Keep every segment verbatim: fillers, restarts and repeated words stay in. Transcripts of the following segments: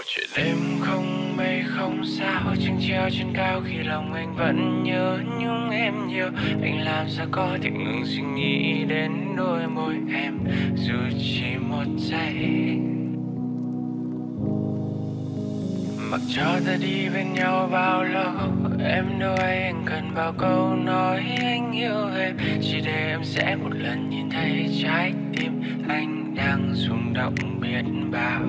chuyện đêm không mây không sao, trăng treo trên cao khi lòng anh vẫn nhớ nhung em nhiều. Anh làm sao có thể ngừng suy nghĩ đến đôi môi em dù chỉ một giây. Mặc cho ta đi bên nhau bao lâu, em đâu ai anh cần bao câu nói anh yêu em, chỉ để em sẽ một lần nhìn thấy trái tim anh đang rung động biết bao.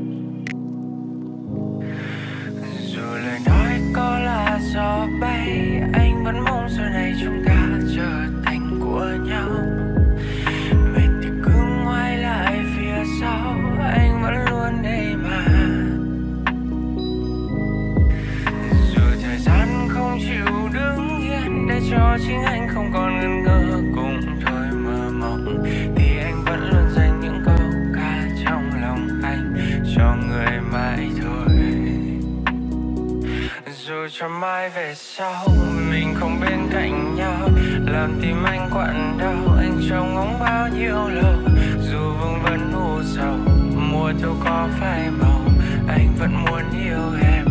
Dù lời nói có là gió bay, anh vẫn mong giờ này chúng ta trở thành của nhau. Mệt thì cứ ngoái lại phía sau, anh vẫn luôn đây mà. Dù thời gian không chịu đứng yên để cho chính anh không còn ngần ngơ cùng thôi mơ mộng, thì anh vẫn luôn dành những câu ca trong lòng anh cho người mãi thôi. Dù cho mai về sau mình không bên cạnh nhau, làm tim anh quặn đau, anh trông ngóng bao nhiêu lâu. Dù vương vấn u sầu, mùa thu có phai màu, anh vẫn muốn yêu em.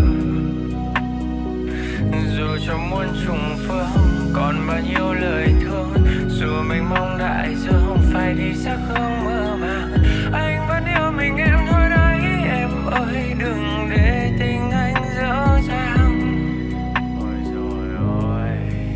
Dù cho muôn trùng phương còn bao nhiêu lời thương, dù mình mong đại dương không phải đi sắc hương mơ màng, anh vẫn yêu mình em thôi đấy. Em ơi đừng để tình anh dở dang. Ôi rồi ôi,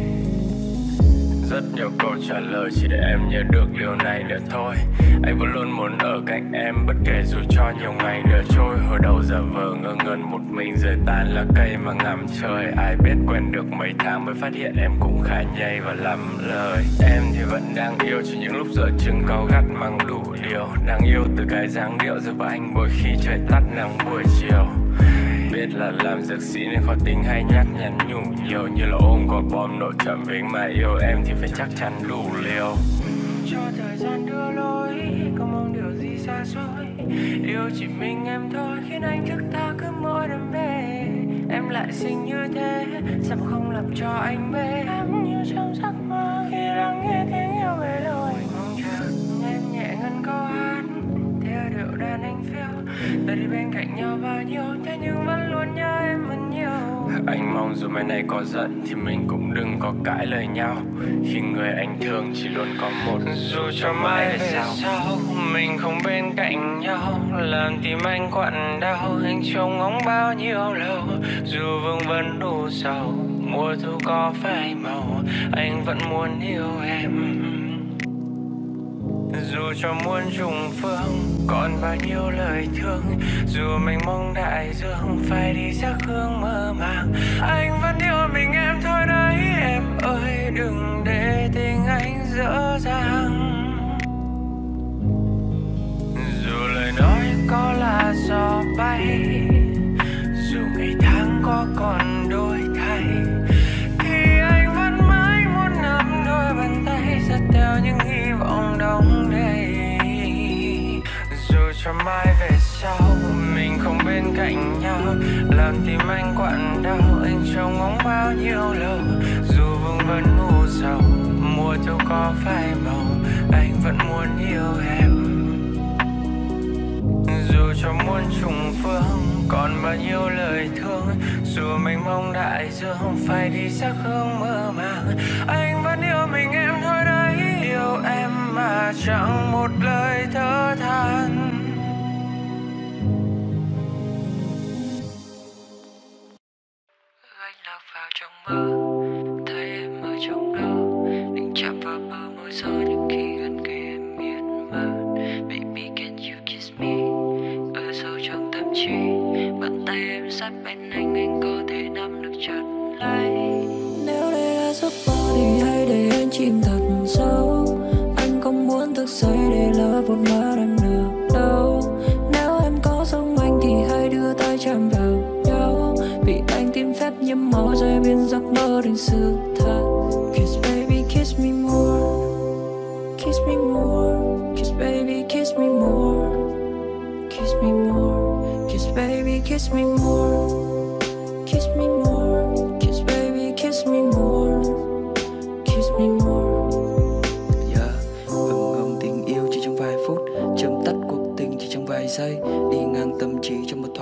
rất nhiều câu trả lời chỉ để em nhớ được điều này nữa thôi. Anh vẫn luôn muốn ở cạnh em bất kể dù cho nhiều ngày nữa trôi. Hồi đầu giờ vờ ngơ ngẩn một mình rời tàn lá cây mà ngắm trời. Ai biết quen được mấy tháng mới phát hiện em cũng khá nhây và lắm lời. Em thì vẫn đang yêu cho những lúc giờ chừng cao gắt mang đủ điều. Đang yêu từ cái dáng điệu giờ và anh mỗi khi trời tắt nắng buổi chiều. Biết là làm dược sĩ nên khó tính hay nhắc nhắn nhủ nhiều, như là ôm quả bom nổ chậm với mà yêu em thì phải chắc chắn đủ liều. Cho thời gian đưa lối, không mong điều gì xa xôi. Yêu chỉ mình em thôi khiến anh thức ta cứ mỗi đam mê. Em lại xinh như thế, sao không làm cho anh mê. Em như trong giấc mơ khi lắng nghe tiếng yêu về lâu. Anh mong chờ em nhẹ ngân câu hát theo điệu đàn anh phiêu. Ta đi bên cạnh nhau bao nhiêu, thế nhưng vẫn luôn nhớ em vẫn nhiều. Anh mong dù mai này có giận thì mình cũng đừng có cãi lời nhau, khi người anh thương chỉ luôn có một. Dù cho mai về sau mình không bên cạnh nhau, làm tim anh quặn đau, anh trông ngóng bao nhiêu lâu. Dù vương vấn đủ sầu, mùa thu có phai màu, anh vẫn muốn yêu em. Dù cho muôn trùng phương còn bao nhiêu lời thương, dù mình mong đại dương phải đi sắc hương mơ màng, anh vẫn yêu mình em thôi đấy. Em ơi đừng để tình anh dở dang. Dù lời nói có là gió bay, dù ngày tháng có còn đổi thay, thì anh vẫn mãi muốn nắm đôi bàn tay dắt theo những hy vọng đong đầy. Dù cho mai về sau mình không bên cạnh nhau, làm tim anh quặn đau, anh trông ngóng bao nhiêu lâu. Dù vương vấn u sầu, mùa thu có phai màu, anh vẫn muốn yêu em. Dù cho muôn trùng phương còn bao nhiêu lời thương, dù mình mong đại dương không phải đi sắc hương mơ màng, anh vẫn yêu mình em thôi đấy. Yêu em mà chẳng một lời thở than. Anh lạc vào trong mơ, thấy em ở trong đó, định chạm vào bờ môi gió nhưng khi gần kề em miên man. Baby can you kiss me, ở sâu trong tâm trí, bàn tay em sát bên anh, anh có thể nắm được chặt lấy. Nếu đây là giấc mơ thì hãy để anh chìm thật sâu, anh không muốn thức dậy để lỡ một má em được đâu. Nếu em có giống anh thì hãy đưa tay chạm vào nhau, vì anh tìm phép nhiễm máu rơi bên giấc mơ đến sự thật. Kiss baby kiss me more, kiss me more, kiss baby kiss me more, kiss me more, kiss baby kiss me more, kiss me more, kiss baby kiss me more, kiss me more. Yeah, ầm ầm tình yêu chỉ trong vài phút, chấm tắt cuộc tình chỉ trong vài giây, đi ngang tâm trí trong một thoáng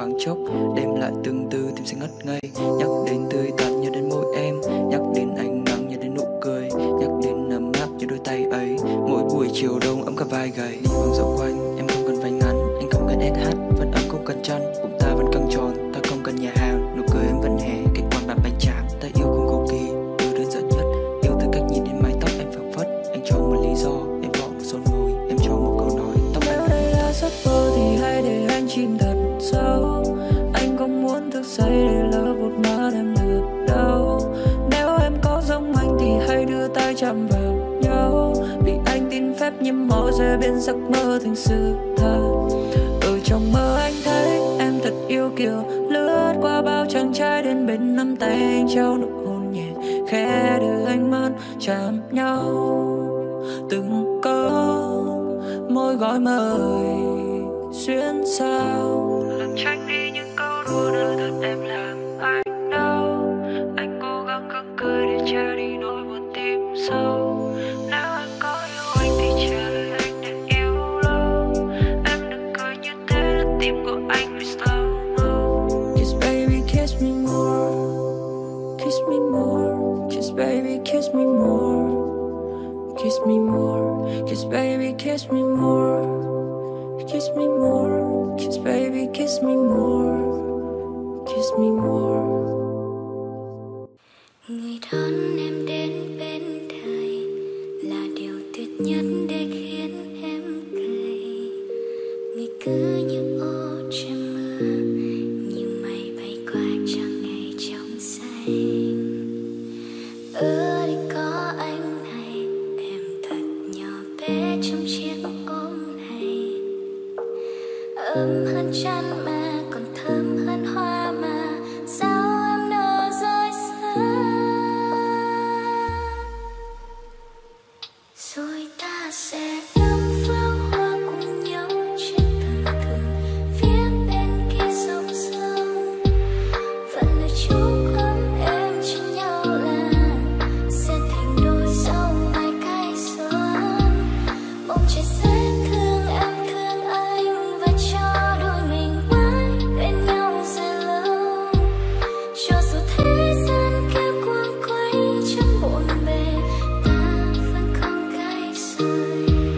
thoáng chốc, đem lại từng từ tim sẽ ngất ngây. Nhắc đến tươi tắn nhớ đến môi em, nhắc đến ánh nắng nhớ đến nụ cười, nhắc đến ấm áp như đôi tay ấy. Mỗi buổi chiều đông ấm cả vai gầy, đi vòng dạo quanh em không cần váy ngắn, anh không cần ét hát, vẫn ấm không cần chăn, bụng ta vẫn căng tròn, ta không cần nhà hàng, nụ cười em vẫn hè, cách quán bạn bánh tráng. Ta yêu không cầu kỳ, yêu đơn giản nhất, yêu từ cách nhìn đến mái tóc em phảng phất. Anh cho một lý do, em bỏ một son môi, em cho một câu nói. Tóc nếu đây là giấc mơ thì hãy để anh chìm thật sâu. Anh không muốn thức dậy để lỡ một mắt em được đâu. Nếu em có giống anh thì hãy đưa tay chạm vào nhau, vì anh tin phép nhiệm màu sẽ biến giấc mơ thành sự thật. Ở trong mơ anh thấy em thật yêu kiều, lướt qua bao chàng trai đến bên nắm tay anh trao nụ hôn nhẹ khẽ đưa ánh mắt chạm nhau. Từng câu môi gọi mời xuyên sao, làm tránh đi những câu đùa nỡ thật em làm anh đau. Anh cố gắng gượng cười để che đi nỗi buồn tim sâu. Nếu em có yêu anh thì trả lời anh để yêu lâu. Em đừng cười như thế là tim của anh bị slow mo. Kiss baby kiss me more, kiss me more, kiss baby kiss me more, kiss me more, kiss baby kiss me more, kiss me more, kiss baby kiss me more, kiss me more. Người đón em đến bên đời là điều tuyệt nhất để khiến em cười. Người cứ như ô trên mưa, như mây bay qua trong ngày trong xanh. Ở đây có anh này, em thật nhỏ bé trong chiếc ôm này. Ấm hơn chăn mà còn thơm hơn hoa mà, sao em nỡ rơi xa. Rồi ta sẽ ngắm pháo hoa cùng nhau trên tầng thường, phía bên kia dòng sông. Vẫn lời chúc ấm em cho nhau là sẽ thành đôi sau vài cái xuân. Mong trời sẽ thương em thương anh và cho đôi mình mãi bên nhau dài lâu. Cho dù thế gian kia cuống quay chẳng bộn bề, ta vẫn không cay rời.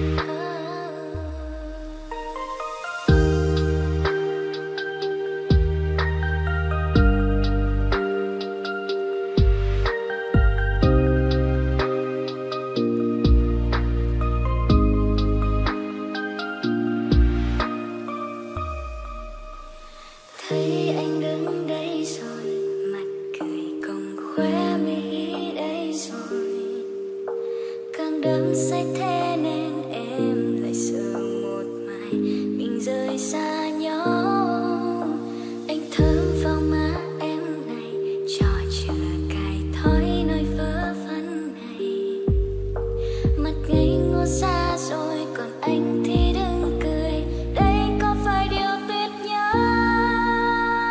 Thấy anh đứng đây rồi, mặt cười cong khóe mi đây rồi. Càng đắm say thế nên em lại sợ một mai mình rời xa nhau. Anh thơm vào má em này, trò chưa cài thói nói vớ vẩn này. Mặt ngây ngô xa rồi, còn anh thì đừng cười. Đây có phải điều tuyệt nhất?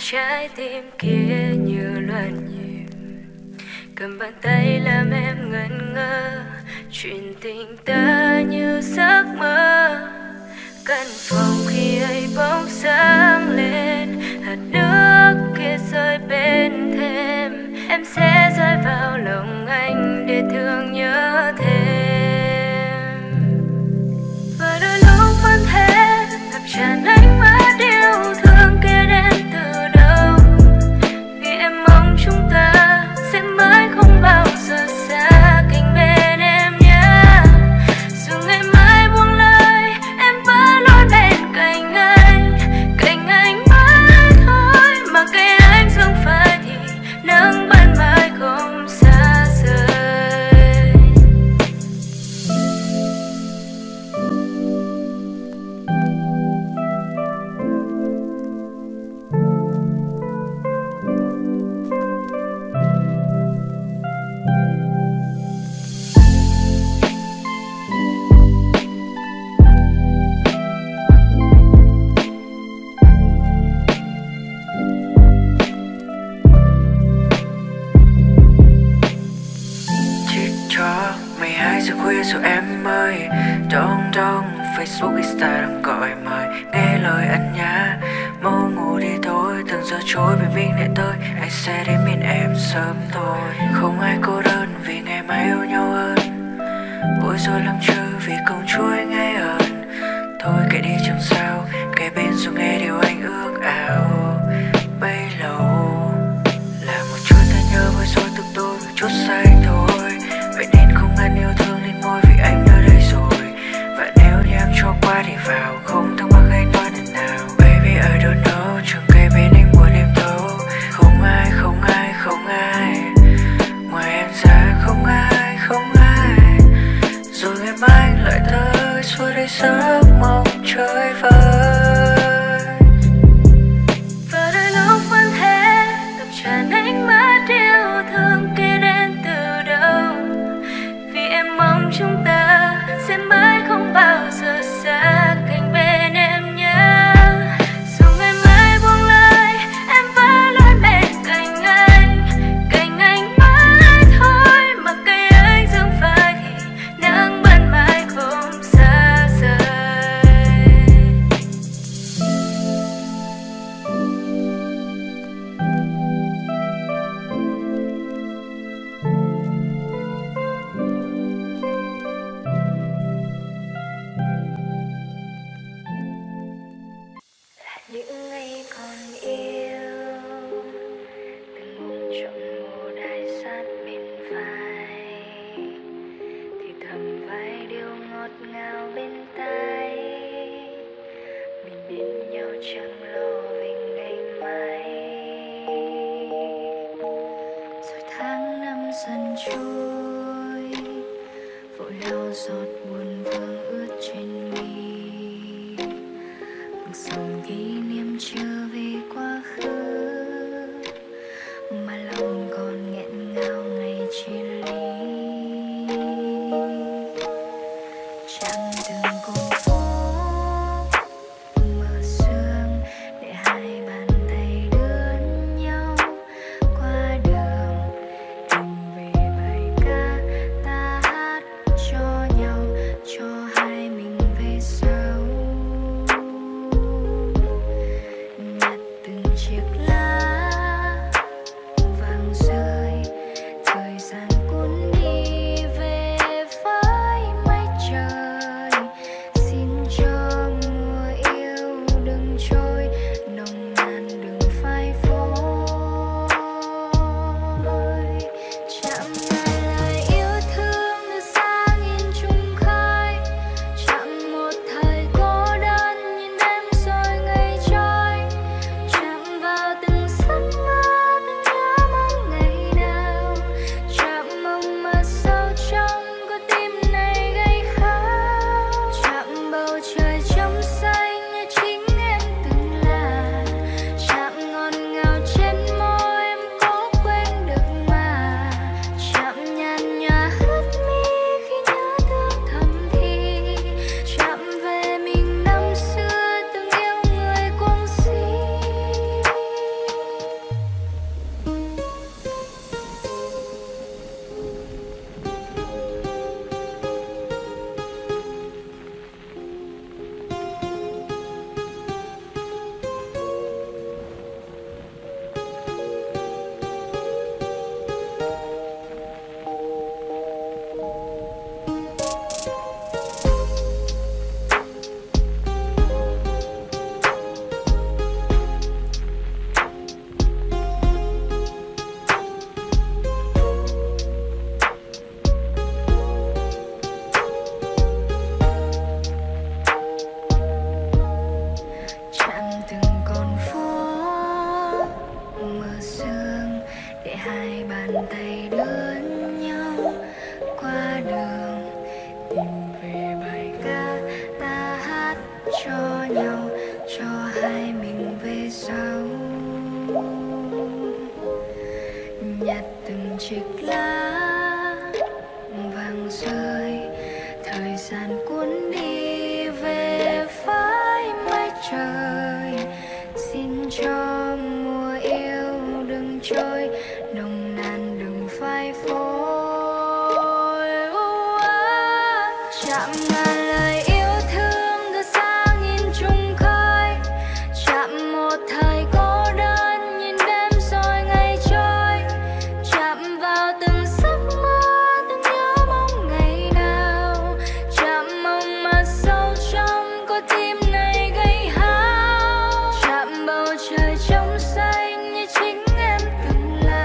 trái tim kia như loạn nhịp, cầm bàn tay làm em ngẩn ngơ, chuyện tình ta như giấc mơ. Căn phòng khi ấy bóng sáng lên, hạt nước kia rơi bên thềm, em sẽ rơi vào lòng anh để thương nhớ thêm. Và đôi lúc vẫn thế, ngập tràn ánh mắt yêu thương kia đến từ đâu, vì em mong chúng ta sẽ mãi không bao giờ xa cạnh bên em nhé. Dù ngày mai buông lời em vẫn luôn bên cạnh anh, cạnh anh mãi thôi, mà cây anh dương phai thì nắng ban mai không xa rời. mười hai giờ khuya rồi em ơi, đông đông Facebook Insta đang gọi mời, nghe lời anh nhá, mau ngủ đi thôi, từng giờ trôi bình minh để tới, anh sẽ đến bên em sớm thôi. Không ai cô đơn vì ngày mai yêu nhau hơn, bối rối lắm chứ vì công chúa anh ấy ơn. Thôi kệ đi chẳng sao, kể bên dù nghe điều anh ước ao. Bấy lâu là một chút ta nhớ với rồi từng tôi một chút say thôi, vậy nên không ngăn yêu thương lên môi vì anh ở đây rồi. Và nếu như em cho qua thì vào, không thắc mắc hay nói lần nào. Baby I don't know, chẳng cây bên anh buồn em thấu. Không ai, không ai, không ai, ngoài em ra không ai, không ai. Rồi ngày mai anh lại tới suốt đây giấc mong chơi vơi. Và đôi lúc vẫn thế, ngập tràn ánh mắt yêu thương kia đến từ đâu, vì em mong chúng ta sẽ mãi không bao giờ xa cạnh bên em nhé. Dù ngày mai buông lời em vẫn luôn bên cạnh anh, cạnh anh mãi thôi, mà cây anh dương phai thì nắng ban mai không xa rời. Những ngày còn yêu, từng mong trọn một ai sát bên vai, thì thầm vài điều ngọt ngào bên tai. Mình bên nhau chẳng lo về ngày mai. Rồi tháng năm dần trôi, vội lau giọt buồn vương ướt trên mi, dòng kỷ niệm chưa bàn tay đưa nhau qua đường, tìm về bài ca ta hát cho nhau, cho hai mình về sau. Nhặt từng chiếc lá vàng rơi, thời gian cuốn đi về phái mái trời. Xin cho mùa yêu đừng trôi, nồng nàn đừng phai phôi. Chạm ngàn lời yêu thương từ xa nghìn trùng khơi, chạm một thời cô đơn nhìn đêm rồi ngày trôi, chạm vào từng giấc mơ từng nhớ mong ngày nào, chạm mong mà sâu trong con tim này gây hao, chạm bầu trời trong xanh như chính em từng là.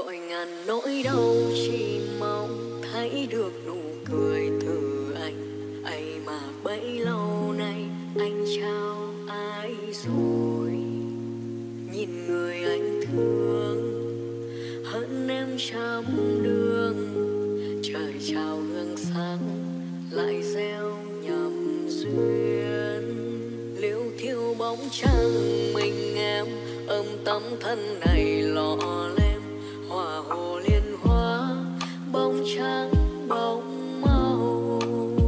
gọi ngàn nỗi đau, chỉ mong thấy được nụ cười từ anh. Ấy mà bấy lâu nay anh trao ai rồi? Nhìn người anh thương hơn em trăm đường, trời trao hương sáng lại gieo nhầm duyên. Liêu thiêu bóng trăng mình em, ôm tấm thân này lọ lem, hòa hồ liên hoa bóng trắng bóng màu.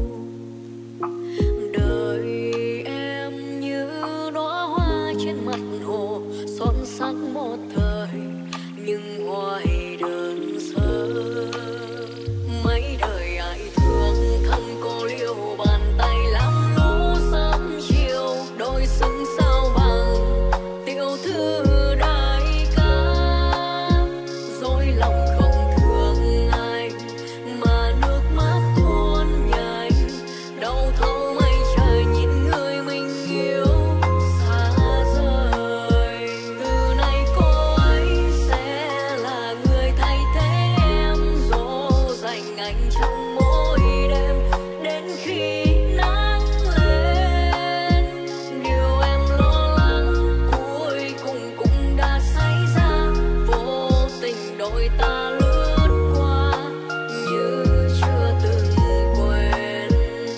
Đời em như đóa hoa trên mặt hồ, son sắc một thời nhưng hoài đơn sơ. Mấy đời ai thương thân cô liêu, bàn tay lắm lũ sớm chiều, đôi xứng sao bằng tiểu thư đại ca. Dối lòng không thương ai mà nước mắt tuôn nhanh, đau thấu mây trời nhìn người mình yêu xa rời. Từ nay cô ấy sẽ là người thay thế em, dỗ dành anh trong mỗi đêm đến khi nắng lên. Điều em lo lắng cuối cùng cũng đã xảy ra, vô tình đôi ta lướt qua như chưa từng quên.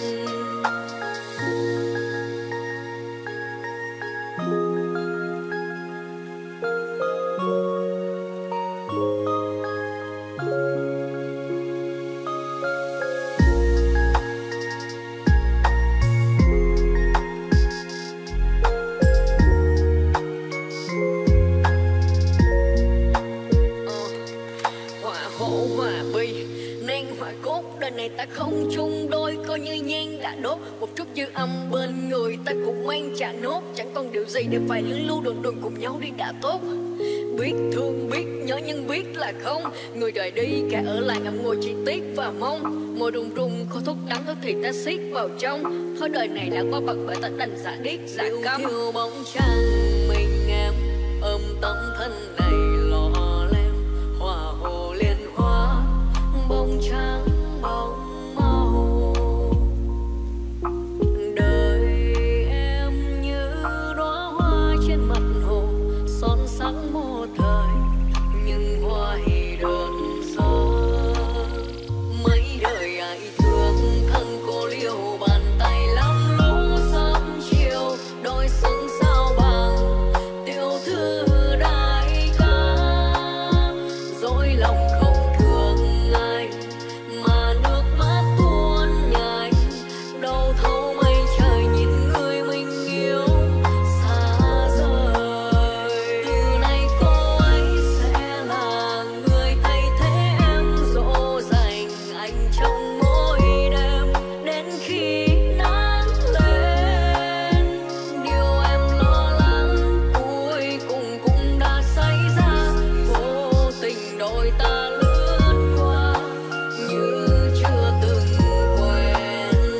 Họa hổ hòa bi nên họa cốt, đời này ta không chung đôi, coi như nhang đã đốt. Một chút dư âm bên người ta cũng mang trả nốt, chẳng còn điều gì để phải lưỡng lưu đồn đồn cùng nhau đi đã tốt. Biết thương biết nhớ nhưng biết là không, người đời đi cả ở lại ngậm ngùi chỉ tiếc và mong. Môi run run khó thuốc đắng thôi thì ta siết vào trong, thôi đời này đã qua bậc bởi ta đành giả điếc giả câm. Thiêu bóng trăng mình em, ôm tấm thân này lọ lem, hòa hồ liên hoa bóng trắng bóng màu. Đời em như đóa hoa trên mặt hồ, son sắc một thời nhưng hoài đơn sơ. Mấy đời ai thương thân cô liêu, bàn tay lắm lũ sớm chiều, đôi xứng sao bằng tiểu thư đại ca. Dối lòng không thương ai mà nước mắt tuôn nhanh, đau thấu mây trời nhìn người mình yêu xa rời. Từ nay cô ấy sẽ là người thay thế em, dỗ dành anh trong mỗi đêm đến khi nắng lên. Điều em lo lắng cuối cùng cũng đã xảy ra, vô tình đôi ta lướt qua như chưa từng quên.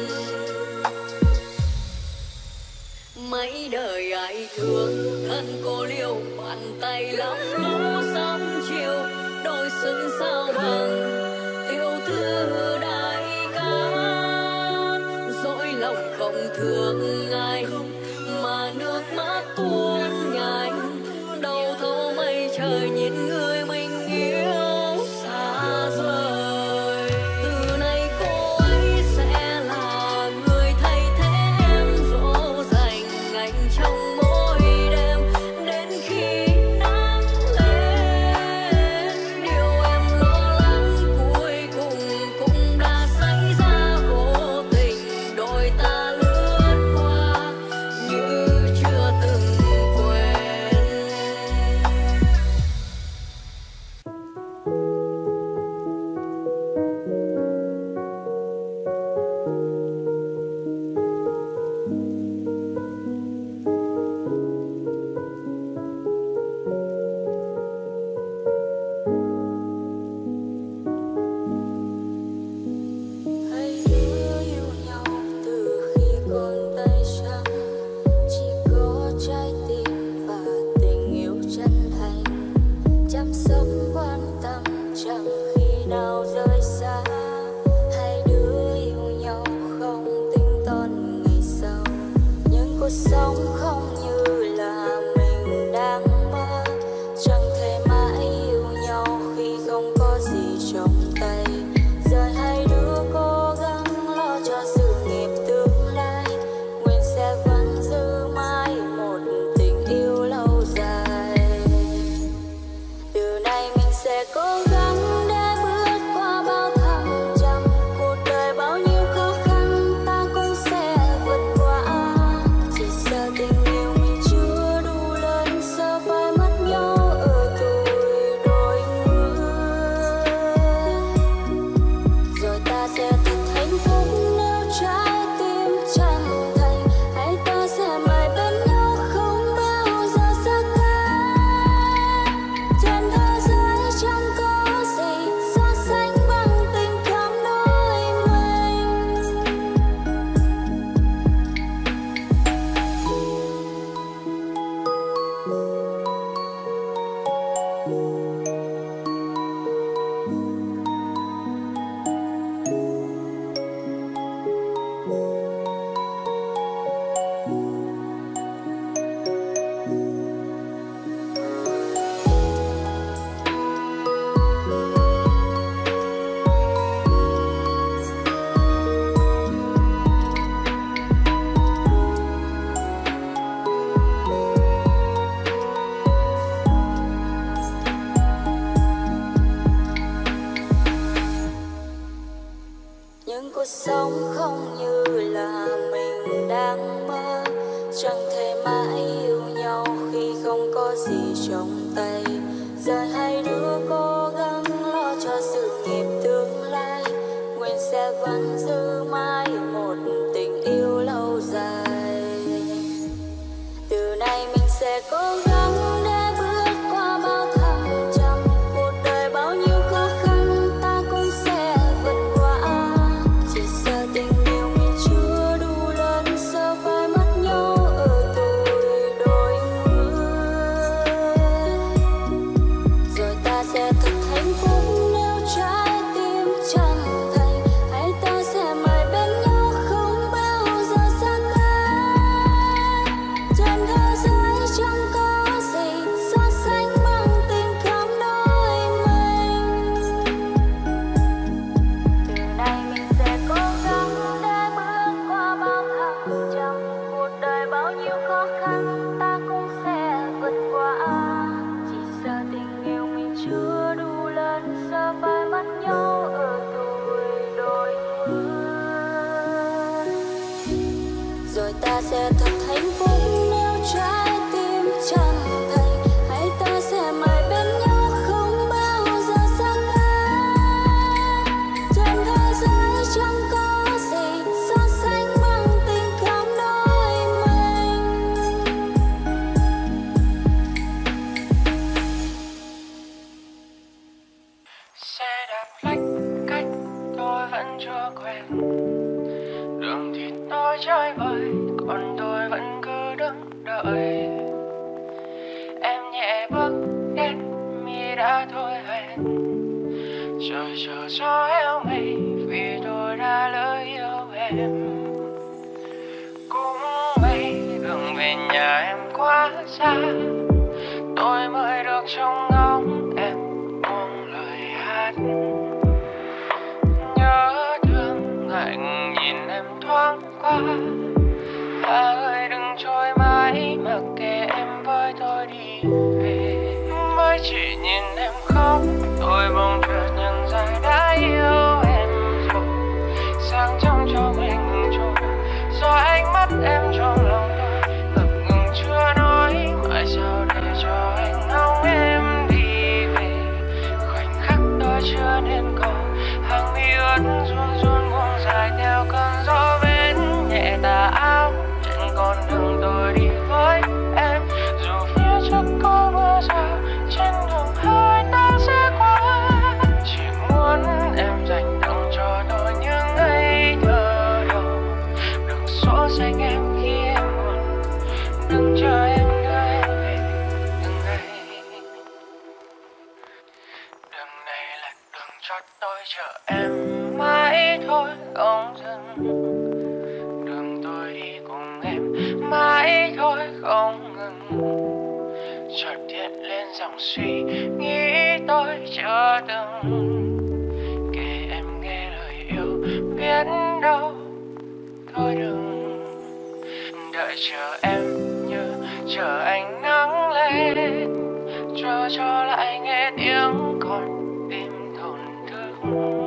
Mấy đời ai thương thân cô liêu, bàn tay lắm lũ sớm chiều, đôi xứng sao bằng tiểu thư đại ca. Dối lòng không thương ai mà nước mắt tuôn nhanh, đau thấu mây trời nhìn người mình yêu xa rời. Từ nay cô ấy sẽ là người thay thế em, dỗ dành anh trong mỗi đêm đến khi nắng lên. Điều em lo lắng cuối cùng cũng đã xảy ra, vô tình đôi ta lướt qua như chưa từng quên. Hãy nhớ yêu nhau từ khi còn tay trắng, chỉ có trái tim và tình yêu chân thành, chăm sóc quan tâm đang mơ, chẳng thể mãi yêu nhau khi không có gì trong tay. Giờ hai đứa cố gắng lo cho sự nghiệp tương lai, nguyện sẽ vẫn giữ mãi một tình yêu lâu dài. Từ nay mình sẽ cố gắng để bước qua bao thăng trầm, cuộc đời bao nhiêu khó khăn ta cũng sẽ vượt qua. Chỉ sợ tình yêu mình chưa đủ lớn, sợ phải mất nhau ở tuổi đôi mươi. Rồi ta sẽ thật hạnh phúc nếu trái tim chân thành, hay ta sẽ mãi bên nhau không bao giờ xa cách. Trên thế giới chẳng có gì so sánh bằng tình cảm đôi mình. Từ nay mình sẽ cố gắng để bước qua bao thăng trầm, cuộc đời bao nhiêu khó khăn ta cũng sẽ vượt qua. Chỉ sợ tình yêu mình chưa đủ lớn, sợ phải mất nhau ở tuổi đôi mươi. Rồi ta sẽ thật hạnh phúc nếu trái tim chân thành, hay ta sẽ mãi bên nhau không bao giờ xa cách. Trên thế giới chẳng có gì so sánh bằng tình cảm đôi mình. Xe đạp lách cách tôi vẫn chưa quen, đường thì tôi chơi vơi còn tôi vẫn cứ đứng đợi. Em nhẹ bước đến mi đã thôi hẹn, trời chờ gió héo mây vì tôi đã lỡ yêu em. Cũng may đường về nhà em quá xa, tôi mới được trông ngóng em buông lời hát. Nhớ thương ngại nhìn em thoáng qua, ta ơi đừng trôi mãi mặc kệ em với tôi đi về. Mới chỉ nhìn em khóc tôi bỗng chợt nhận ra đã yêu em rồi. Sáng trong cho mình trôi do ánh mắt em trong lòng tôi ngập ngừng chưa nói mãi sao để cho anh ngóng em đi về. Khoảnh khắc tôi chưa nên cầu, hàng mi ướt run run buông dài theo cơn gió bên nhẹ tà áo trên con đường tôi đi với em. Dù phía trước có mưa rào trên đường hai ta sẽ qua, chỉ muốn em dành tặng cho tôi những ngày thơ đầu. Đừng xóa xanh em khi em buồn, đừng chờ em đưa em về từng ngày. Đường này là đường cho tôi chờ em mãi thôi không dừng, đường tôi đi cùng em mãi thôi không ngừng. Chợt hiện lên dòng suy nghĩ tôi chưa từng kể em nghe lời yêu, biết đâu thôi đừng đợi chờ em như chờ ánh nắng lên, chờ cho lại nghe tiếng con tim thổn thức.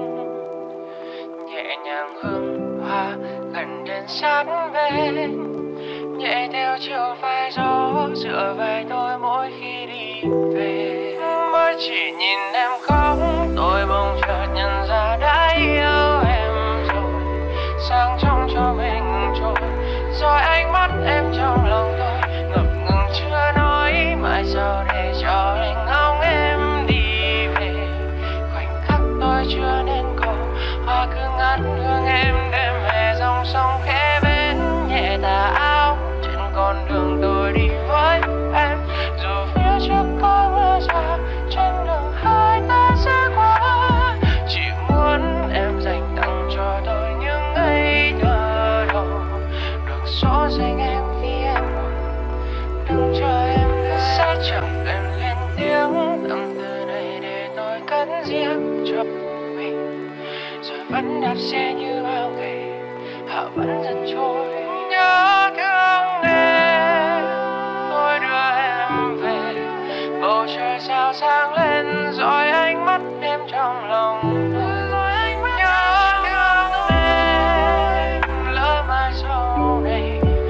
Nhẹ nhàng hương hoa gần đến sát bên, nhẹ theo chiều vai gió dựa vai tôi mỗi khi đi về. Mới chỉ nhìn em khóc tôi bỗng chợt nhận ra đã yêu em rồi. Sáng trong cho mình trôi rồi ánh mắt em trong lòng tôi ngập ngừng chưa nói mãi sao để cho anh ngóng em đi về. Khoảnh khắc tôi chưa nên cầu, hoa cứ ngát hương em đem về dòng sông khẽ bên nhẹ tà áo trên con đường tôi đi với em. Dù phía trước có mưa rào trên đường hai ta sẽ qua, chỉ muốn em dành tặng cho tôi những ngày thơ đầu. Được xóa danh em vì em buồn, đừng chờ em nữa. Sẽ chẳng cần lên tiếng tâm tư này để tôi cất riêng cho mình. Rồi vẫn đạp xe như bao ngày, họ vẫn dần trôi. Nhớ thương em tôi đưa em về, bầu trời sao sáng lên rồi ánh mắt em trong lòng tôi. Nhớ thương em lỡ mai sau này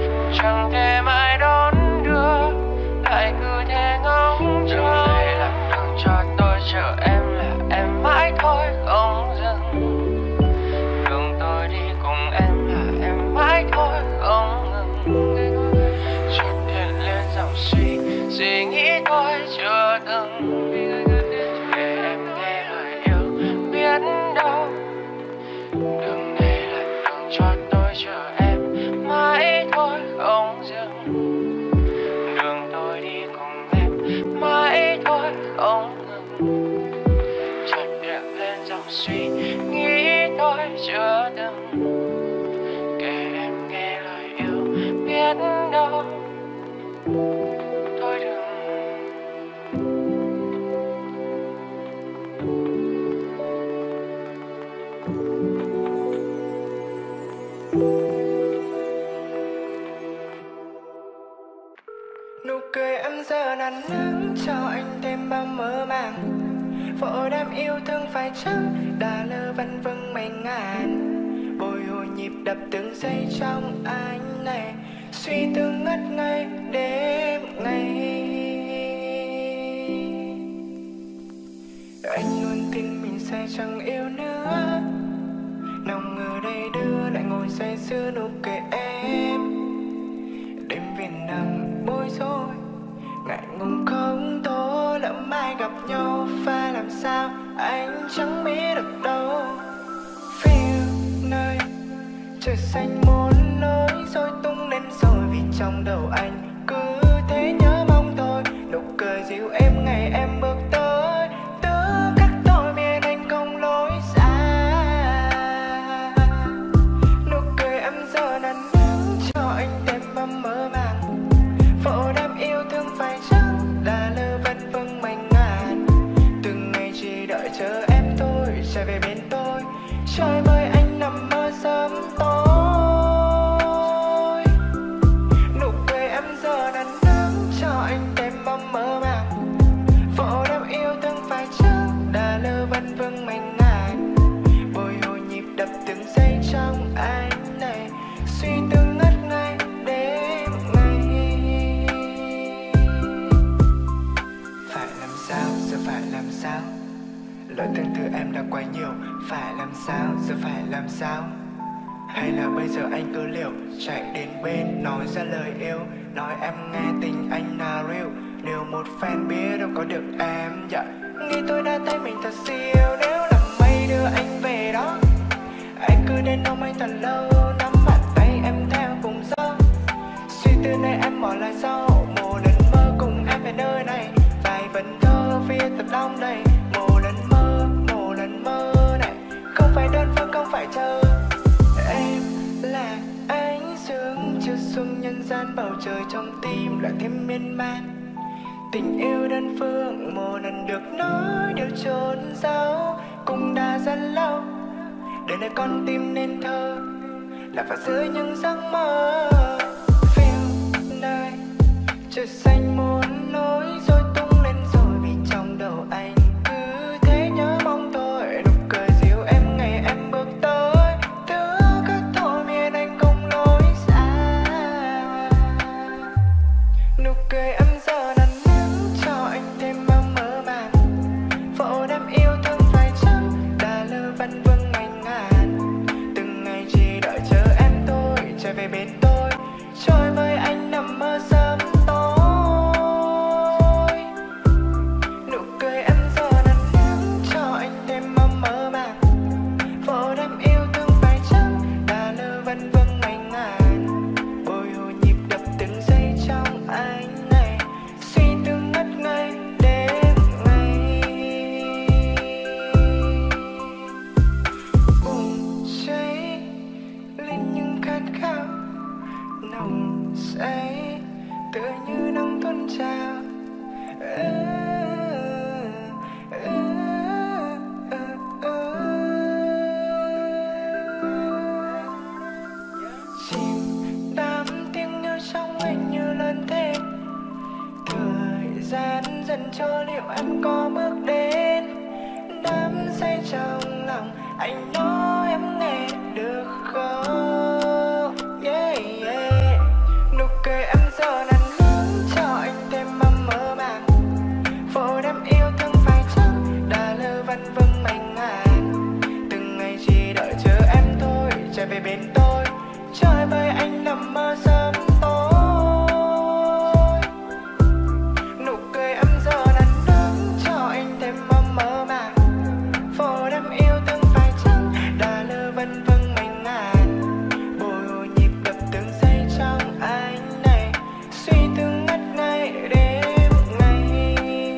Nụ cười em giờ là nắng cho anh thêm bao mơ màng. Vội đam yêu thương phải chăng đã lơ vân vân mây ngàn. Bồi hồi nhịp đập từng giây trong anh này, suy tư ngất ngây đêm ngày. Anh luôn tin mình sẽ chẳng yêu nữa, nào ngờ đây đưa lại ngồi say sưa nụ cười em. Đêm về nằm bối rối, ngại ngùng không tố lỡ mai gặp nhau phải làm sao anh chẳng biết được đâu. Phiêu nơi trời xanh muốn lối rồi tung lên rồi, vì trong đầu anh cứ thế nhớ mong thôi. Nụ cười dịu em ngày em bước tới, từ các tôi biết anh không lối xa. Nụ cười em giờ là nắng cho anh thêm bao mơ màng. Vội đam yêu thương phải chăng đã lơ vân vân mây ngàn. Từng ngày chỉ đợi chờ em thôi trở về bên tôi, trời với anh nằm mơ sớm tối. Nụ cười em giờ là nắng cho anh thêm bao mơ màng. Vội đam yêu thương phải chăng đã lơ vân vân mây ngàn. Bồi hồi nhịp đập từng giây trong anh này, suy tư ngất ngây đêm ngày. Phải làm sao, giờ phải làm sao, lỗi tương tư em đã quá nhiều. Phải làm sao, giờ phải làm sao, hay là bây giờ anh cứ liều chạy đến bên nói ra lời yêu, nói em nghe tình anh là real. Nếu một fan biết đâu có được em, dạ nghĩ tôi đã thấy mình thật siêu. Nếu là mây đưa anh về đó, anh cứ đến ôm anh thật lâu, nắm bàn tay em theo cùng gió. Suy tư nơi em bỏ lại sau, một lần mơ cùng em về nơi này. Vài vần thơ viết thật đong đầy, một lần mơ, một lần mơ này. Không phải đơn phương, không phải chờ. Em là ánh sương chiều xuống nhân gian, bầu trời trong tim lại thêm miên man. Tình yêu đơn phương một lần được nói đều trốn giấu, cũng đã rất lâu. Để nơi con tim nên thơ là phải giữa những giấc mơ. Phiêu nơi trời xanh muốn lối rồi tung lên rồi, vì trong đầu anh cứ thế nhớ mong thôi. Nụ cười dịu em ngày em bước tới, từ các thôi miền anh không lối xa. Nụ cười em giờ là nắng cho anh thêm bao mơ màng. Vội đam yêu thương phải chăng đã lơ vân vân ngày ngàn. Từng ngày chỉ đợi chờ em thôi trở về bên tôi, trôi với anh nằm mơ sớm tối. Nụ cười em giờ là nắng cho anh thêm bao mơ màng. Vội đam yêu thương phải chăng đã lơ vân vân ngày ngàn. Bồi hồi nhịp đập từng giây trong anh này, suy tư ngất ngây đêm ngày. Bùng cháy lên những khát khao nồng say, tựa như nắng tuôn trào. Ừ, ừ, ừ, ừ. Chìm đắm tiếng nhớ trong anh như lớn thêm. Thời gian dần trôi liệu em có bước đến, đắm say trong lòng anh nói em nghe được không? Yeah, yeah. Nụ cười em giờ là nắng cho anh thêm bao mơ màng. Vội đam yêu thương phải chăng đã lơ vân vân mây ngàn. Từng ngày chỉ đợi chờ em thôi trở về bên tôi, trời với anh nằm mơ sớm tối. Nụ cười em giờ là nắng cho anh thêm bao mơ màng. Vội đam yêu thương phải chăng đã lơ vân vân mây ngàn. Bồi hồi nhịp đập từng giây trong anh này, suy tư ngất ngây đêm ngày.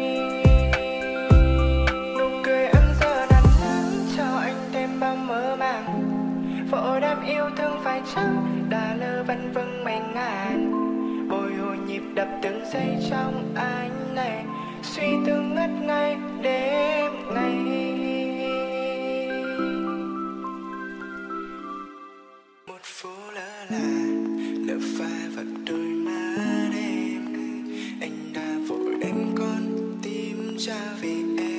Nụ cười em giờ là nắng cho anh thêm bao mơ màng. Vội đam yêu thương phải chăng đã lơ vân vân mây ngàn. Bồi hồi nhịp đập từng giây trong anh này, suy tư ngất ngây đêm ngày. Một phút là nở pha vào đôi má em. Anh đã vội đem con tim trả về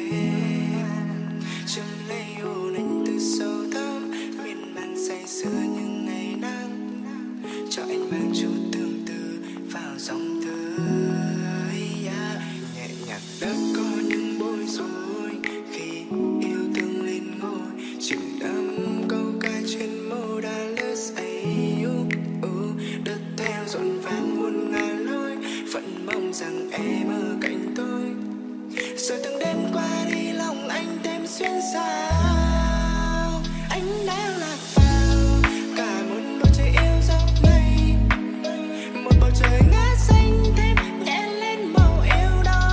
em, chấm lấy hôn anh từ sâu thẳm miên man say sưa những ngày nắng, cho anh mang chút tương tư vào dòng thơ. Yeah. Nhẹ nhàng đã có những bối rối khi yêu thương lên ngôi, chìm đắm câu ca trên môi đã lỡ say. Đất theo rộn vàng muôn ngàn lối, vẫn mong rằng em ở cạnh tôi. Rồi từng đêm qua đi lòng anh thêm xuyên sao, anh đã lạc vào cả một bầu trời yêu dấu mây, một bầu trời ngát xanh thêm nhẹ lên màu yêu đó.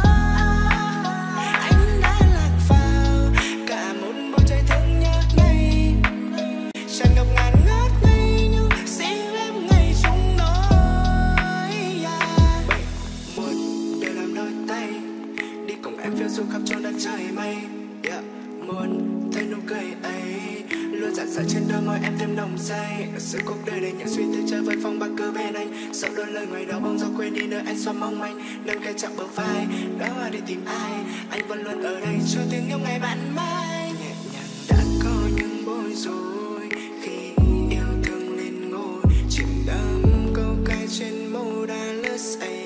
Anh đã lạc vào cả một bầu trời thương nhớ ngây, tràn ngập ngàn ngát ngây nhưng dịu em ngày trong nỗi. Yeah. Bảy một để làm đôi tay đi cùng em phiêu du khắp trong đất trời mây. Yeah. Muốn thấy nụ cười ấy luôn rạng rỡ trên đôi môi em thêm nồng say. Ở giữa cuộc đời đầy những suy tư chơi với phong bạc cơ bên anh, sợ đôi lời ngoài đó bóng gió quên đi nơi anh xoa mong manh. Nâng cái chạm bờ vai đó là đi tìm ai, anh vẫn luôn ở đây cho tiếng yêu ngày bạn mai. Nhẹ nhàng đã có những bối rối khi yêu thương lên ngôi, chìm đắm câu ca trên môi đã lỡ say.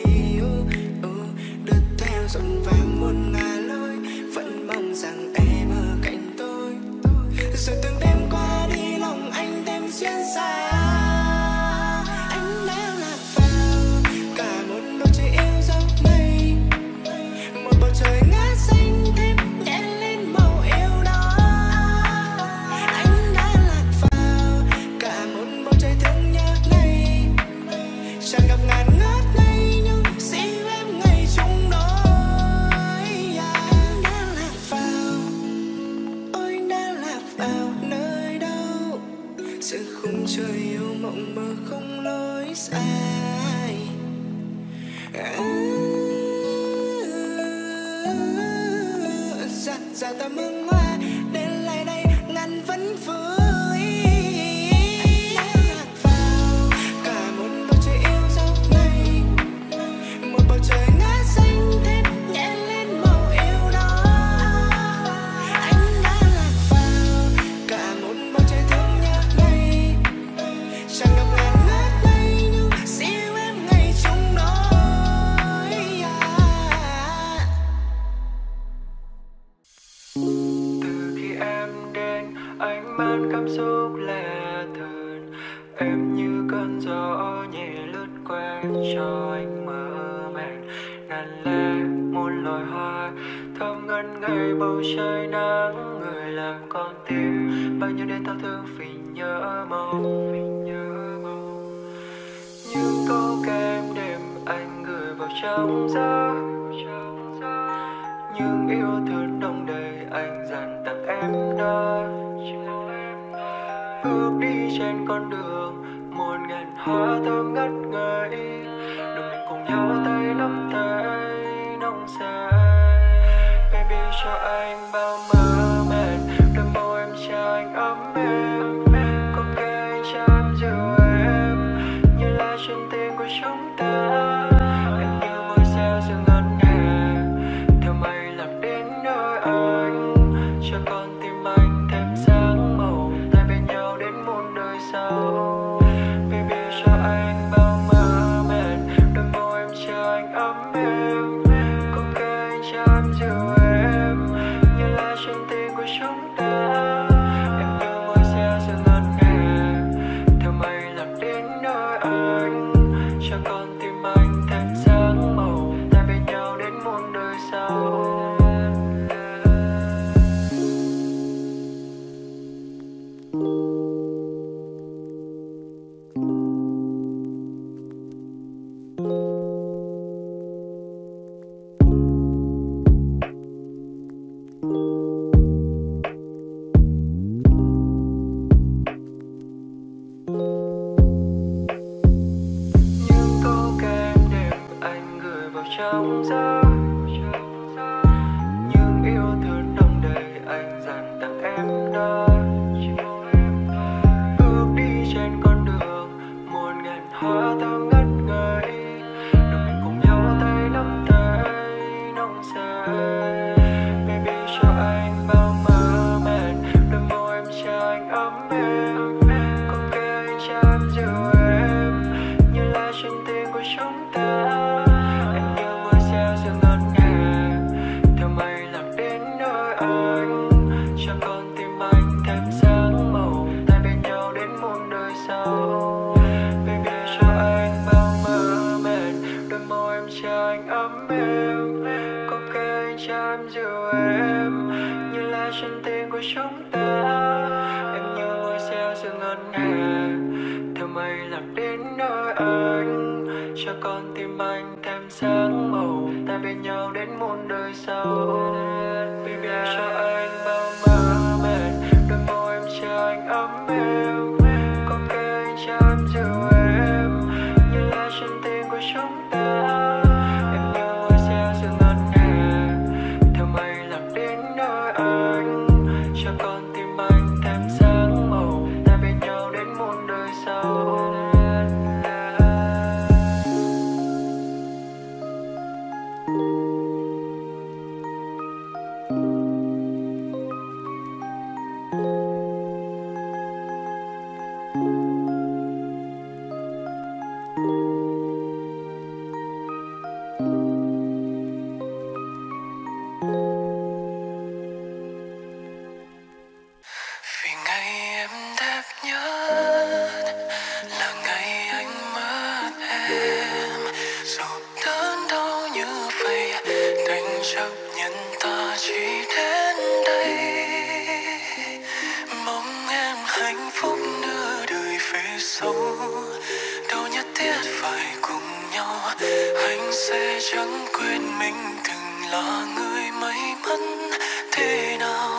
Đất theo rộn vàng muôn ngàn lối, vẫn mong rằng em ở cạnh tôi. Rồi từng đêm qua đi lòng anh thêm xuyên xa, anh đã lạc vào cả một bầu trời yêu dấu mây, một bầu trời ngát xanh thêm nhẹ lên màu yêu đó. Anh đã lạc vào cả một bầu trời thương nhớ ngây, tràn ngập ngàn ngát ngây nhưng dịu em ngày chung nỗi. Yeah. Anh đã lạc vào, ôi anh đã lạc vào nơi đâu, giữa khung trời yêu mộng mơ không lối dài. À, dạ dạ ta mừng hoa đến lại đây ngàn vẫn vui. Anh đã lạc vào cả một bầu trời yêu dấu mây, một bầu trời ngát xanh thêm nhẹ lên màu yêu đó. Anh đã lạc vào cả một bầu trời thương nhớ ngây, tràn ngập ngàn ngát ngây nhưng dịu em ngày chung nỗi. Yeah. Từ khi em đến anh mang cảm xúc lẻ thờn, em như cơn gió nhẹ lướt qua cho anh mơ màng. Ngàn lẻ một loài hoa thơm ngất ngây bầu trời nắng, người làm con tim bao nhiêu đêm thao thức vì nhớ mong. Những câu ca em đêm anh gửi vào trong gió, những yêu thương đông đầy anh dành tặng em đó. Bước đi trên con đường muôn ngàn hoa thơm ngất ngây, đừng mình cùng nhau tay nắm tay nồng say. Baby cho anh bao mơ màng, đôi môi em cho anh ấm êm, con kề anh cho em dịu em như là chuyện tình của chúng ta. Anh yêu ngôi sao giữa ngân hà, theo mây lạc đến nơi anh, cho con tim anh thêm sáng màu, tay bên nhau đến muôn đời sau. lạc đến nơi anh, cho con tim anh thêm sáng màu, ta bên nhau đến muôn đời sau. Baby cho anh bao mơ mệt, đôi môi em cho anh ấm êm, có kề anh cho em dịu em, như là chân tình của chúng ta. Em như ngôi sao sự ngân nga, theo mây lạc đến nơi anh, cho con tim anh thêm sáng màu, ta bên nhau đến muôn đời sau. Vì ngày em đẹp nhất là ngày anh mất em, dù đớn đau như vậy đành chấp nhận ta chỉ đến đây. Mong em hạnh phúc nửa đời về sau, đâu nhất thiết phải cùng nhau. Anh sẽ chẳng quên mình từng là người may mắn thế nào.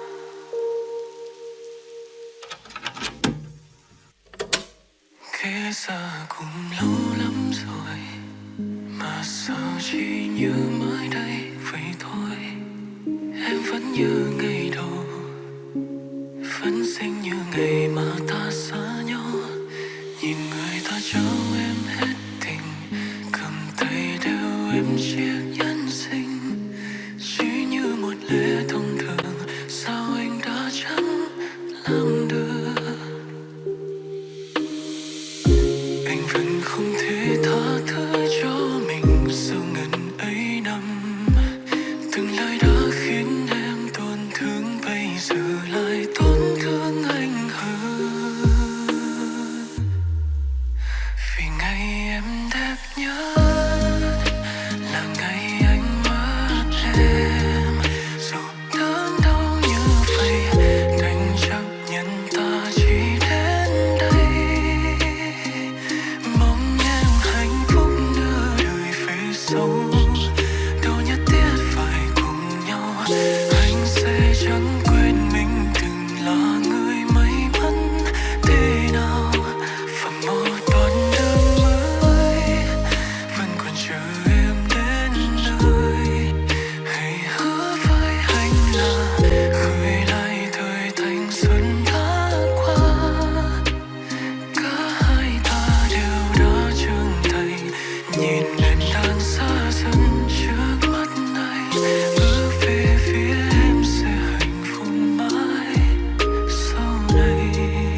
Kể ra cũng lâu lắm rồi, mà sao chỉ như mới đây vậy thôi. Em vẫn như ngày đầu, vẫn xinh như ngày mà ta xa nhau. Nhìn người ta trao em hết tình, cầm tay đeo em chiếc nhẫn xinh. Chỉ như một lẽ thông thường, sao anh đã chẳng làm được. Anh vẫn không thể tha thứ cho mình sau ngần ấy năm. Từng lời đã khiến em tổn thương, bây giờ lại tổn thương anh hơn. Vì ngày em đẹp nhất là ngày anh mất em, dù đớn đau như vậy đành chấp nhận ta chỉ đến đây. Mong em hạnh phúc nửa đời về sau, đâu nhất thiết phải cùng nhau. Anh sẽ chẳng quên mình từng là người may mắn thế nào. Và một đoạn đường mới vẫn còn chờ em đến nơi. Hãy hứa với anh là gửi lại thời thanh xuân đã qua. Cả hai ta đều đã trưởng thành, nhìn lên đang xa dần trước mắt này. Bước về phía em sẽ hạnh phúc mãi sau này.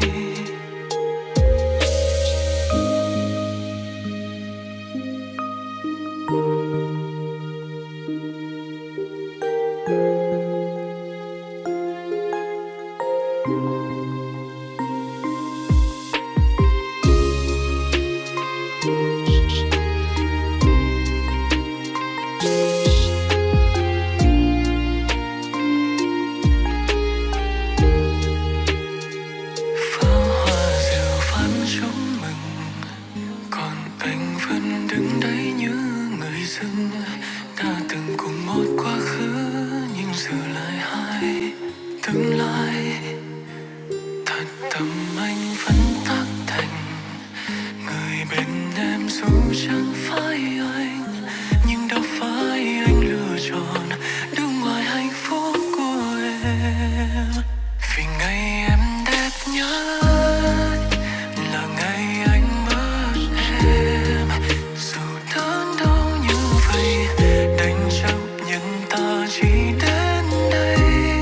Pháo hoa rượu vang chúc mừng, còn anh vẫn đứng đấy như người dưng. Đã từng cùng một quá khứ, nhưng giờ lại hai tương lai. Thật tâm anh vẫn tác thành người bên em, dù chẳng phải anh, nhưng đâu phải anh lựa chọn đứng ngoài hạnh phúc của em. Vì ngày em đẹp nhất là ngày anh mất em, dù đớn đau như vậy đành chấp nhận ta chỉ đến đây.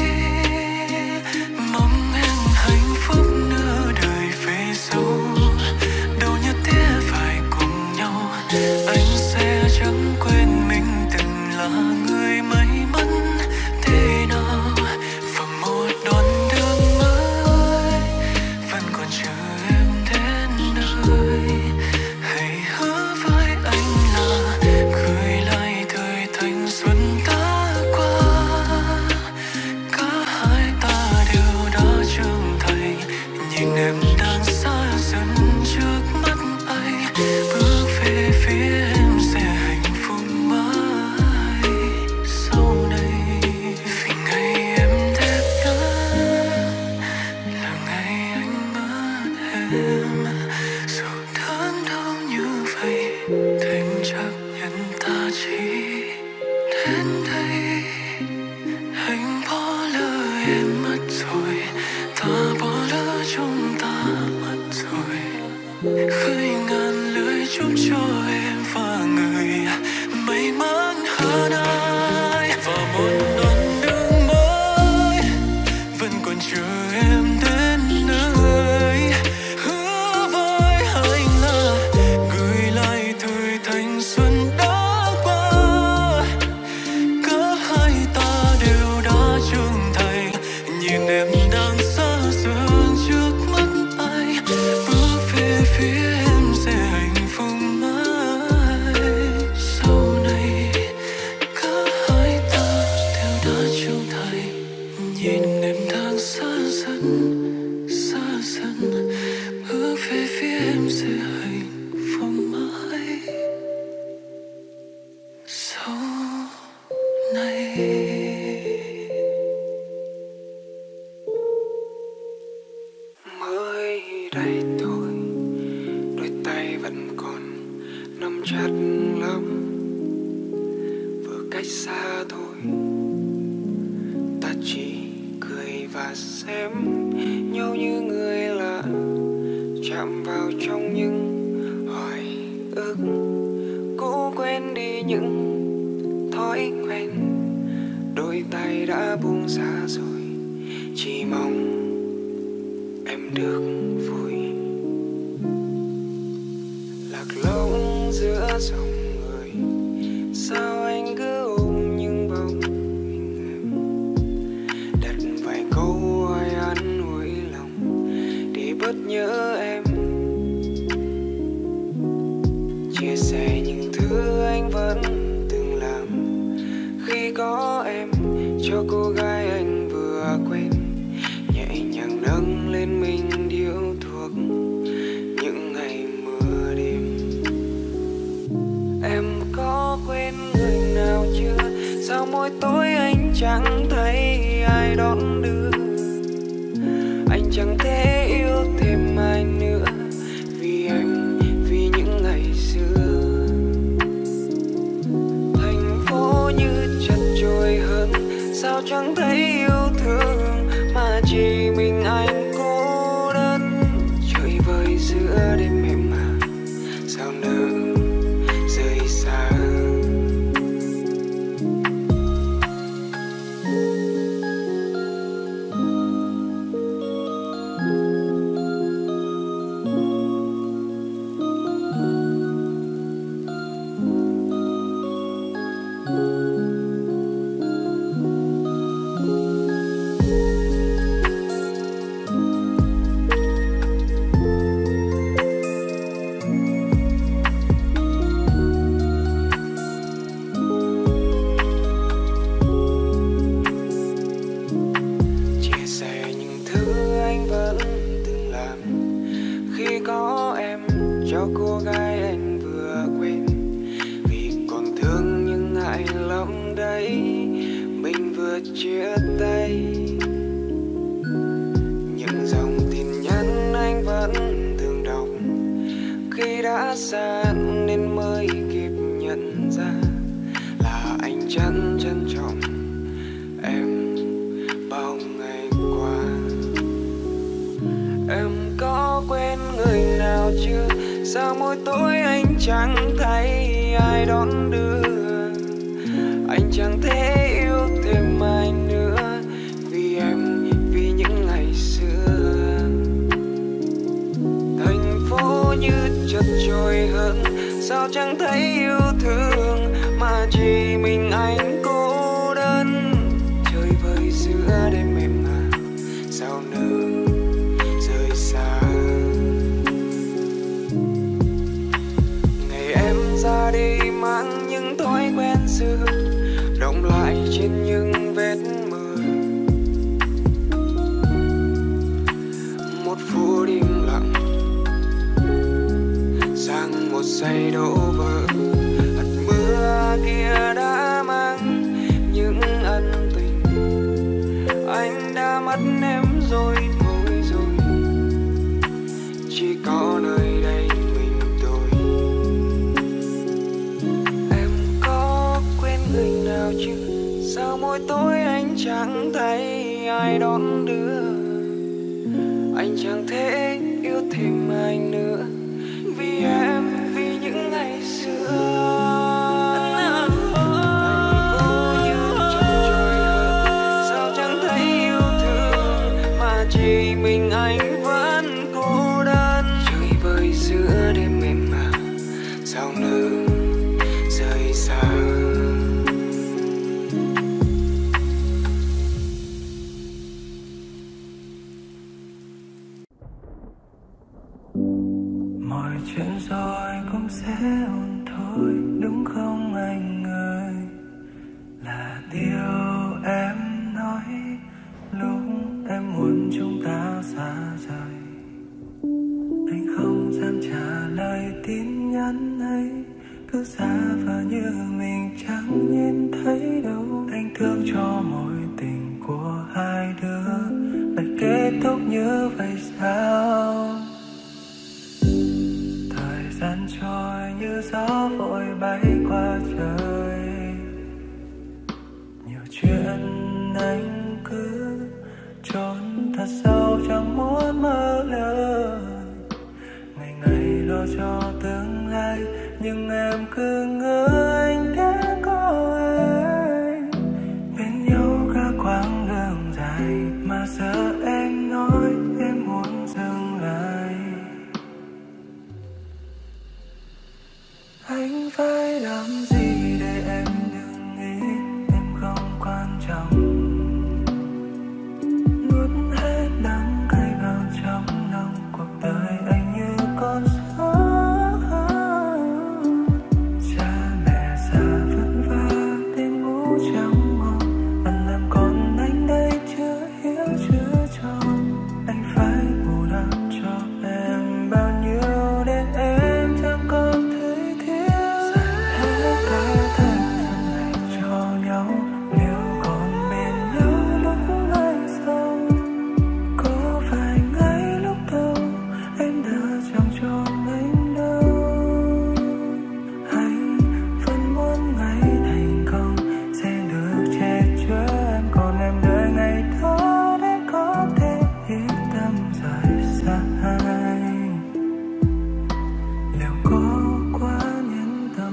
Mong em hạnh phúc nửa đời về sau, đâu nhất thiết phải cùng nhau. Anh sẽ khơi ngàn lời chúc cho em và người may mắn hơn ai. Và một đoạn đường mới vẫn còn chờ em đến nơi. Hứa với anh là gửi lại thời thanh xuân đã qua. Cả hai ta đều đã trưởng thành. Nhìn em đang xa dần trước mắt ai, bước về phía em sẽ hạnh phúc mãi. Sau này cả hai ta đều đã trưởng thành. Nhìn em đang xa dần, xa dần, bước về phía em sẽ hạnh phúc mãi. Sau này mới đây thôi, đôi tay vẫn còn nắm chặt lắm. Vừa cách xa thôi, ta chỉ cười và xem nhau như người lạ, chạm vào trong những hồi ức cũ, quên đi những thói quen. Đôi tay đã buông xa rồi, chỉ mong em được vui. Lạc lõng giữa dòng người, sao anh cứ ôm những bóng hình em, đặt vài câu hỏi an ủi lòng để bớt nhớ em. Chia sẻ những thứ anh vẫn từng làm khi có em, cho cô gái anh vừa quen, nhẹ nhàng nâng lên mình điếu thuốc những ngày mưa đêm. Em có quên người nào chưa? Sao mỗi tối anh chẳng thấy ai đón đưa? Anh chẳng thể yêu thêm ai nữa vì em, vì những ngày xưa. Thành phố như chật chội hơn, sao chẳng thấy yêu thương mà chỉ mình anh cô đơn. Trời vơi giữa đêm em mà sao nỡ rời xa. Anh chẳng thể yêu thêm ai nữa chuyện rồi cũng sẽ ổn thôi, đúng không anh ơi? Là điều em nói lúc em muốn chúng ta xa rời. Anh không dám trả lời tin nhắn ấy, cứ giả vờ như mình chẳng nhìn thấy đâu. Anh thương cho mối tình của hai đứa phải kết thúc như vậy sao? Thời gian trôi như gió vội bay qua trời, nhiều chuyện anh cứ trốn thật sâu chẳng muốn mơ lời. Ngày ngày lo cho tương lai nhưng em cứ ngỡ anh đã có ai. Bên nhau cả quãng đường dài mà giờ em nói em muốn dừng lại. Anh phải làm gì để em đừng nghĩ em không quan trọng? Nuốt hết đắng cay vào trong lòng, cuộc đời anh như con số. Cha mẹ già vất vả đêm ngủ chẳng ngon, anh làm con anh đây chưa hiểu chưa tròn. Anh phải bù đắp cho em bao nhiêu để em chẳng còn thấy thiếu. Hết cả thanh xuân này cho nhau, liệu còn bên nhau lúc ngày sau? Có phải ngay lúc đầu em đã chẳng chọn anh đâu? Anh vẫn muốn ngày thành công sẽ được che chở em, còn em đợi ngày đó để có thể yên tâm rời xa anh. Liệu có quá nhẫn tâm?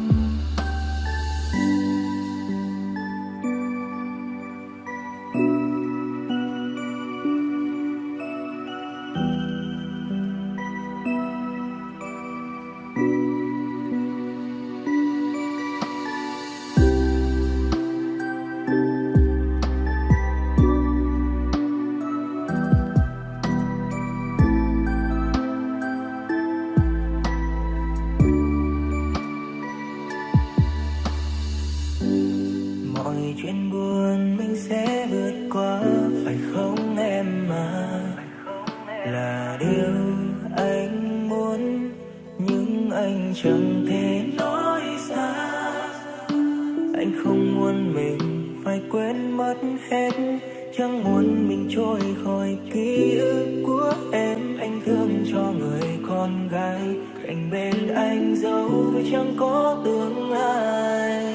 Mọi chuyện buồn mình sẽ vượt qua, phải không em à? Là điều anh muốn nhưng anh chẳng thể nói ra. Anh không muốn mình phải quên mất hết, chẳng muốn mình trôi khỏi ký ức của em. Anh thương cho người con gái cạnh bên anh dẫu chẳng có tương lai.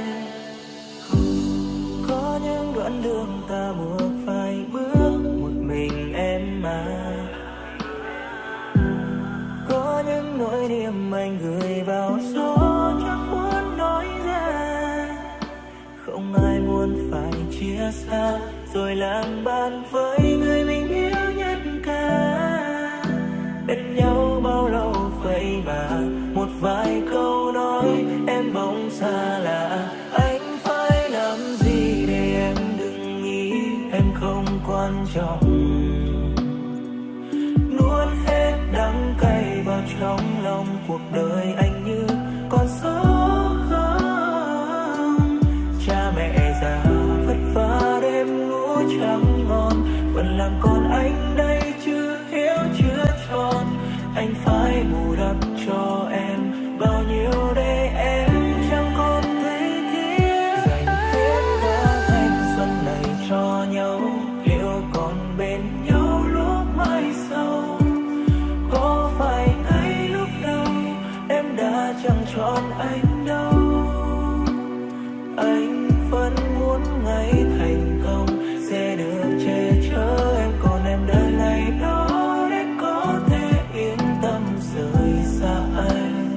Có những đoạn đường ta buộc phải bước một mình em mà. Có những nỗi niềm anh gửi vào gió chẳng muốn nói ra. Không ai muốn phải chia xa rồi làm bạn với người mình yêu nhất cả. Bên nhau bao lâu vậy mà một vài câu nói em bỗng xa lạ. Anh phải làm gì để em đừng nghĩ em không quan trọng? Nuốt hết đắng cay vào trong lòng, cuộc đời anh như con số không. Cha mẹ già vất vả đêm ngủ chẳng ngon, vẫn làm con anh đây chưa hiểu chưa tròn. Anh phải bù đắp cho em bao nhiêu để em chẳng còn thấy thiếu. Dành hết cả thanh xuân này cho nhau, liệu còn bên nhau lúc mai sau? Có phải ngay lúc đầu em đã chẳng chọn anh đâu? Anh vẫn muốn ngày thành công sẽ được che chở em, còn em đợi ngày đó để có thể yên tâm rời xa anh.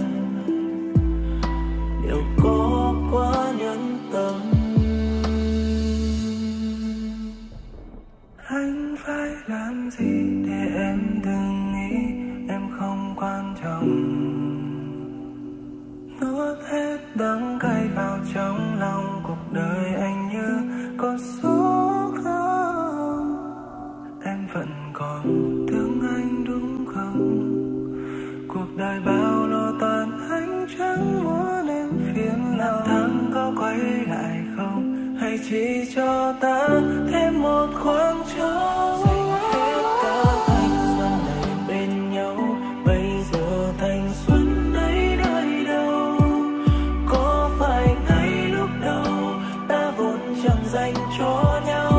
Liệu có quá nhẫn tâm? Anh phải làm gì để em đừng nghĩ em không quan trọng? Nuốt hết chỉ cho ta thêm một khoảng trống. Dành hết cả thanh xuân này bên nhau, bây giờ thanh xuân ấy nơi đâu? Có phải ngay lúc đầu ta vốn chẳng dành cho nhau?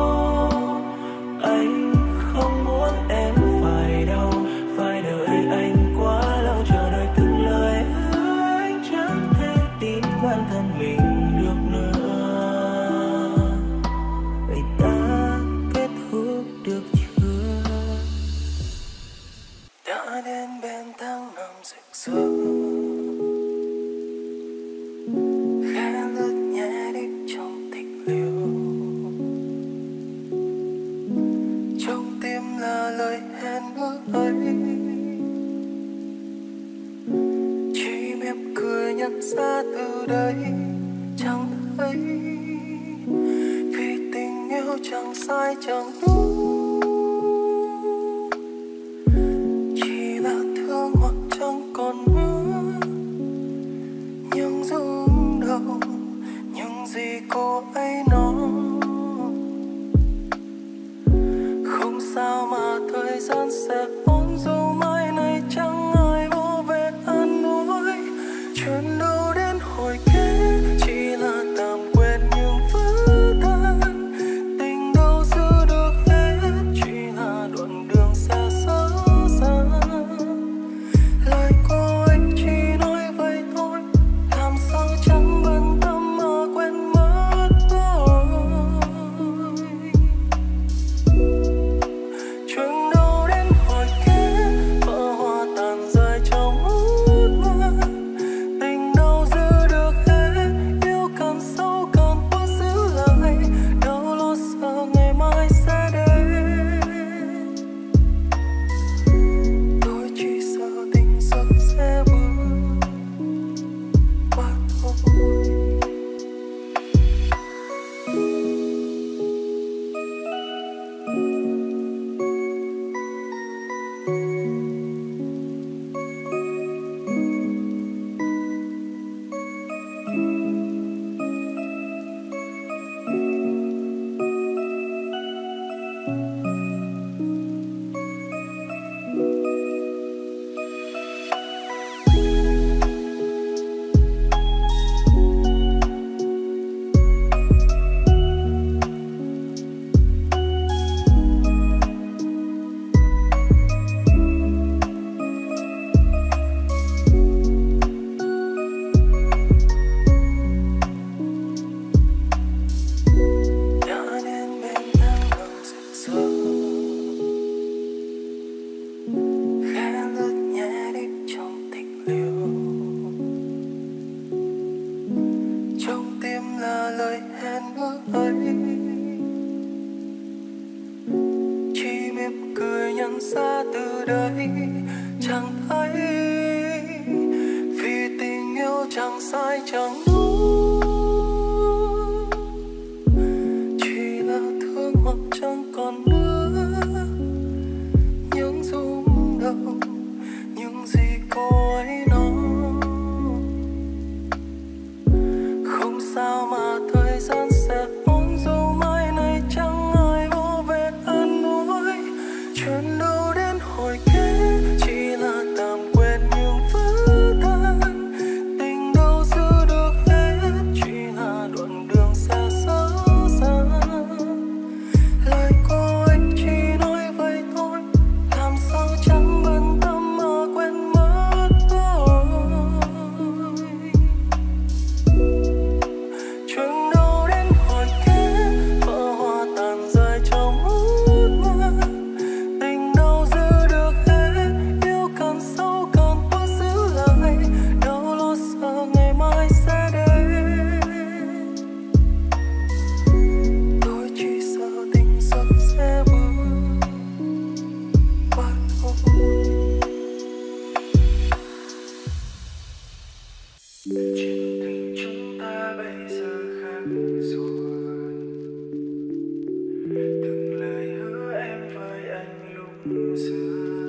Anh không muốn em phải đau, phải đợi anh quá lâu, chờ đợi từng lời hứa anh chẳng thể tin bản thân mình được nữa. Vậy ta kết thúc được chưa? Đã đến bên tháng năm rực rỡ, khẽ lướt nhẹ đi trong tình liêu, trong tim là lời hẹn ước ấy. Chỉ mỉm cười nhận ra từ đây chẳng thấy, vì tình yêu chẳng sai chẳng đúng, chỉ là thương hoặc chẳng còn nữa. Nhưng rung động những gì cô ấy nói, không sao mà thời gian sẽ ôn dù mai này chẳng ai vô về an ủi. Chuyện đâu đến hồi kết chỉ là tạm quên nhưng vẫn tan, tình đâu giữ được hết chỉ là đoạn đường xa xót xa. Lời cô ấy chỉ nói vậy thôi, làm sao chẳng bận tâm mà quên mất tôi. Chuyện đâu đến hồi kết vỡ hoa tàn rơi trong hút hoa, tình đâu giữ được hết, yêu càng sâu càng muốn giữ lại, đâu lo sợ ngày mai sẽ đến. Tôi chỉ sợ tình giấc sẽ bước qua thôi. Đã đến bên tháng năm rực rỡ, khẽ lướt nhẹ đi trong tình liêu, trong tim là lời hẹn ước ấy. Chỉ mỉm cười nhận ra từ đây chẳng thấy, vì tình yêu chẳng sai chẳng đúng, chỉ là thương hoặc chẳng còn nữa. Những rung động những gì cô ấy nói, không sao mà thời gian sẽ ôn dù mai này chẳng ai vô về an ủi. Chuyện đâu đến hồi kết chỉ là tạm quên nhưng vẫn tan, tình đâu giữ được hết chỉ là đoạn đường xa xót xa. Lời cô ấy chỉ nói vậy thôi, làm sao chẳng bận tâm mà quên mất tôi. Chuyện đâu đến hồi kết vỡ hoa tàn rơi trong hút hoa, tình đâu giữ được hết, yêu càng sâu càng muốn giữ lại, đâu lo sợ ngày mai sẽ đến. Tôi chỉ sợ tình giấc sẽ bước qua thôi. Chuyện tình chúng ta bây giờ khác rồi, từng lời hứa em với anh lúc xưa,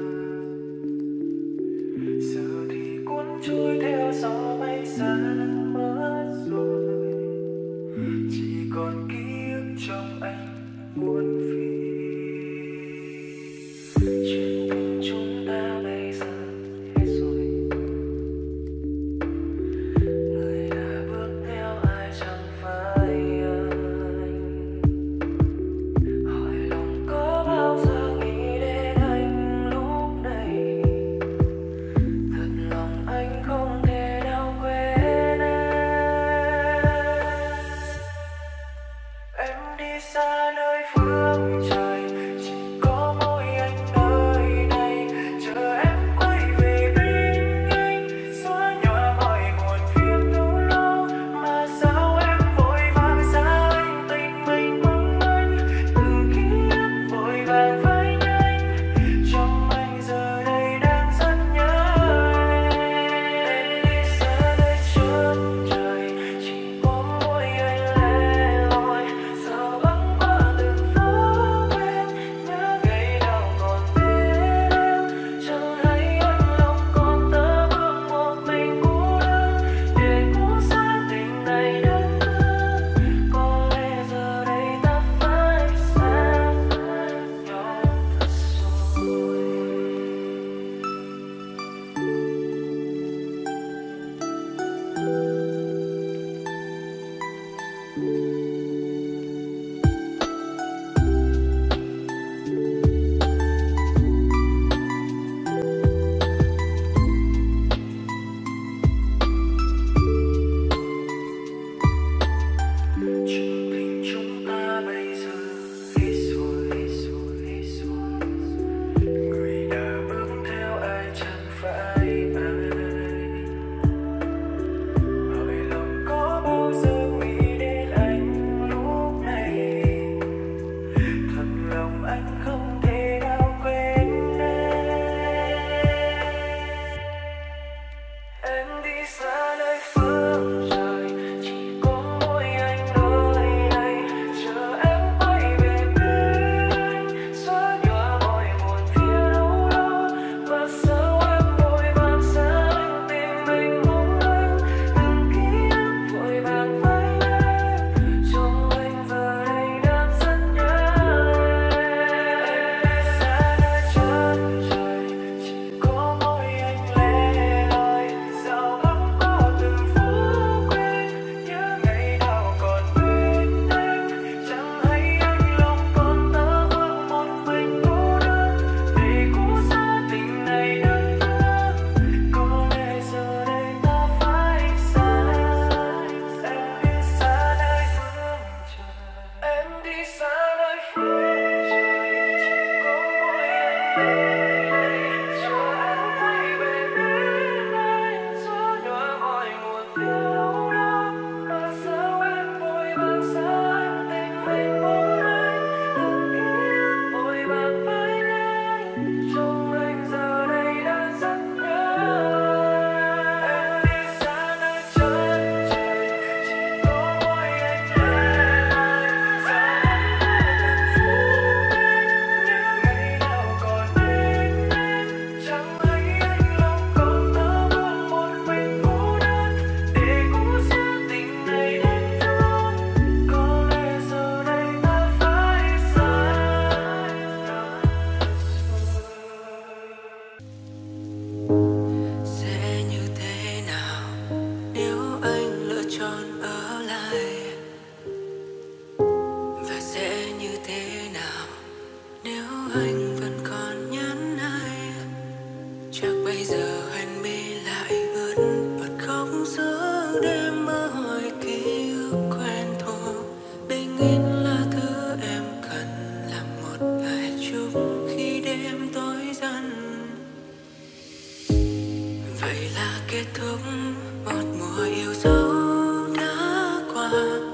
giờ thì cuốn trôi theo gió bay xa mất rồi, chỉ còn ký vậy là kết thúc một mùa yêu dấu đã qua.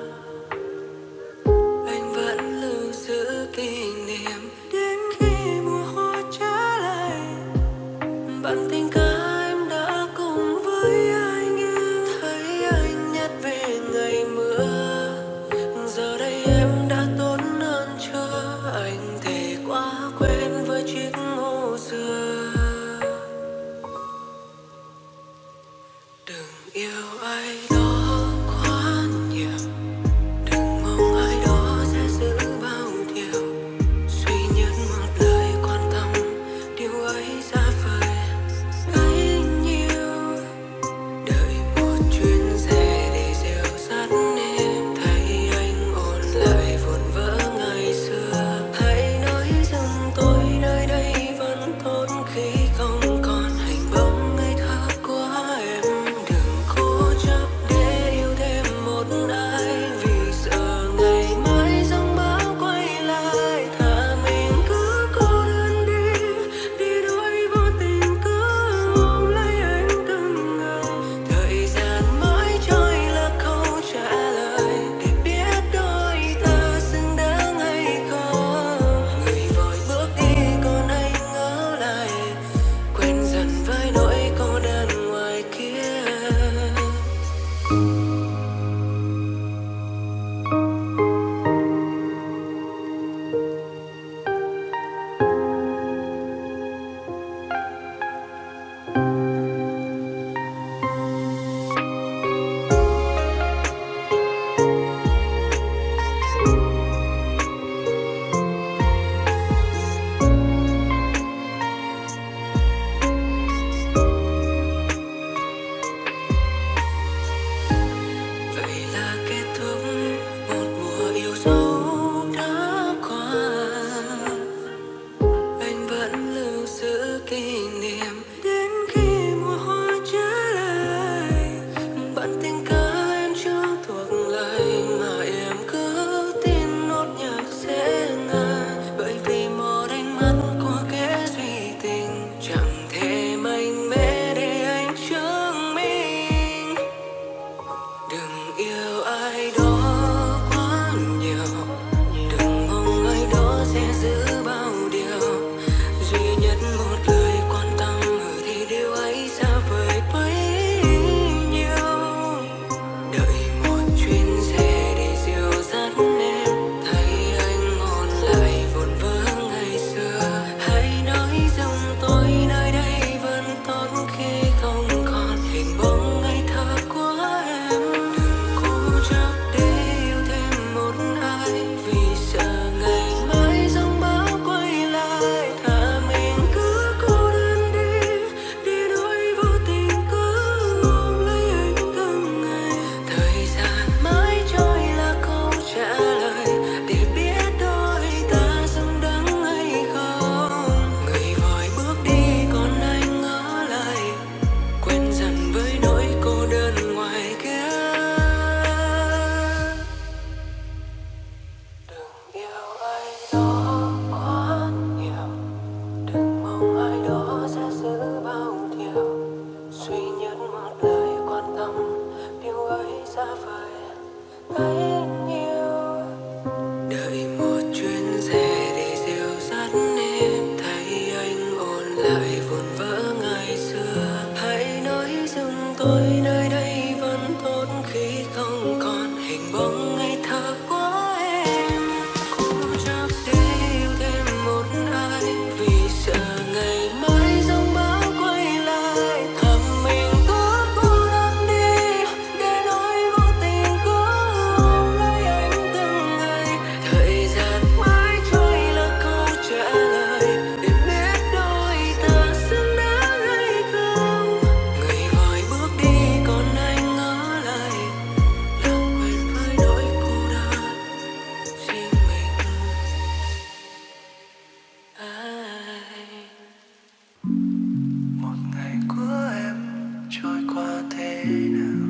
Anh vẫn lưu giữ kỷ niệm đến khi mùa hoa trở lại. Bạn tình ca em đã cùng với anh, thấy anh nhắc về ngày mưa. Giờ đây em đã tốt hơn chưa? Anh thề quá quen với chiếc ô xưa. Đừng yêu ai đó quá nhiều, đừng mong ai đó sẽ giữ bao điều. Duy nhất một lời quan tâm, điều ấy xa vời bấy nhiêu. Đợi một chuyến xe để dìu dắt em, thấy anh ôn lại vụn vỡ ngày xưa. Hãy nói rằng tôi nơi đây vẫn tốt khi không còn hình bóng ngây thơ của em. Đừng cố chấp để yêu thêm một ai, vì sợ ngày mai giông bão quay lại. Thà mình cứ cô đơn đi, đi đôi vô tình cứ ôm lấy anh từng ngày. Thời gian mãi trôi là câu trả lời để biết đôi ta xứng đáng hay không. Người vội bước đi còn anh ngỡ lại, quen dần với nỗi cô đơn ngoài kia. Vậy là kết thúc một mùa yêu dấu đã qua. Anh vẫn lưu giữ kỷ niệm đến khi mùa hoa trở lại. Bản tình ca em chưa thuộc lời mà em cứ tin nốt nhạc sẽ ngả. Bởi vì một ánh mắt của kẻ duy tình chẳng thể mạnh mẽ để anh chứng minh. Đừng yêu ai đó quá nhiều, đừng mong ai đó sẽ giữ bao điều. Duy nhất một lời quan tâm thì điều ấy xa vời bấy nhiêu. Đợi một chuyến xe để dìu dắt em, thấy anh ôn lại vụn vỡ ngày xưa. Hãy nói rằng tôi nơi đây vẫn tốt khi không còn hình bóng ngây thơ của em. Đừng cố chấp để yêu thêm một ai, vì sợ ngày mai giông bão quay lại. Thà mình cứ cô đơn đi, đi đôi vô tình cứ ôm lấy anh từng ngày. Thời gian mãi trôi là câu trả lời để biết đôi ta xứng đáng hay không. Người vội bước đi còn anh ngỡ lại, quen dần với nỗi cô đơn ngoài kia. Đừng yêu ai đó quá nhiều, đừng mong ai đó sẽ giữ bao điều. Duy nhất một lời quan tâm, điều ấy xa vời bấy nhiêu. Đợi một chuyến xe để dìu dắt em, thấy anh ôn lại vụn vỡ ngày xưa. Hãy nói rằng tôi nơi đây vẫn tốt khi không còn hình bóng ngây thơ của em. Cố chấp để yêu thêm một ai, vì sợ ngày mai giông bão quay lại. Thầm mình cứ cô đơn đi, để nỗi vô tình cứ ôm lấy anh từng ngày. Thời gian mãi trôi là câu trả lời để biết đôi ta xứng đáng hay không. Người vội bước đi còn anh ngỡ lại, là quen với nỗi cô đơn riêng mình. Ai Một ngày của em trôi qua thế nào,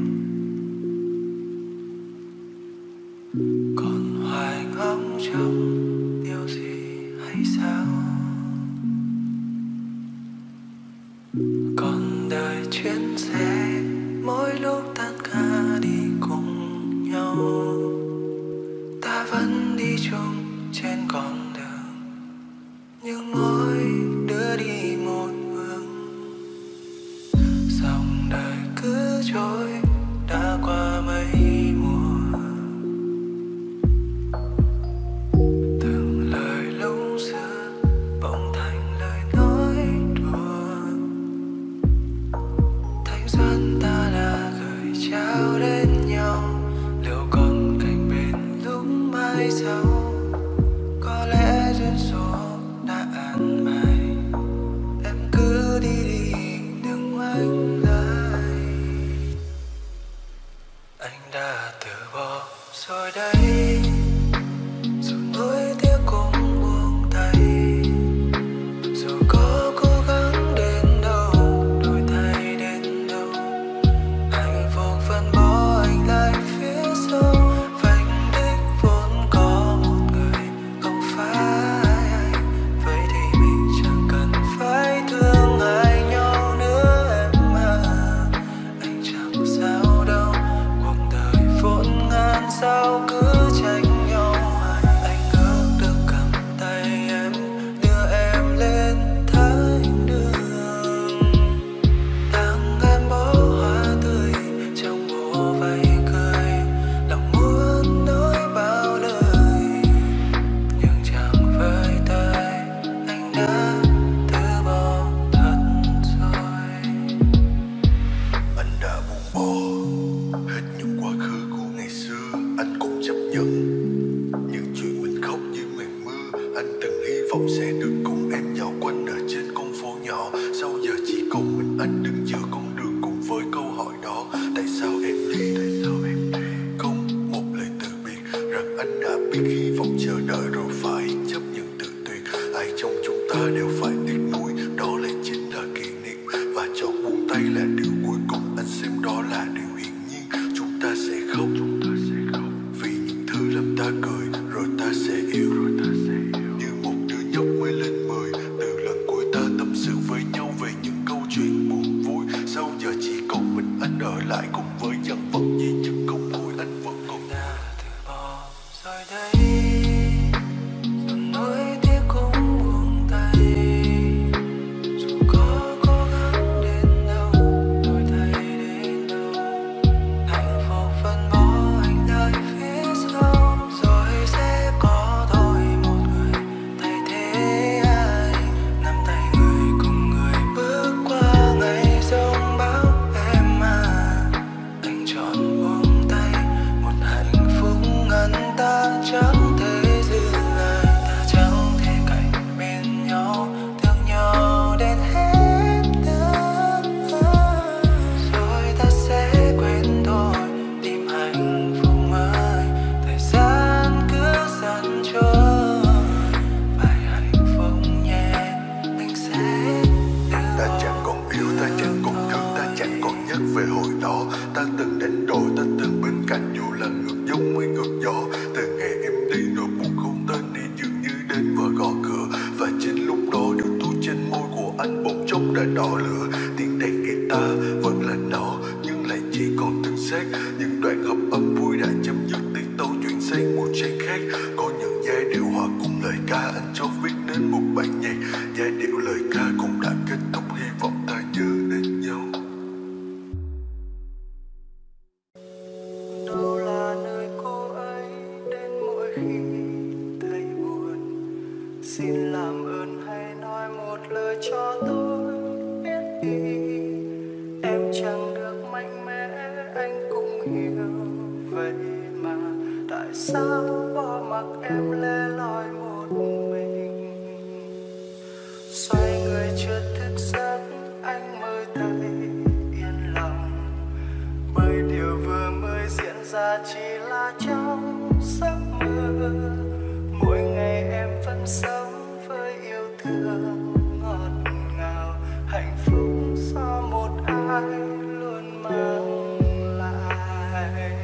còn hoài ngóng trông điều gì hay sao? Còn đời chuyến con đường, nhưng mỗi đưa đi một hướng. Dòng đời cứ trôi đã qua mấy mùa, từng lời lúc xưa bỗng thành lời nói đùa. Thanh xuân ta đã gửi trao đến nhau, liệu còn cạnh bên lúc mai sau? Có lẽ duyên số đã an bài, em cứ đi đi đừng ngoảnh lại. Anh đã từ bỏ rồi đây, dù nuối tiếc cũng buông tay. Dù có cố gắng đến đâu, đổi thay đến đâu, hạnh phúc vẫn bỏ anh lại phía sau. Vành đích vốn có một người, không phải anh. Vậy thì mình chẳng cần phải thương ai nhau nữa em à. Anh chẳng sao đâu, cuộc đời vốn ngàn sao cứ tranh nhau hoài. Anh ước được cầm tay em, đưa em lên thánh đường. Tặng em bó hoa tươi trong bộ váy cười, lòng muốn nói bao lời, nhưng chẳng với tới anh đã từ bỏ thật rồi. Anh đã buông bỏ hết những quá khứ của ngày xưa, anh cũng chấp nhận những chuyện mình khóc như màn mưa. Anh từng hy vọng sẽ được cùng em dạo quanh ở trên con phố nhỏ, sau giờ chỉ còn mình anh đứng giữa con đường cùng với câu hỏi đó: tại sao em đi? Tại sao em đi? Không một lời từ biệt, rằng anh đã biết hy vọng chờ đợi rồi phải chấp nhận tự tuyệt. Ai trong chúng ta đều phải tiếc nuối, đó lại chính là kỷ niệm. Và chọn buông tay là điều cuối cùng, anh xem đó là điều hiển nhiên. Chúng ta sẽ khóc, chúng ta sẽ khóc vì những thứ làm ta cười, rồi ta sẽ yêu, rồi ta sẽ yêu. Như một đứa nhóc mới lên mười, từ lần cuối ta tâm sự với nhau về những câu chuyện buồn vui. Sau giờ chỉ còn mình anh ở lại cùng với dằn vặt như những câu môi anh vẫn còn. Đã từ bỏ rồi đây, dù nuối tiếc cũng buông tay. Dù có cố gắng đến đâu, đổi thay đến đâu, hạnh phúc vẫn bỏ anh lại phía sau. Rồi sẽ có thôi một người thay thế ai, nắm tay người cùng người bước qua ngày giông bão em à. Anh chọn buông tay, một hạnh phúc ngăn ta chẳng thể giữ lại. Ta chẳng thể cạnh bên nhau, thương nhau đến hết tương lai. Rồi ta sẽ quên thôi, tìm hạnh phúc mới. Thời gian cứ dần trôi, vài hạnh phúc nhẹ anh sẽ từ Ta bỏ. chẳng còn yêu, ta chẳng còn thương, ta chẳng còn nhắc về hồi đó. Ta từng đánh đổi, ta từng bên cạnh dù là ngược giông hay ngược gió. Từ ngày em đi nỗi buồn không tên đi dường như đến và gõ cửa. Và trên lúc đó điều tôi trên môi của anh bỗng chốc đã đỏ lửa. Tiếng đàn guitar vẫn là nó, nhưng lại chỉ còn từng xác. Những đoạn hợp âm vui đã chấm dứt, tiết tấu chuyển sang một trang khác. Có những giai điệu hòa cùng lời ca, anh cho viết nên một bản nhạc. Giai điệu lời ca cũng đã kết thúc, hy vọng ta nhớ đến nhau. Đâu là nơi cô ấy đến mỗi khi thấy buồn. Xin làm ơn hãy nói một lời cho tôi biết đi. Em chẳng được mạnh mẽ, anh cũng hiểu. Vậy mà tại sao bỏ mặc em lẻ loi một mình? Xoay người chưa thức giấc, anh mới thấy yên lòng. Bởi điều vừa mới diễn ra chỉ là trong giấc mơ. Mỗi ngày em vẫn sống với yêu thương ngọt ngào, hạnh phúc do một ai luôn mang lại.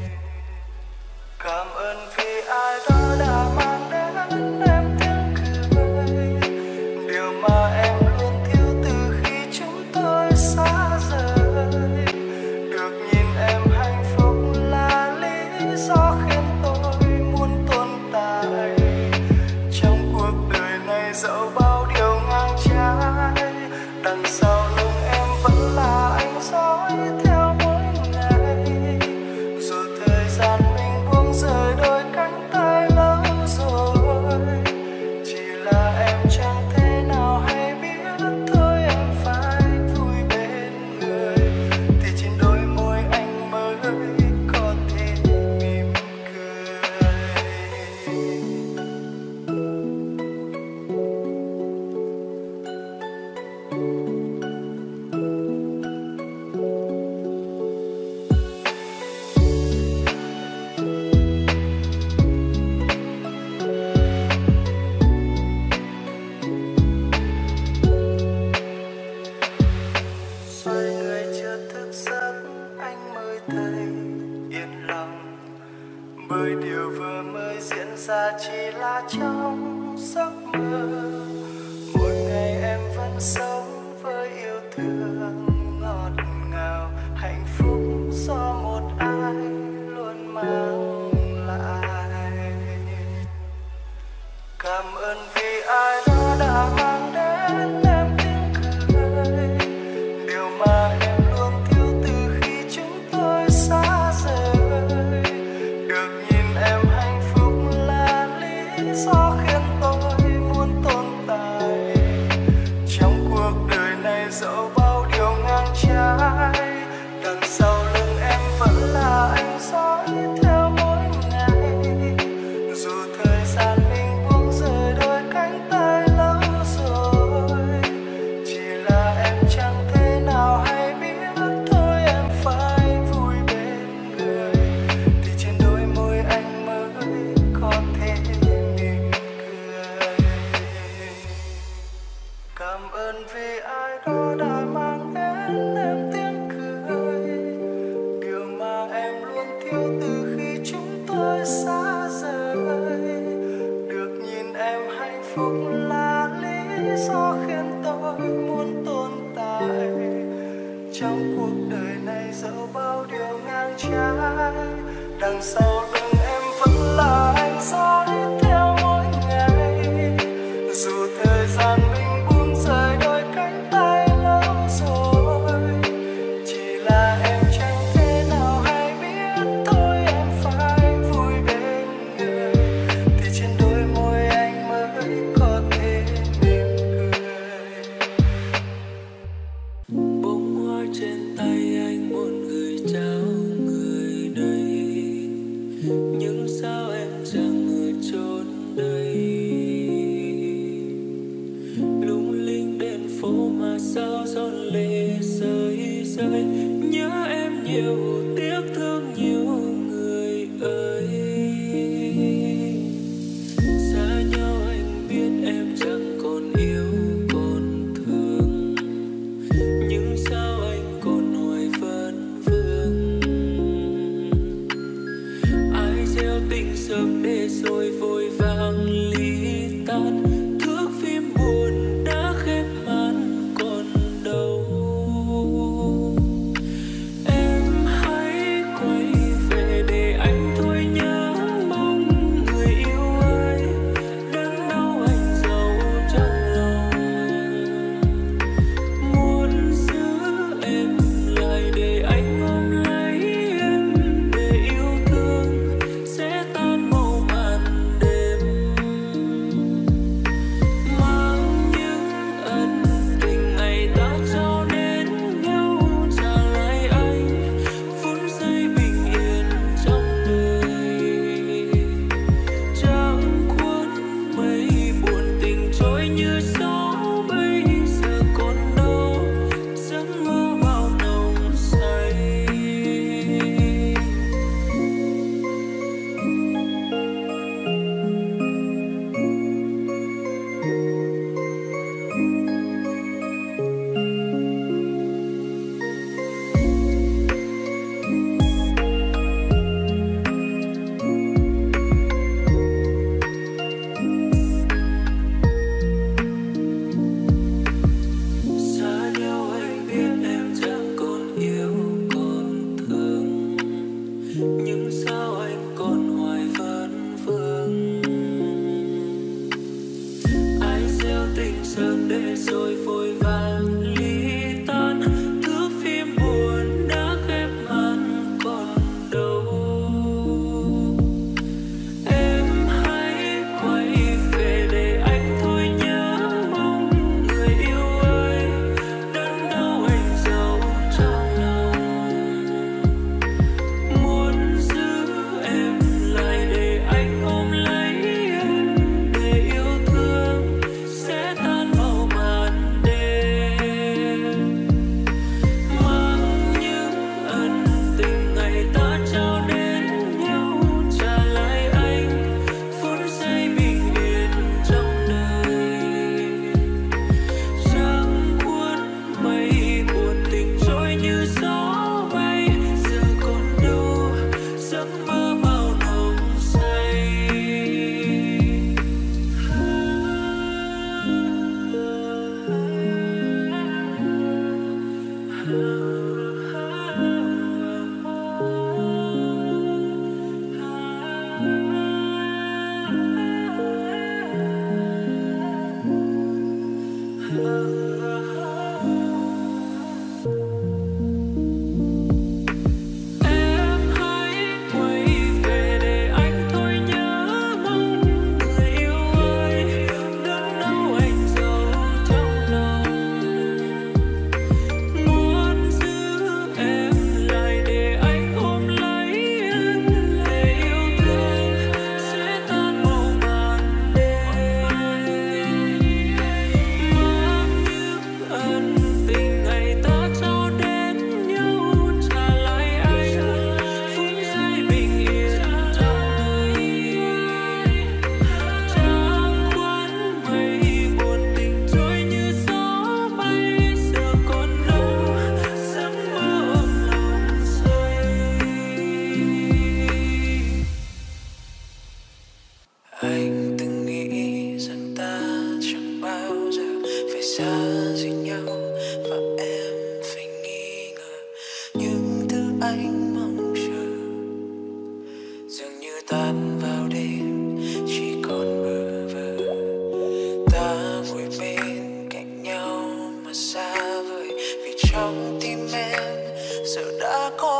Cảm ơn vì ai đó đã mang đến em tiếng cười, điều mà em luôn thiếu từ khi chúng tôi xa rời. Được nhìn em hạnh phúc là lý do khiến chỉ là trong giấc mơ. Một ngày em vẫn sống với yêu thương ngọt ngào, hạnh phúc do một ai luôn mang lại. Cảm ơn vì ai đó đã mang đến em tiếng cười, điều mà em luôn thiếu từ khi chúng tôi xa rời. Được nhìn em hạnh phúc là lý do khiến tôi muốn tồn tại trong cuộc đời này. Dẫu bao điều ngang trái, đằng sau lưng em vẫn là anh dõi theo mỗi ngày. Dù thời gian mình buông rời đôi cánh tay lâu rồi, chỉ là em chẳng thể nào hay biết thôi em phải vui bên người, thì trên đôi môi anh mới có thể mỉm cười. Cảm ơn vì ai đó đã mang đến em tiếng cười, điều mà em luôn thiếu từ khi chúng tôi xa rời. Được nhìn em hạnh phúc là lý do khiến tôi muốn tồn tại trong cuộc đời này. Dẫu bao điều ngang trái, đằng sau lưng em vẫn là anh dõi theo mỗi ngày. Dù thời gian mình buông rời đôi cánh tay lâu rồi, chỉ là em chẳng thể nào hay biết thôi em phải vui bên người, thì trên đôi môi anh mới có thể mỉm cười. Bông hoa trên tay anh muốn gửi trao người đây, nhưng sao em chẳng ở chốn đây. Lung linh đèn phố mà sao giọt lệ rơi rơi, nhớ em nhiều tiếc thương nhiều người ơi. Xa nhau anh biết em chẳng còn yêu còn thương, nhưng sao anh còn hoài vấn vương. Ai gieo tình sớm để rồi vội vàng ly tan, thước phim buồn đã khép màn còn đâu. Em hãy quay về để anh thôi nhớ mong người yêu ơi, đớn đau anh giấu trong lòng. Muốn giữ em lại để anh ôm lấy em, để yêu thương sẽ tan màu màn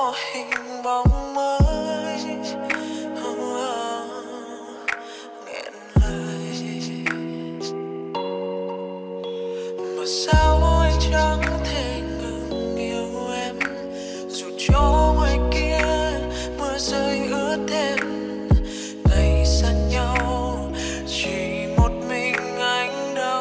có hình bóng mới nghẹn lời. Mà sao anh chẳng thể ngừng yêu em, dù cho ngoài kia mưa rơi ướt thêm. Ngày xa nhau chỉ một mình anh đâu,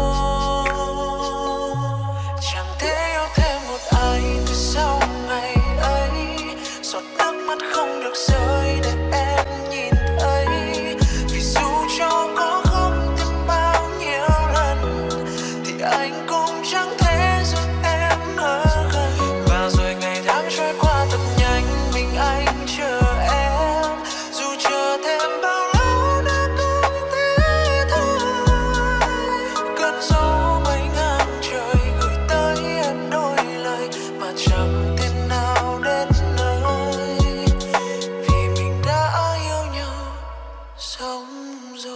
chẳng thể yêu thêm một ai từ sau ngày ấy. Giọt nước mắt không được rơi để em nhìn thấy, vì dù cho có khóc thêm bao nhiêu lần thì anh cũng chẳng thể giúp em ở gần. Và rồi ngày tháng trôi qua thật nhanh, mình anh chờ em, dù chờ thêm bao lâu đã cũng thế thôi. Cơn gió bay ngang trời gửi tới em đôi lời mà chẳng thể nào đến nơi, vì mình đã yêu nhau xong rồi.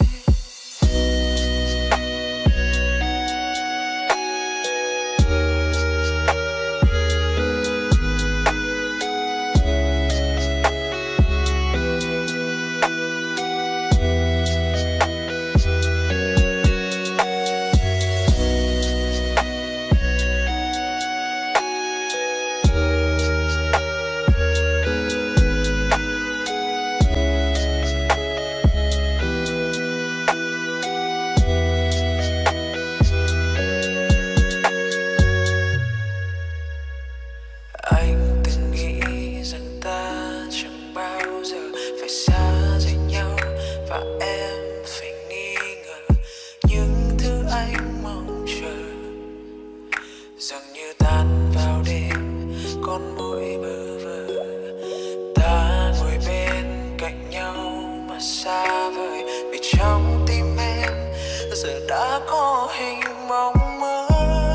Anh từng nghĩ rằng ta chẳng bao giờ phải xa rời nhau, và em phải nghi ngờ những thứ anh mong chờ dường như tan vào đêm. Con mũi bơ vơ, ta ngồi bên cạnh nhau mà xa vời, vì trong tim em giờ đã có hình bóng mới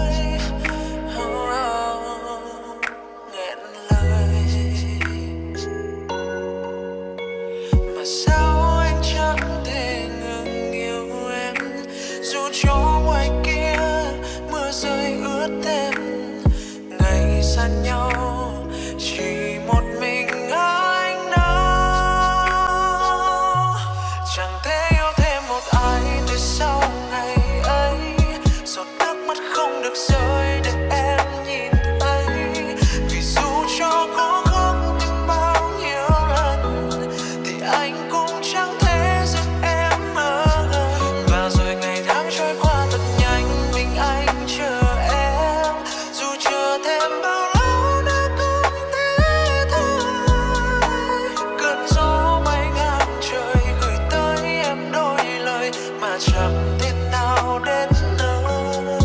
nghẹn lời. Mà sao anh chẳng thể ngừng yêu em, dù cho ngoài kia mưa rơi ướt thêm. Ngày xa nhau chỉ một mình anh đâu, chẳng thể yêu thêm một ai từ sau ngày ấy. Giọt nước mắt không được rơi để em nhìn thấy, vì dù cho có khóc thêm bao nhiêu lần thì anh cũng chẳng thể giúp em ở gần. Và rồi ngày tháng trôi qua thật nhanh, mình anh chờ em, dù chờ thêm bao lâu đã cũng thế thôi. Cơn gió bay ngang trời gửi tới em đôi lời mà chẳng thể nào đến nơi,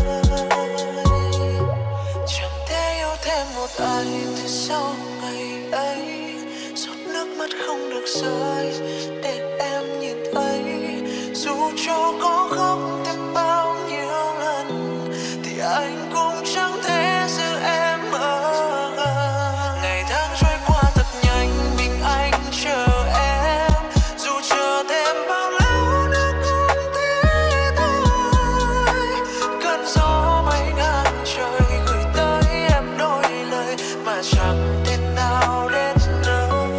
chẳng thể yêu thêm một ai từ sau ngày ấy. Giọt nước mắt không được rơi để em nhìn thấy, dù cho có khóc thêm bao nhiêu lần thì anh cũng chẳng thể giữ em ở gần. Ngày tháng trôi qua thật nhanh, mình anh chờ em, dù chờ thêm bao lâu đã cũng thế thôi. Cơn gió bay ngang trời gửi tới em đôi lời mà chẳng thể nào đến nơi,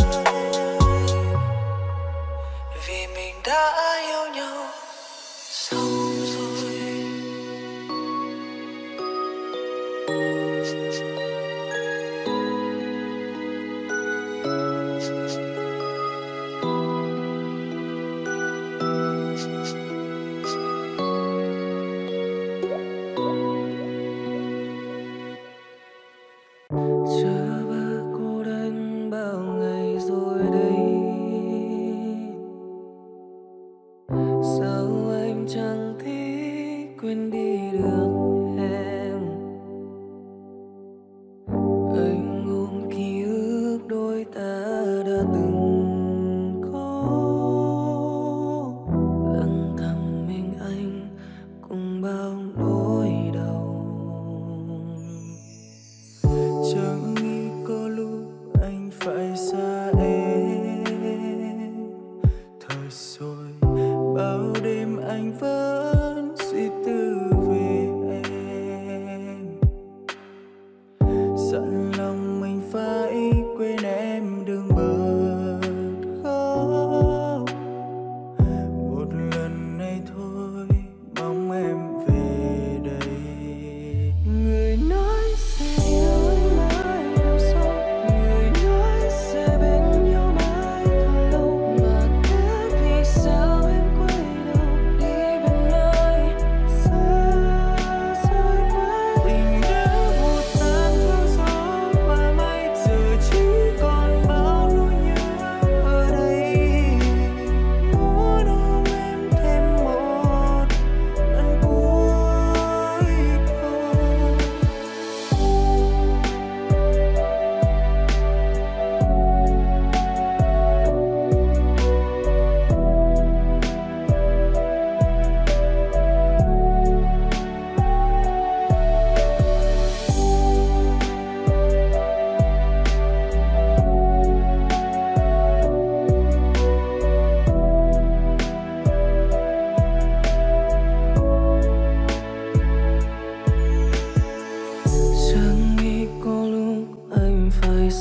vì mình đã yêu nhau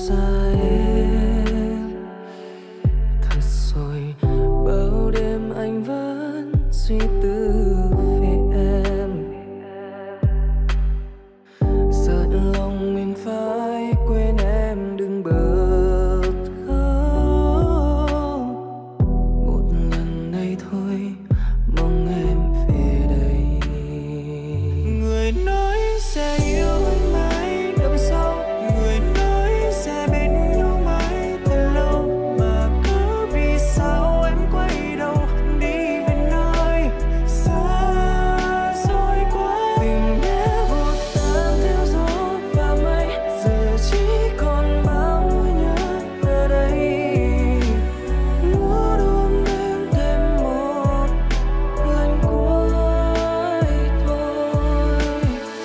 xa em. Thật rồi bao đêm anh vẫn suy tư về em, sợ lòng mình phải quên em đừng bật khóc. Một lần này thôi mong em về đây. Người nói sẽ yêu anh mãi đậm sâu, người nói sẽ bên nhau mãi thật lâu, mà cứ vì sao em quay đầu đi về nơi xa xôi quá. Tình đã vụt tan theo gió và mây, giờ chỉ còn bao nỗi nhớ ở đây. Muốn ôm em thêm một lần cuối thôi.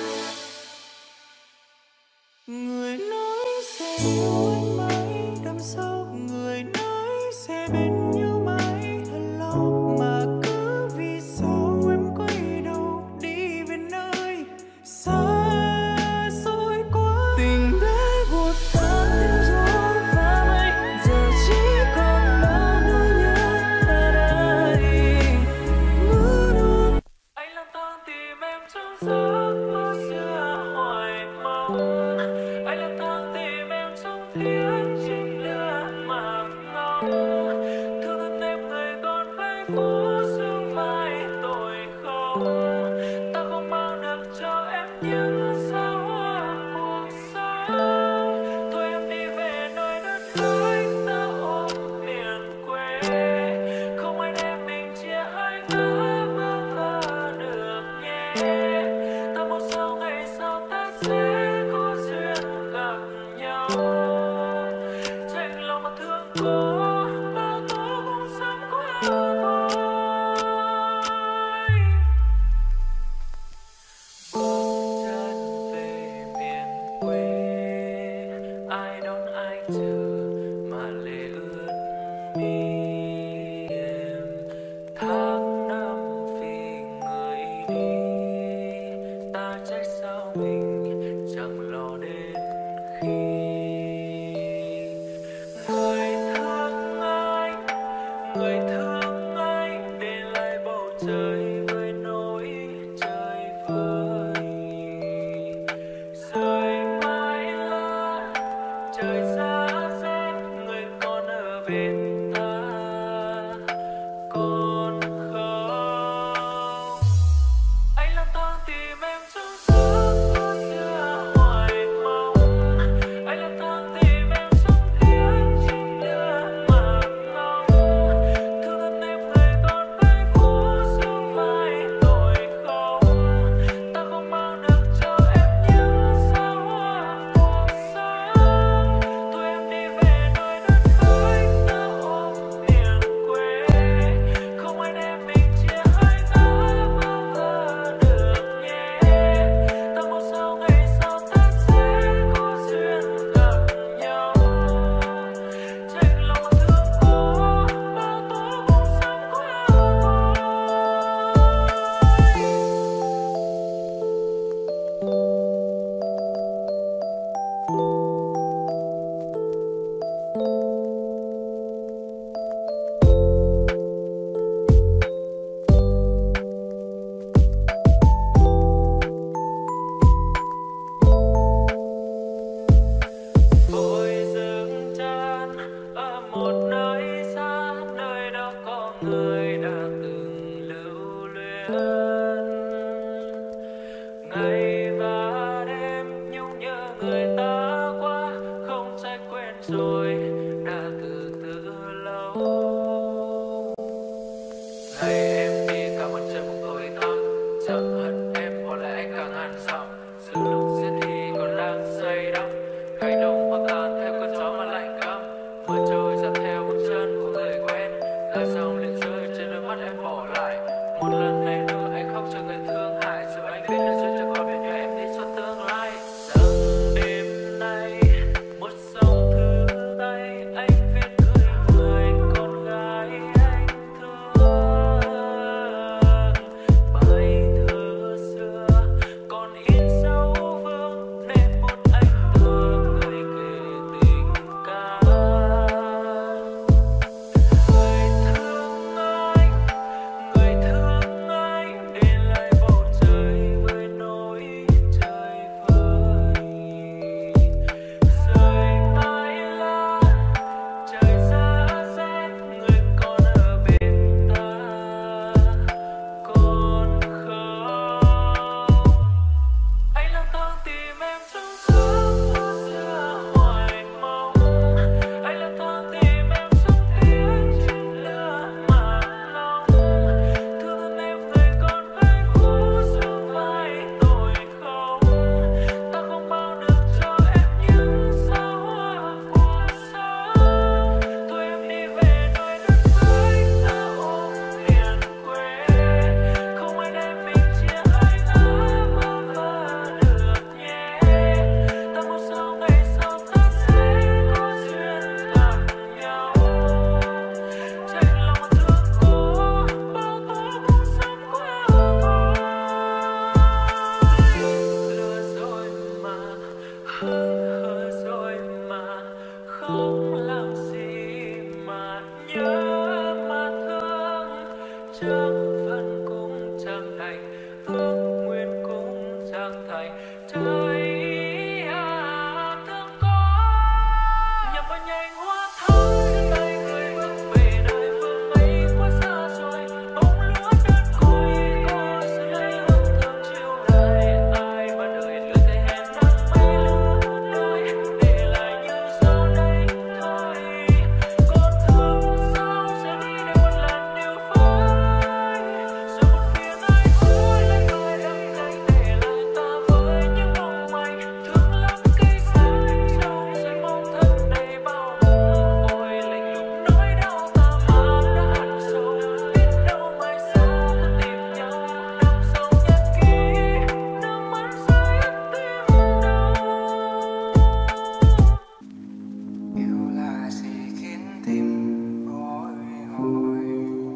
Người nói sẽ yêu anh mãi đậm sâu, người nói sẽ bên nhau mãi thật lâu, mà cứ vì sao em quay đầu đi về nơi xa xôi quá. Tình đã vụt tan theo gió và mây, giờ chỉ còn bao nỗi nhớ ở đây. Muốn ôm anh lang thang tìm em trong giấc mơ xưa hoài mong, anh lang thang tìm em trong tiếng chim lửa màng ngóng. Thương hơn em người còn phải phố sương vai tội không, ta không mang được cho em những sao hoa cuộc sống. Thôi em đi về nơi đất khách, ta ôm miền quê, không ai đem mình chia hai ngã bơ vơ được nhé. Ta mong sao ngày sau ta sẽ có duyên gặp nhau, tranh lòng mà thương có bao tố cũng sắp qua thôi. Bước chân về miền quê, ai đón ai chờ mà lệ ướt mi em. Tháng năm vì người đi, ta trách sao mình chẳng lo đến khi. Người thương anh, người thương anh, để lại bầu trời với nỗi trời vơi. Rơi mãi lá trời xa rét, người còn ở bên ta còn không. Anh lang thang tìm em trong giấc mơ xưa hoài mong, anh lang thang tìm em trong tiếng chim lửa màng ngóng. Thương hơn em người còn phải phố sương vai tội không, ta không mang được cho em những sao hoa cuộc sống. Thôi em đi về nơi đất khách, ta ôm miền quê, không ai đem mình chia hai ngã bơ vơ được nhé. Ta mong sao ngày sau ta sẽ có duyên gặp nhau, tranh lòng mà thương có bao tố cũng sắp qua thôi. Vội dừng chân ở một nơi xa, nơi đó có người đã từng lưu luyến. Ngày và đêm nhung nhớ người ta quá, không trách quên rồi đã từ từ lâu. Ngày em đi cả mặt trời một tối tăm, chẳng hận em bỏ lại anh càng hằn giọng. Giữa lúc giết thì còn đang say đắm, cánh đồng hoa tàn theo cơn gió mà lạnh căm. Mưa trôi dạt theo bước chân của người quen, là dòng liền rơi trên đôi mắt em bỏ lại. Một lần này nữa anh khóc cho người thương hại, dù anh biết là rồi chẳng còn biết nhớ em đi cho tương lai. Rằng đêm nay một dòng thư tay không làm gì mà nhớ mà thương, chắc vẫn cũng chẳng thành, ước nguyện cũng chẳng thành. Trời à, thương con nhập vào nhành hoa thắm, tay người bước về đời phương ấy quá xa rồi. Bông lúa đơn côi có sự lấy hương thơm chiều lại, ai mà đợi lứa thề hẹn nắng mấy lứa đôi để lại như sau đây thôi. Con thương sao sẽ đi để một lần điều phai, rồi một phiền ai ôi lên đôi đắng cay để lại ta với những mong manh. Thương lắm cây xanh trong rồi mong thân đầy bao mơ, ôi lạnh lùng nỗi đau ta mang đã hằn sâu. Biết đâu mai sau ta tìm nhau đằng sau nhật ký, nước mắt rơi ướt tim đau. Yêu là gì khiến tim bồi hồi,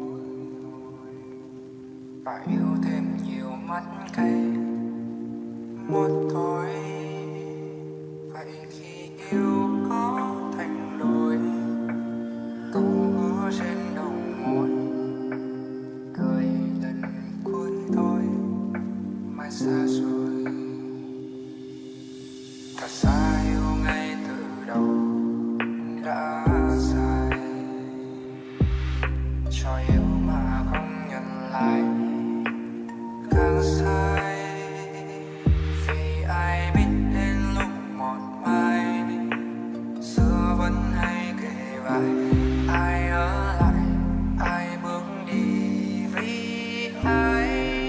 phải yêu thêm nhiều mắt cay một thôi. Vậy khi yêu có thành đôi, câu hứa trên đầu môi, cười lần cuối thôi mai xa rồi. Thật ra yêu ngay từ đầu đã sai, cho yêu mà không nhận lại càng sai. Vì ai biết đến lúc một mai xưa vẫn hay kể vai, ai ở lại ai bước đi vì ai.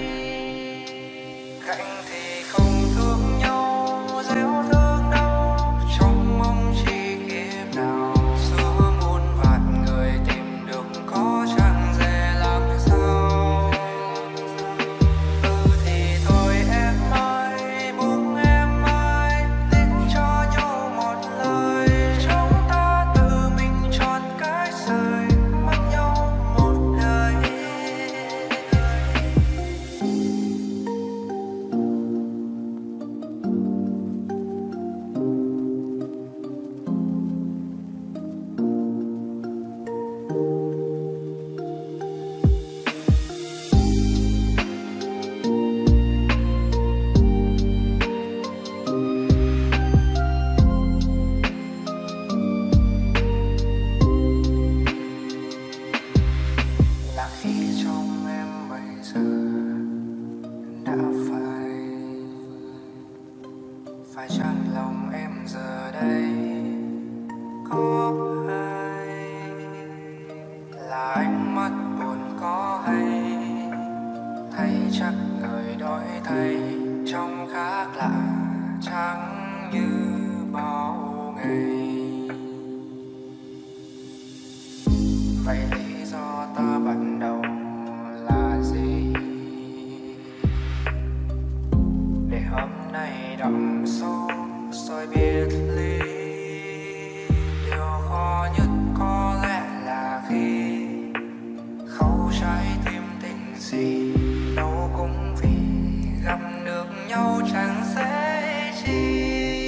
Cạnh thì không thương nhau, gieo thương đau, trong mong chỉ kiếp nào xưa muôn vạn người tìm được có chẳng dễ làm sao. Ừ thì thôi em ơi, buông em ơi, thích cho nhau một lời, chúng ta tự mình chọn cái rời, mất nhau một đời. Là khi trong em bây giờ đã phải, phải chăng lòng em giờ đây có ai? Là ánh mắt buồn có hay, thay chắc lời đổi thay, trong khác lạ chẳng như bao ngày. Vậy lý do ta bắt đầu là gì, để hôm nay đậm sâu rồi biệt ly? Điều khó nhất có lẽ là khi khâu trái tim tình gì đâu cũng vì gặp được nhau chẳng dễ chi.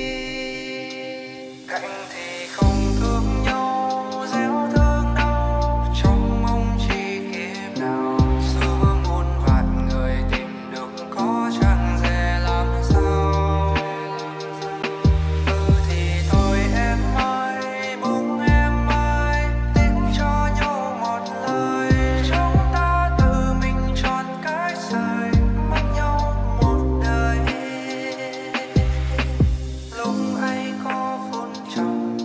Cạnh thì không thương nhau, gieo thương đau, trong mong chỉ kiếp nào xưa muôn vạn người tìm được có chẳng dễ làm sao. Ừ thì thôi em ơi, buông em ơi, thích cho nhau một lời, chúng ta tự mình chọn cái rời, mất nhau một đời. Lúc ấy có phút trầm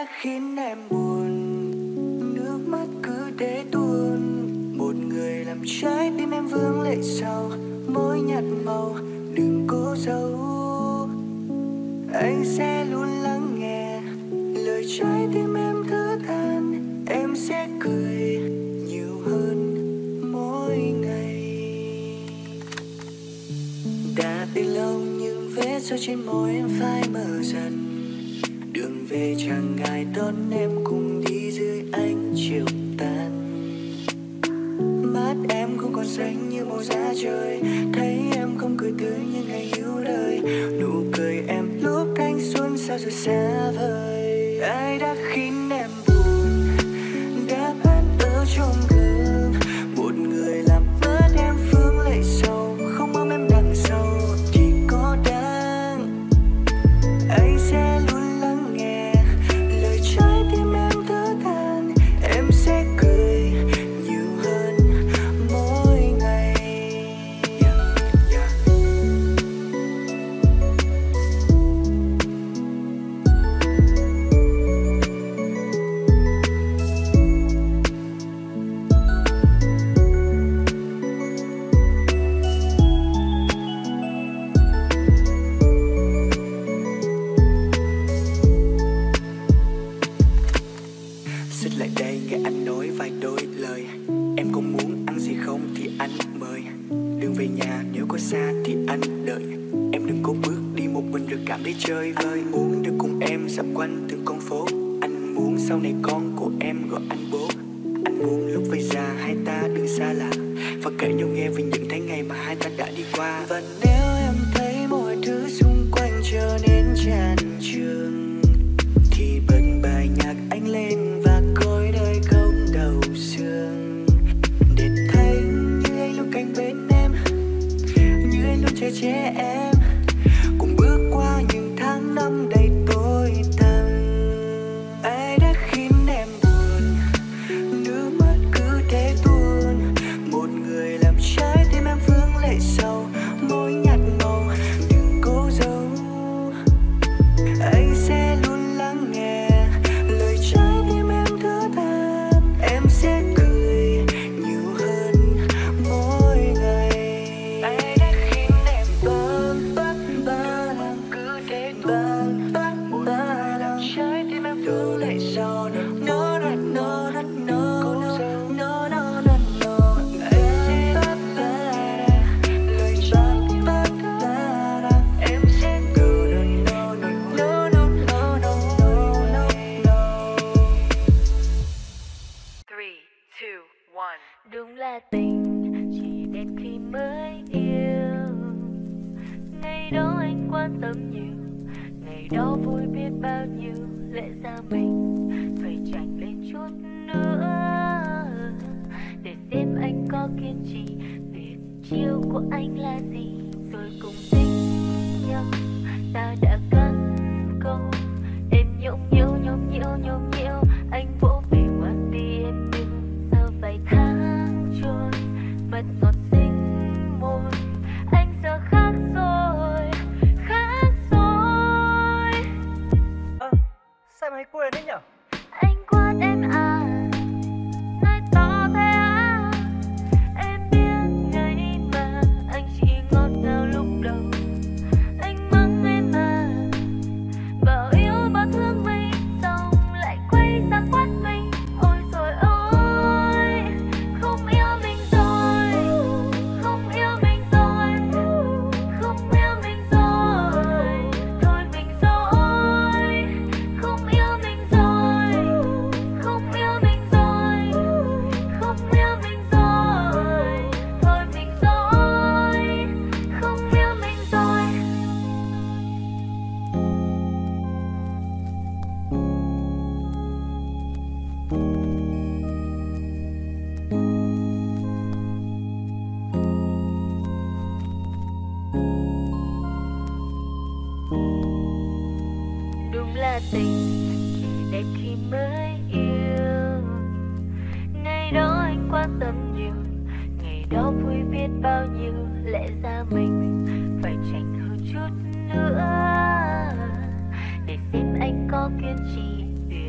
đã khiến em buồn, nước mắt cứ thế tuôn. Một người làm trái tim em vương lệ sầu, môi nhạt màu đừng cố giấu. Anh sẽ luôn lắng nghe lời trái tim em thở than. Em sẽ cười nhiều hơn mỗi ngày. Đã từ lâu nhưng vết sâu trên môi em phai mờ dần. Đường về chẳng ai đón em cùng đi dưới ánh chiều tàn. Mắt em không còn xanh như màu da trời, thấy em không cười tươi như ngày yêu đời. Nụ cười em lúc thanh xuân sao giờ xa vời. Ai đã khiến em buồn, đã hát ở trong gương. Một người làm mất em phương lệ sầu, không ôm em đằng sau thì có đáng. Anh sẽ luôn lắng nghe lời trái tim em thở than. Em sẽ cười nhiều hơn mỗi ngày. Yeah, yeah. Xích lại đây nghe anh nói vài đôi lời. Em có muốn ăn gì không thì anh mời. Đừng về nhà nếu có xa thì anh đợi. Em đừng cố bước đi một mình rồi cảm thấy chơi vơi. Anh muốn được cùng em dạo quanh từng con phố. Anh muốn sau này con của em gọi anh bố. Anh muốn lúc về già hai ta đừng xa lạ, và kể nhau nghe về những tháng ngày mà hai ta đã đi qua. Và nếu em thấy mọi thứ xung quanh trở nên chán trường thì bật bài nhạc anh lên và coi đời không đầu sương. Để thấy như anh luôn cạnh bên em, như anh luôn chờ che em, cùng bước qua những tháng năm đầy tối tăm. Ai đã khiến em buồn, nước mắt cứ thế tuôn. Một người làm trái tim em vương lệ sầu, môi nhạt màu đừng cố giấu. Anh sẽ luôn lắng nghe lời trái tim em thở than. Em sẽ cười nhiều hơn mỗi ngày. Ai đã khiến em bâng bâng bâng, cứ thế bâng bâng bâng, làm trái tim em vương lệ sầu. No no no no no no no no no no. Em bâng bâng lời trái tim bâng bâng. Em sẽ cười no no no no no no no no. Three, two, one. Đúng là tình chỉ đẹp khi mới yêu. Ngày đó anh quan tâm nhiều, ngày đó vui biết bao nhiêu. Lẽ ra mình phải chảnh lên chút nữa, để xem anh có kiên trì, biết chiều của anh là gì. Rồi cùng sinh nhau ta đã cắn câu em nhõng nhẽo nhõng nhẽo nhõng nhẽo. Anh vỗ về ngoan đi em yêu. Sao vài tháng trôi mất ngọt xinh môi, anh giờ khác rồi, khác rồi. À, sao mày quên đấy nhở? Anh quên em à, nói to thế à. Em biết ngày mà anh chỉ ngọt ngào lúc đầu. Anh mắng em à, bảo yêu bao thương mình, xong lại quay sang quát mình. Ôi rồi ôi, không yêu mình rồi, không yêu mình rồi, không yêu mình rồi. Thôi mình rồi, không yêu mình rồi, không yêu mình rồi, không yêu mình rồi. Thôi mình rồi, không yêu mình rồi. Đúng là tình chỉ đẹp khi mới yêu. Ngày đó anh quan tâm nhiều, ngày đó vui biết bao nhiêu. Lẽ ra mình phải chảnh hơn chút nữa, để xem anh có kiên trì, biết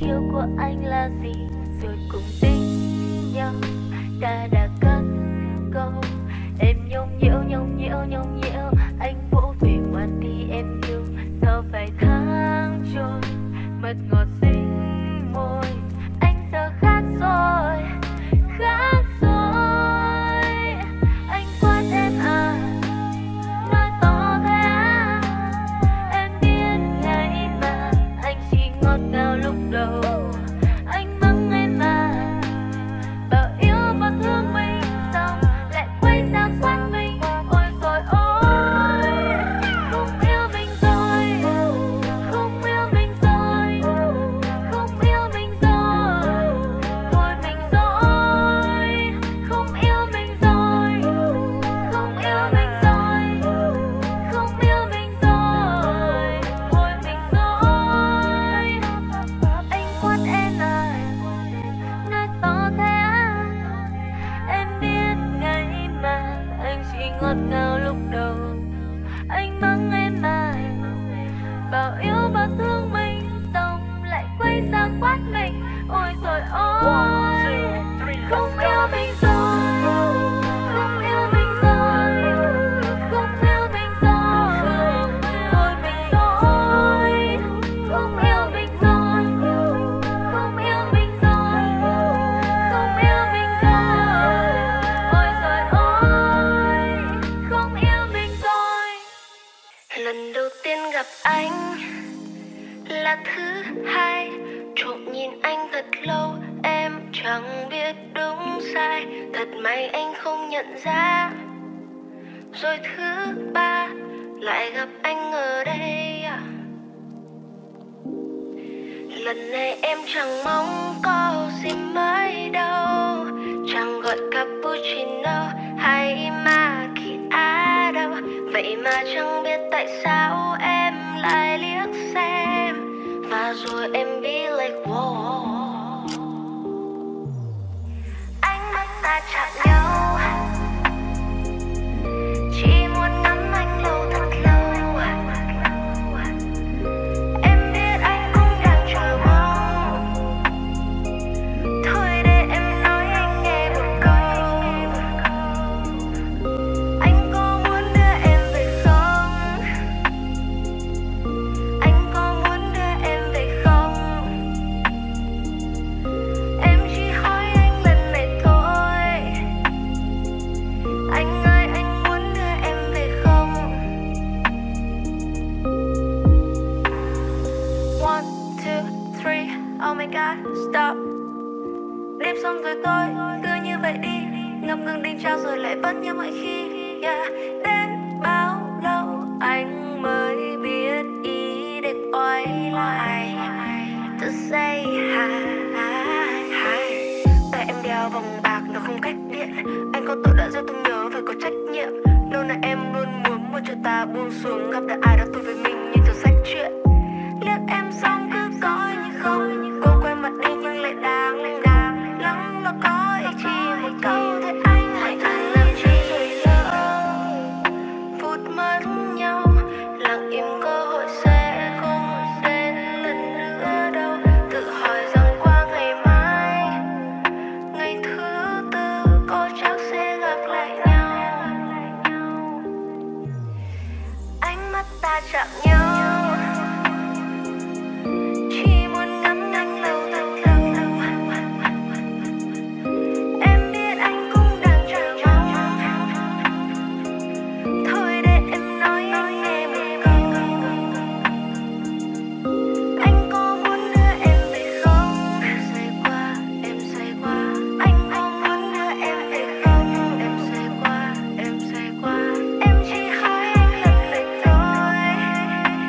chiều của anh là gì, rồi cùng dính nhau đã đã cất câu em nhông nhiễu nhông nhiễu nhông nhiễu. Anh vỗ về ngoan thì em yêu, sau vài tháng trôi mật ngọt xinh môi. Anh giờ khác rồi, khác rồi. Anh quát em à, nói to thế à. Em biết ngày mà anh chỉ ngọt ngào lúc đầu. Anh mắng em mà, bảo yêu và thương mình, xong lại quay sang quát mình. Ôi rồi ôi, không yêu mình rồi, không yêu mình rồi, không yêu mình rồi. Thôi mình rồi, không yêu mình rồi, không yêu mình rồi, không yêu mình rồi. Thôi mình rồi. Anh quát em à, nói to thế à. Em biết ngày mà anh chỉ ngọt ngào lúc đầu. Anh mắng em mà, bảo yêu và thương mình, xong lại quay sang quát mình. Ôi rồi ôi, không yêu mình rồi, không yêu mình rồi, không yêu mình rồi. Thôi mình rồi, không yêu mình rồi, không yêu mình rồi, không yêu mình rồi. Ôi rồi ôi, không yêu mình rồi. Lần đầu tiên gặp anh là thứ hai, trộm nhìn anh thật lâu, em chẳng biết đúng sai. Thật may anh không nhận ra. Rồi thứ ba lại gặp anh ở đây à. Lần này em chẳng mong có gì mới đâu, chẳng gọi cappuccino hay macchiato đâu. Vậy mà chẳng biết tại sao em lại liếc xem, và rồi em be like wow. Ánh mắt ta chạm nhau, chỉ muốn ngắm anh lâu thật lâu. Em biết anh cũng đang chờ mong, thôi để em nói anh nghe một câu. Anh có muốn đưa em về không? Anh có muốn đưa em về không? Em chỉ hỏi anh lần này thôi. Anh ơi, anh muốn đưa em về không? One, two, three, oh my god, stop. Đêm xong rồi tôi cứ như vậy đi, ngập ngừng đỉnh trao rồi lại vẫn như mọi khi. Yeah. Đến bao lâu anh mới biết ý để quay lại, to say hi, hi. Tại em đeo vòng bạc nó không cách điện, anh có tội đã gieo tôi nhớ phải có trách nhiệm. Lâu nay em luôn muốn một chiều ta buông xuống, gặp được ai đó tôi với mình như trong sách truyện. Liếc em xong cứ coi như không, cô quay mặt đi nhưng lại đáng lên đáng lắm. Nó có ý chỉ một câu thế anh hãy ăn làm chi rồi lỡ phút mất nhau. Lặng im cơ hội sẽ không đến lần nữa đâu. Tự hỏi rằng qua ngày mai, ngày thứ tư có chắc sẽ gặp lại nhau. Ánh mắt ta chạm nhau, chỉ muốn ngắm anh lâu thật lâu. Em biết anh cũng đang chờ mong, thôi để em nói anh nghe một câu. Anh có muốn đưa em về không? Em say quá, em say quá. Anh có muốn đưa em về không? Em say quá, em say quá. Em chỉ hỏi anh lần này thôi.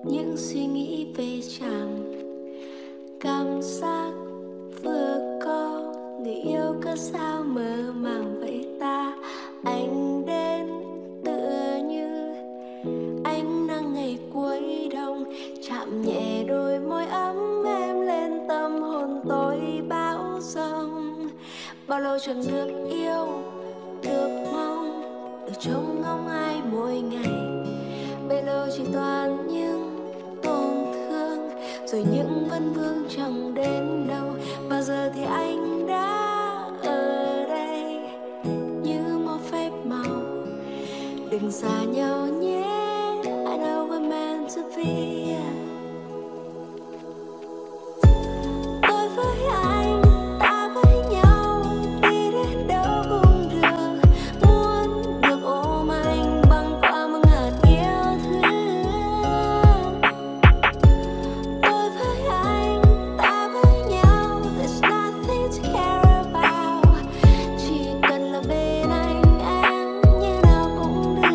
những suy nghĩ về chàng. Cảm giác vừa có người yêu cớ sao mơ màng vậy ta. Anh đến tựa như ánh nắng ngày cuối đông, chạm nhẹ đôi môi ấm em lên tâm hồn tôi bão giông. Bao lâu chẳng được yêu, được mong, được trông ngóng ai mỗi ngày. Bấy lâu chỉ toàn những tổn thương, rồi những vấn vương chẳng đến đâu. Và giờ thì anh đã ở đây như một phép màu. Đừng xa nhau nhé, I know we're meant to be. Tôi với anh, ta với nhau, đi đến đâu cũng được. Muốn được ôm anh băng qua một ngàn yêu thương. Tôi với anh, ta với nhau, there's nothing to care about. Chỉ cần là bên anh, em như nào cũng được.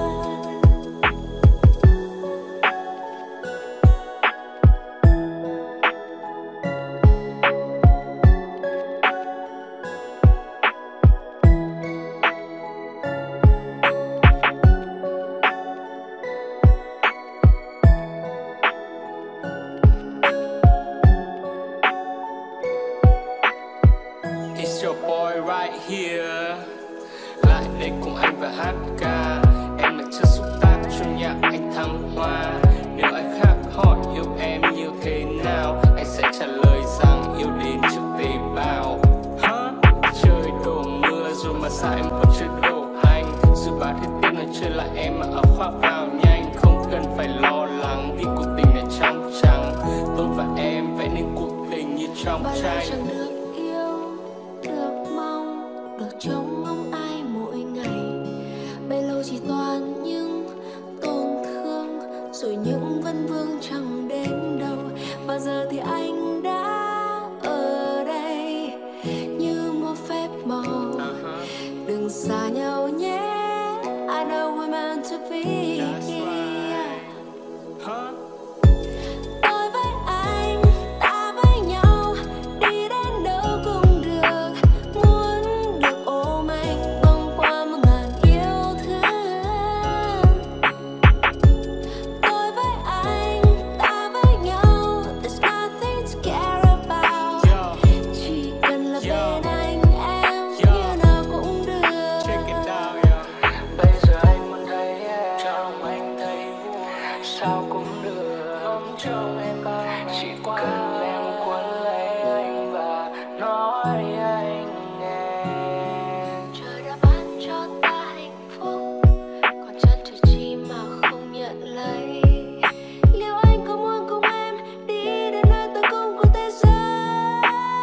It's your boy right here. Lại đây cùng anh và hát ca. Em là chất xúc tác trong nhà anh thăng hoa. Nếu ai khác hỏi yêu em như thế nào, anh sẽ trả lời rằng yêu đến trước tế bào. Huh? Trời đổ mưa rồi mà sao em vẫn chưa đổ anh. Dù ba thế tiên nói chơi lại em mà ở khoác vào nhanh. Không cần phải lo lắng vì cuộc tình này trong trắng. Tôi và em vẽ nên cuộc tình như trong Bao lâu tranh. chẳng được yêu, được mong, được trông ngóng ai mỗi ngày. Bấy lâu chỉ toàn những tổn thương, rồi những vấn vương chẳng đến đâu. Và giờ thì anh đã ở đây như một phép màu. Đừng xa nhau nhé, I know we're meant to be. Huh? Tôi với anh, ta với nhau, đi đến đâu cũng được. Muốn được ôm anh băng qua một ngàn yêu thương. Tôi với anh, ta với nhau, there's nothing to care about. Yo, Chỉ cần là Yo. bên anh, em Yo. như nào cũng được. check it out, yo. Bây giờ anh muốn thấy em, trong anh thấy vui, sao cũng được. Ngóng trông em bao ngày chỉ cần em cuốn lấy anh và nói anh nghe. Trời đã ban cho ta hạnh phúc, còn chân chỉ chi mà không nhận lấy. Liệu anh có muốn cùng em đi đến nơi tận cùng của thế giới?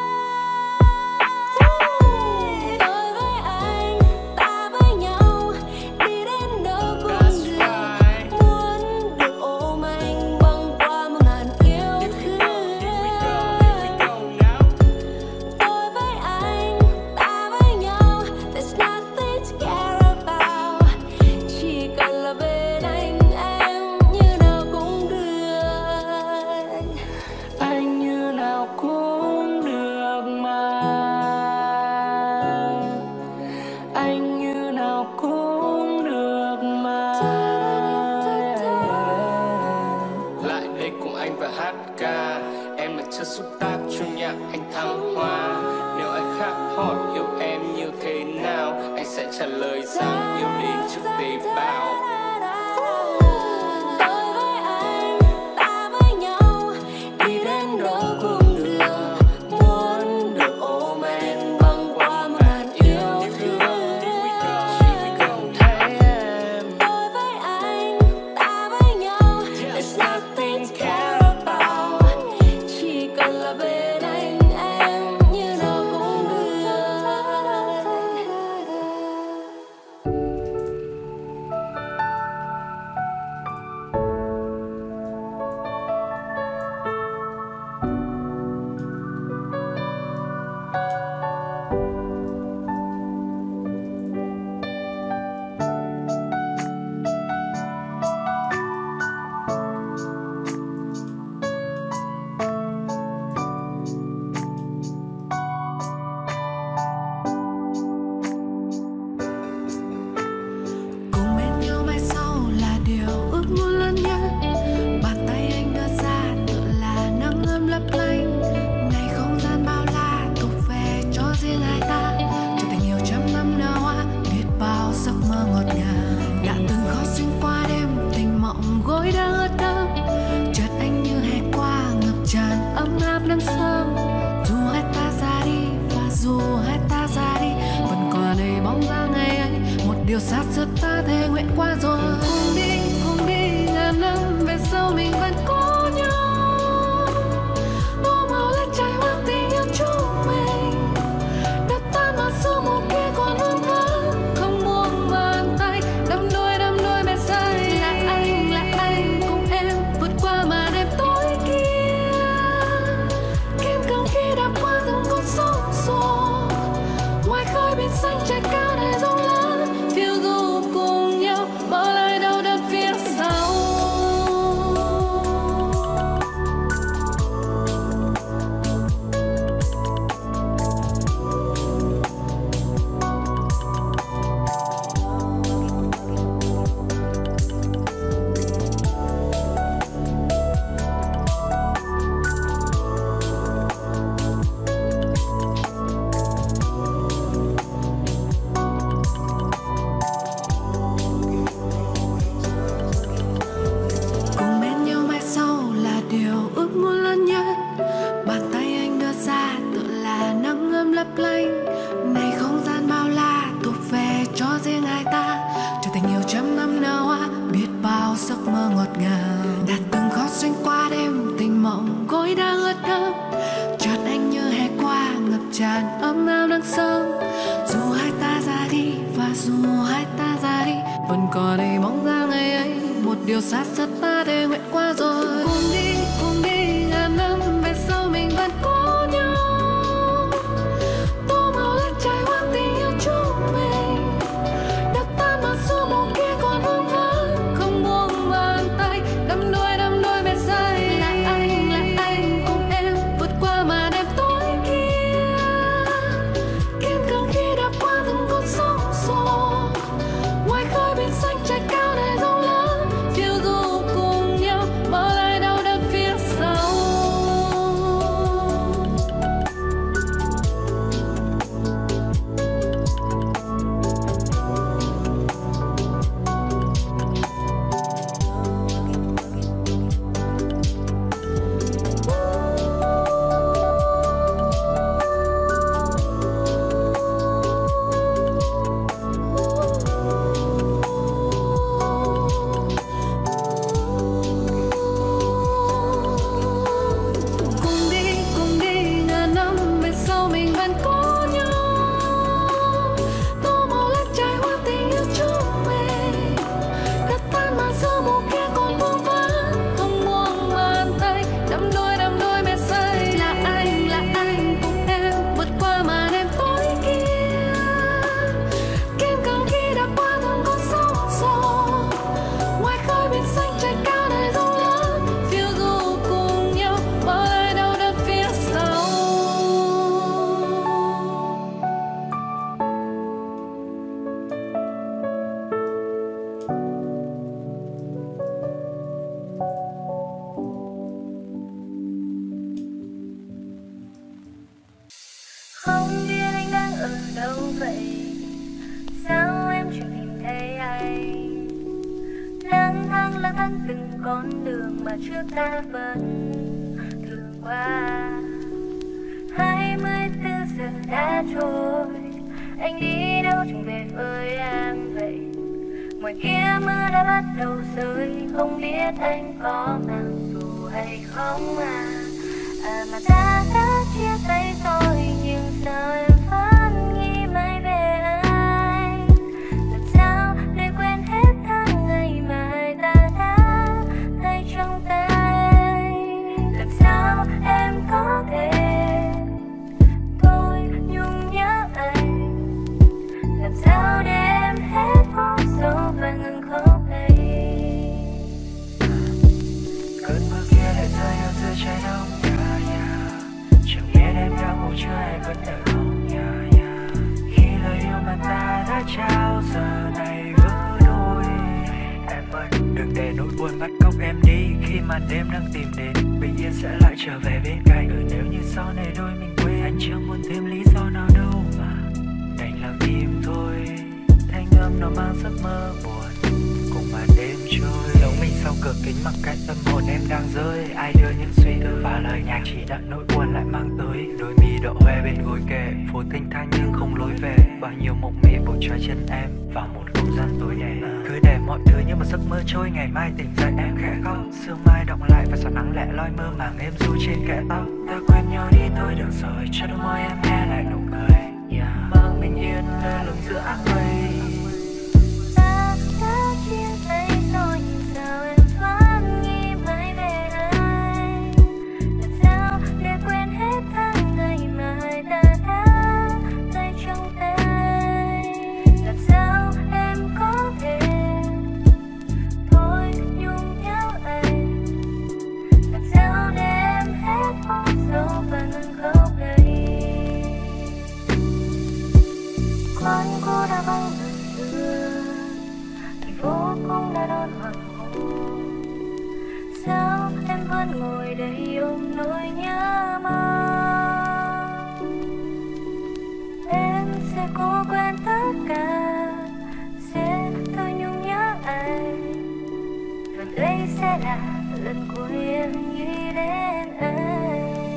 Tôi với anh, ta với nhau, đi đến đâu cũng That's được. right. Muốn được ôm anh băng qua một ngàn yêu thương. Here we go now. Tôi với anh, ta với nhau, there's nothing to care about. Chỉ cần là bên anh, em như nào cũng được. Anh như nào cũng được mà. Anh như nào cũng được mà. Lại đây cùng anh và hát ca. Em là chất xúc tác trong nhà anh thăng hoa. Nếu ai khác hỏi yêu em như thế nào, anh sẽ trả lời rằng yêu đến trước tế bào. Tôi với anh, ta với nhau, đi đến đâu cũng được. Muốn được ôm anh băng qua một ngàn yêu thương. Thấy em Tôi với anh, ta với nhau, there's nothing to care about. Chỉ cần là bên anh, em như nào cũng được. điều xa xưa ta thề nguyện qua rồi. Cùng đi, cùng đi, ngàn năm về sau mình vẫn có nhau. Tô màu lên trái hoa tình yêu chúng mình. Đất ta mà sương mù kia còn vương vấn, không buông bàn tay, đắm đuôi đắm đuôi mê say. Là anh, là anh cùng em vượt qua màn đêm tối kia. Kiên cường khi đạp qua từng con sóng xô. Ngoài khơi biển xanh trời cao để rộng lớn, phiêu du cùng nhau bỏ lại đau đớn phía sau. Cùng bên nhau mãi sau là điều ước muốn lớn nhất. Bàn tay anh đưa ra tựa là nắng ấm lấp lánh. Này không gian bao la thuộc về cho riêng hai ta. Cho tình yêu trăm năm nở hoa, biết bao giấc mơ ngọt ngào. Đã từng khó xuyên qua đêm tình mộng, gối đang ướt đẫm. Chợt anh như hè qua ngập tràn ấm áp nắng sớm. Dù hai ta ra đi và dù hai ta ra đi, vẫn còn đây bóng dáng ngày ấy. Một điều xa xưa ta thề nguyện qua rồi. Cùng đi, cùng đi, ngàn năm về sau mình vẫn có nhau. Tô màu lên trái hoa tình yêu chúng mình. Đất ta mà sương mù kia còn vương vấn, không buông bàn tay, đắm đuôi đắm đuôi mê say. Là anh, là anh cùng em vượt qua màn đêm tối kia. Kiên cường khi đạp qua từng con sóng xô. Ngoài khơi biển xanh trời cao để rộng lớn, phiêu du cùng nhau bỏ lại đau đớn phía sau. Cùng đi, cùng đi, ngàn năm về sau mình vẫn có nhau. Tô màu lên trái hoa tình yêu chúng mình. Đất tan mà sương mù kia còn vương vấn, không buông bàn tay, đắm đuôi đắm đuôi mê say. Là anh, là anh cùng em vượt qua màn đêm tối kia. Kiên cường khi đạp qua từng con sóng xô. Ngoài khơi biển xanh trời cao để rộng lớn, phiêu du cùng nhau bỏ lại đau đớn phía sau. Không biết anh đang ở đâu vậy, sao em chưa tìm thấy anh. Lang thang lang thang từng con đường mà trước ta vẫn thường qua. Hai mươi tư giờ đã trôi, anh đi đâu chẳng về với em vậy. Ngoài kia mưa đã bắt đầu rơi, không biết anh có mang dù hay không à. À mà ta đã chia tay rồi, nhưng sao em vẫn nghĩ mãi về anh. Làm sao để quên hết tháng ngày mà hai ta đã tay trong tay. Làm sao em có thể thôi nhung nhớ anh. Làm sao để em hết vô số và ngừng khóc đây. Cơn mưa kia lại rơi ở giữa trái đông. Chẳng biết em đã ngủ chưa hay vẫn ở đâu nhà nhà. Khi lời yêu mà ta đã trao giờ này vỡ đôi. Em ơi đừng để nỗi buồn bắt cóc em đi. Khi màn đêm đang tìm đến bình yên sẽ lại trở về bên cạnh. Ừ nếu như sau này đôi mình quên, anh chưa muốn thêm lý do nào đâu mà đành lặng im thôi. Thanh âm nó mang giấc mơ buồn cùng màn đêm trôi. Giống mình sau cửa kính mặc kệ tâm hồn em đang rơi. Ai đưa những suy tư và lời nhạc chỉ đợi nỗi buồn lại mang tới. Đôi mi độ hoe bên gối kề, phố thanh thang nhưng không lối về. Bao nhiêu mộng mị buộc trái chân em vào một không gian tối đè. Cứ để mọi thứ như một giấc mơ trôi, ngày mai tỉnh dậy em khẽ khóc. Sương mai động lại và giọt nắng lẻ loi mơ màng êm ru trên kẽ tóc. Ta quen nhau đi thôi được rồi, cho đôi môi em nghe lại nụ cười. Yeah. Mang bình yên lên lưng giữa áng mây. Ta đã chia tay rồi nhưng sao em vẫn nghĩ mãi về anh? Làm sao để quên hết tháng ngày mà hai ta đã tay trong tay? Làm sao em có thể thôi nhung nhớ anh? Làm sao để em hết buồn sâu và ngừng khóc đây? Quán cô đã vắng người xưa, thành phố cũng đã đón hoàng hôn. Sao em vẫn ngồi đây ôm nỗi nhớ mong? Em sẽ cố quên tất cả, sẽ thôi nhung nhớ anh. Và đây sẽ là lần cuối em nghĩ đến anh.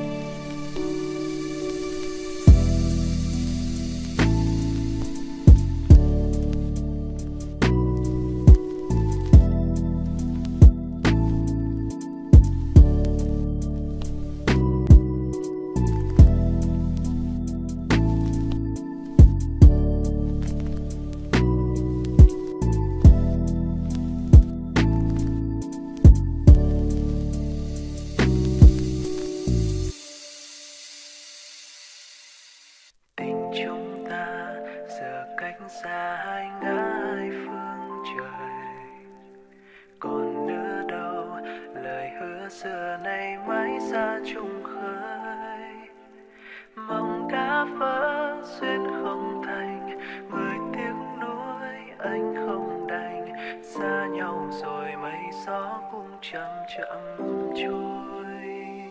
Chúng ta giờ cách xa hai ngã hai phương trời. Còn nữa đâu lời hứa xưa nay mãi xa chung khơi. Mong đã vỡ duyên không thành, người tiếc nuối anh không đành. Xa nhau rồi mây gió cũng chậm chậm trôi.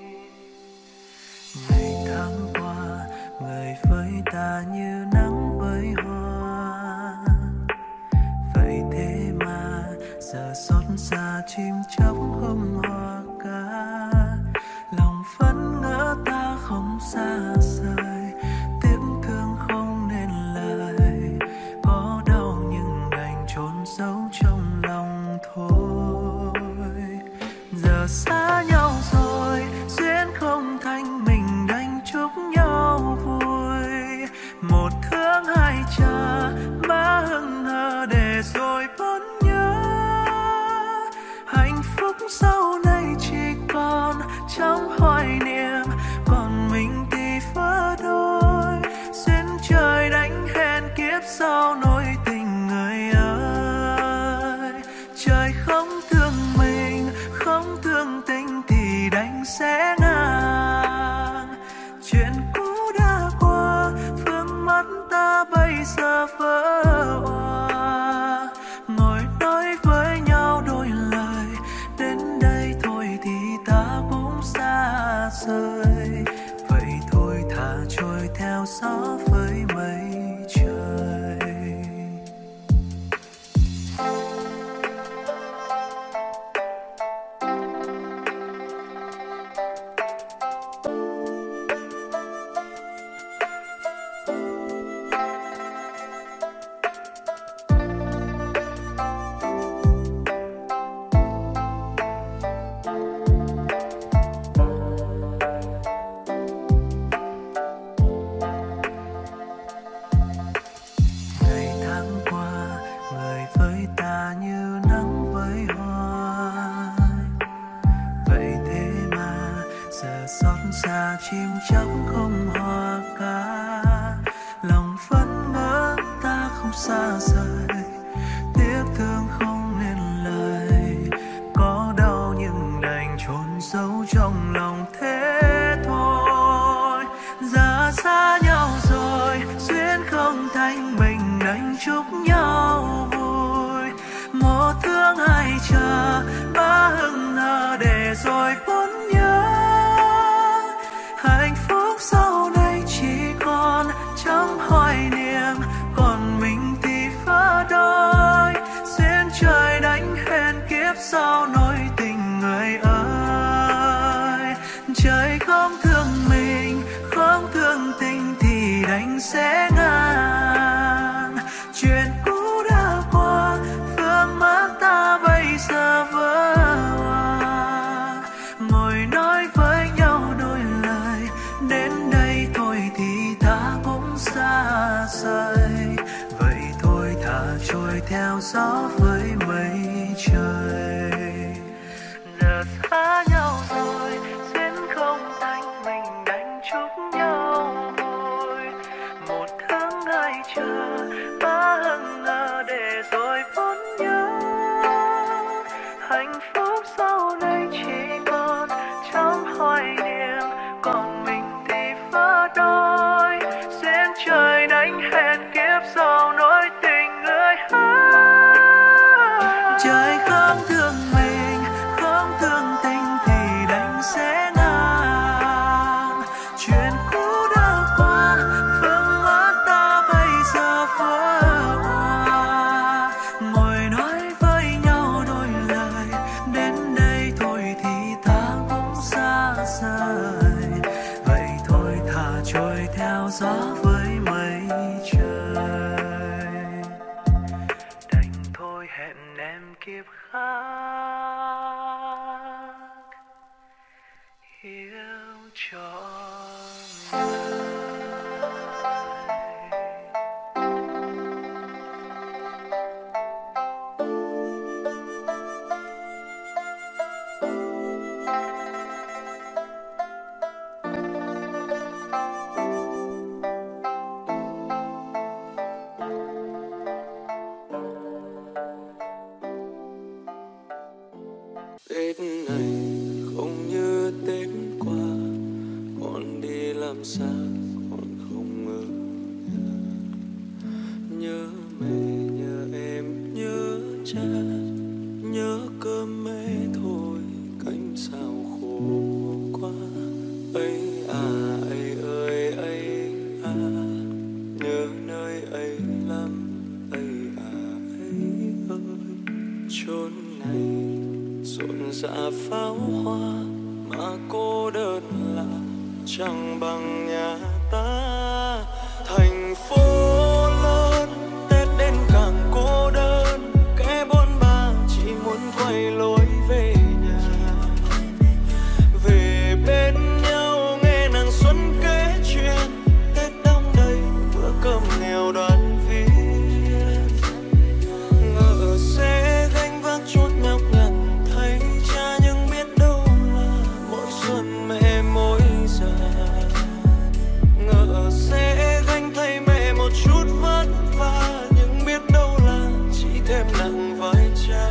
Ngày tháng qua người với ta như nắng với hoa. Vậy thế mà giờ xót xa chim chóc không hoa ca. Lòng vẫn ngỡ ta không xa rời, tiếng thương không nên lời. Có đau nhưng đành trốn giấu trong lòng thôi. Giờ xa nhau rồi duyên không thành, mình đành chúc nhau vui. Một thương hai cha má hững hờ để rồi vẫn nhớ. Hạnh phúc sau này chỉ còn trong hoài niệm, còn mình thì vỡ đôi. Duyên trời đánh hẹn kiếp sau nối tình người ơi. Trời không thương mình, không thương tình thì đành sẽ ngang. Chuyện cũ đã qua, phương mắt ta bây giờ vỡ òa. Ngồi nói với nhau đôi lời, đến đây thôi thì ta cũng xa rời. Vậy thôi thả trôi theo gió với mây trời. Chim chóc không hoa ca, lòng vẫn ngỡ ta không xa rời. Tiếc thương không nên lời, có đau nhưng đành chôn giấu trong lòng thế thôi. Giờ xa nhau rồi duyên không thành, mình đành chúc nhau vui. Một thương hai chờ ba hững hờ để rồi vẫn nhớ. Hạnh phúc sau này chỉ còn trong hoài niệm, còn mình thì vỡ đôi. Duyên trời đánh hẹn kiếp sau nối tình. theo gió với mây trời. Giờ xa nhau rồi duyên không thành, mình đành chúc nhau thôi một tháng ngày chờ ta hững hờ để rồi vốn nhớ. Hạnh phúc sau này chỉ còn trong hoài niệm, còn mình thì vỡ đôi. Duyên trời đánh hẹn kiếp sau nối tình người hát. Trời không thương mình, không thương tình thì đành sẽ ngang. Chuyện cũ đã qua, phương hóa ta bây giờ vỡ hòa. Ngồi nói với nhau đôi lời, đến đây thôi thì ta cũng xa rời. Vậy thôi thả trôi theo gió với mây trời. Đành thôi hẹn em kiếp khác yêu trọn Tết này không như Tết qua, con đi làm xa con không ở nhà. Nhớ mẹ, nhớ em, nhớ cha, nhớ cơm mẹ thôi cánh sao khô quá. Ấy à, ấy ơi, ấy à, nhớ nơi ấy lắm. Ấy à, ấy ơi, chốn này rộn rã pháo hoa mà cô đơn là chẳng bằng nhà ta. Thành phố lớn Tết đến càng cô đơn, kẻ bôn ba chỉ muốn quay lối về nhà. Về bên nhau nghe nàng xuân kể chuyện Tết đông đầy bữa cơm nghèo đoàn viên. Ngỡ sẽ gánh vác chút nhọc nhằn mỗi giờ. Ngỡ sẽ gánh thay mẹ một chút vất vả, nhưng biết đâu là chỉ thêm nặng vai cha.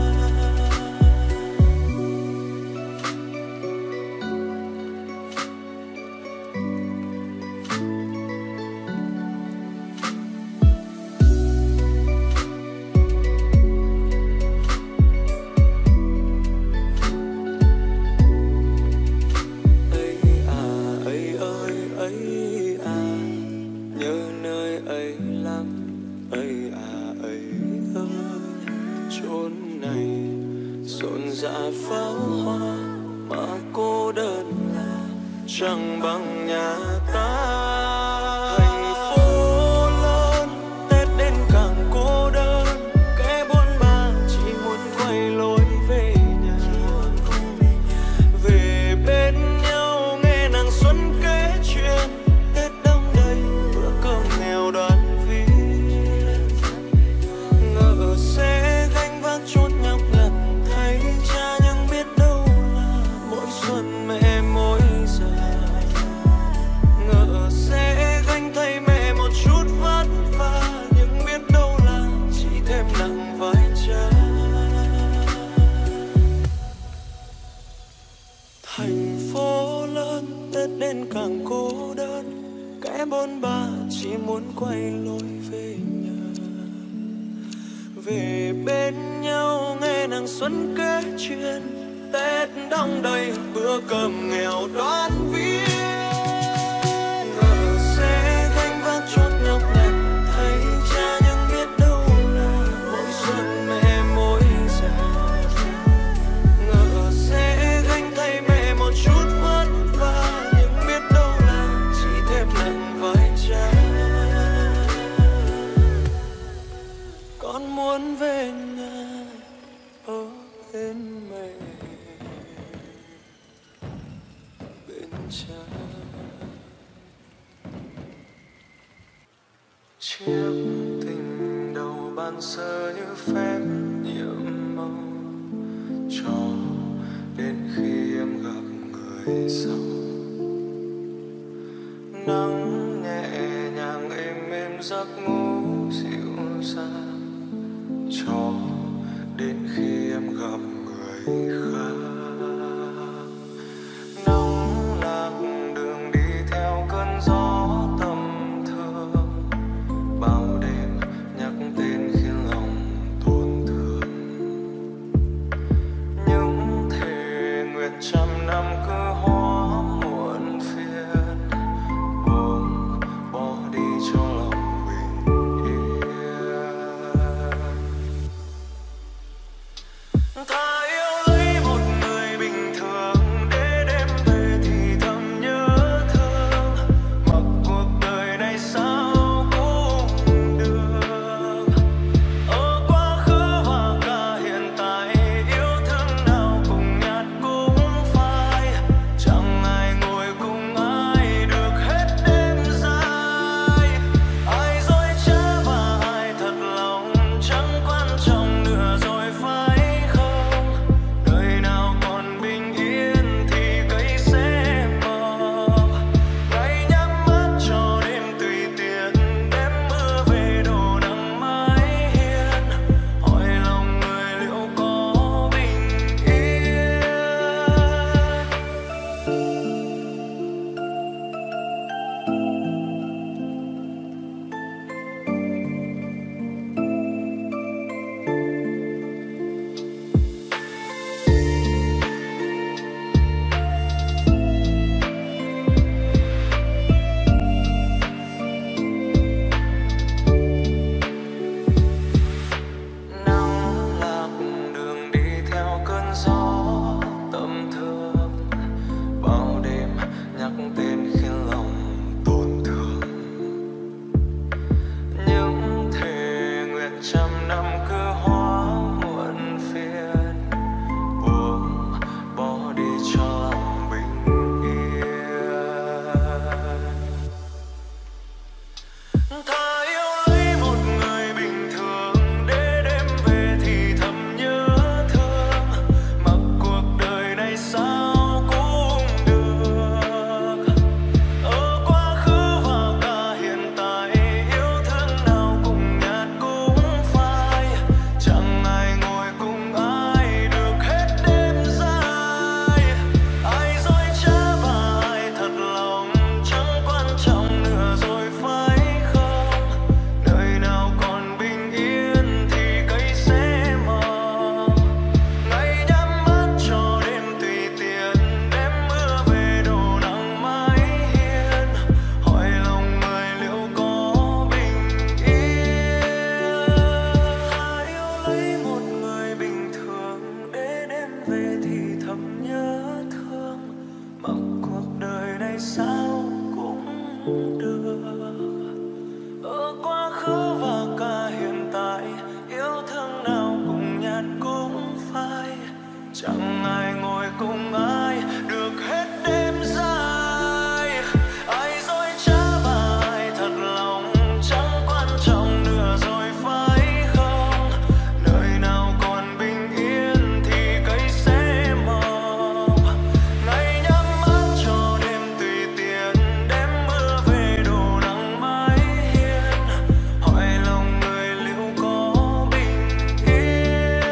Pháo hoa mà cô đơn là chẳng bằng nhà ta. Thành phố lớn Tết đến càng cô đơn, kẻ bôn ba chỉ muốn quay lối về nhà. Về bên nhau nghe nàng xuân kể chuyện Tết đông đầy bữa cơm nghèo đoàn viên. Ngỡ sẽ gánh vác chút nhọc nhằn thay cha, nhưng biết đâu là mỗi xuân mẹ mỗi giờ. Ngỡ sẽ gánh thay mẹ một chút vất vả, nhưng biết đâu là chỉ thêm nặng vai cha. Thành phố lớn Tết đến càng cô đơn, kẻ bôn ba chỉ muốn quay lối về nhà. Về bên nhau nghe nàng xuân kể chuyện Tết đông đầy bữa cơm nghèo đoàn viên. Ngỡ sẽ gánh vác chút nhọc nhằn thay cha, nhưng biết đâu là mỗi xuân mẹ mỗi giờ. Ngỡ sẽ gánh thay mẹ một chút vất vả, nhưng biết đâu là chỉ thêm nặng vai cha. Con muốn về nhà ở bên mẹ bên cha. Chiếc tình đầu ban ban sơ như phép nhiệm màu, cho đến khi em gặp người sau. Nắng nhẹ nhàng êm êm giấc ngủ dịu dàng, cho đến khi em gặp người khác. Nắng lạc đường đi theo cơn gió tầm thường, bao đêm nhắc tên khiến lòng tổn thương. Những thề nguyện trăm năm cứ hóa muộn phiền, buông bỏ đi cho lòng bình yên. Ta yêu lấy một người bình thường để đêm về thì thầm nhớ thương, mặc cuộc đời này sao cũng được. Ở quá khứ và cả hiện tại, yêu thương nào cùng nhạt cũng phai, chẳng ai ngồi cùng ai được hết đêm dài. Ai dối trá và ai thật lòng chẳng quan trọng nữa rồi phải không? Đời nào còn bình yên thì cây sẽ mọc. Ngày nhắm mắt cho đêm tùy tiện, đêm mưa về đổ nắng mái hiên, hỏi lòng người liệu có bình yên. Nắng lạc đường đi theo cơn gió tầm thường, bao đêm nhắc tên khiến lòng tổn thương. Những thề nguyện trăm năm cứ hóa muộn phiền, buông bỏ đi cho lòng bình yên. Ta yêu lấy một người bình thường để đêm về thì thầm nhớ thương, mặc cuộc đời này sao cũng được. Ở quá khứ và cả hiện tại, yêu thương nào cùng nhạt cũng phai, chẳng ai ngồi cùng ai được hết đêm dài. Ai dối trá và ai thật lòng chẳng quan trọng nữa rồi phải không? Nơi nào còn bình yên thì cây sẽ mọc. Ngày nhắm mắt cho đêm tùy tiện, đêm mưa về đổ nắng mái hiên, hỏi lòng người liệu có bình yên. Ta yêu lấy một người bình thường để đêm về thì thầm nhớ thương, mặc cuộc đời này sao cũng được. Ở quá khứ và cả hiện tại, yêu thương nào cùng nhạt cũng phai, chẳng ai ngồi cùng ai được hết đêm dài. Ai dối trá và ai thật lòng chẳng quan trọng nữa rồi phải không? Nơi nào còn bình yên thì cây sẽ mọc. Ngày nhắm mắt cho đêm tùy tiện, đêm mưa về đổ nắng mái hiên, hỏi lòng người liệu có bình yên.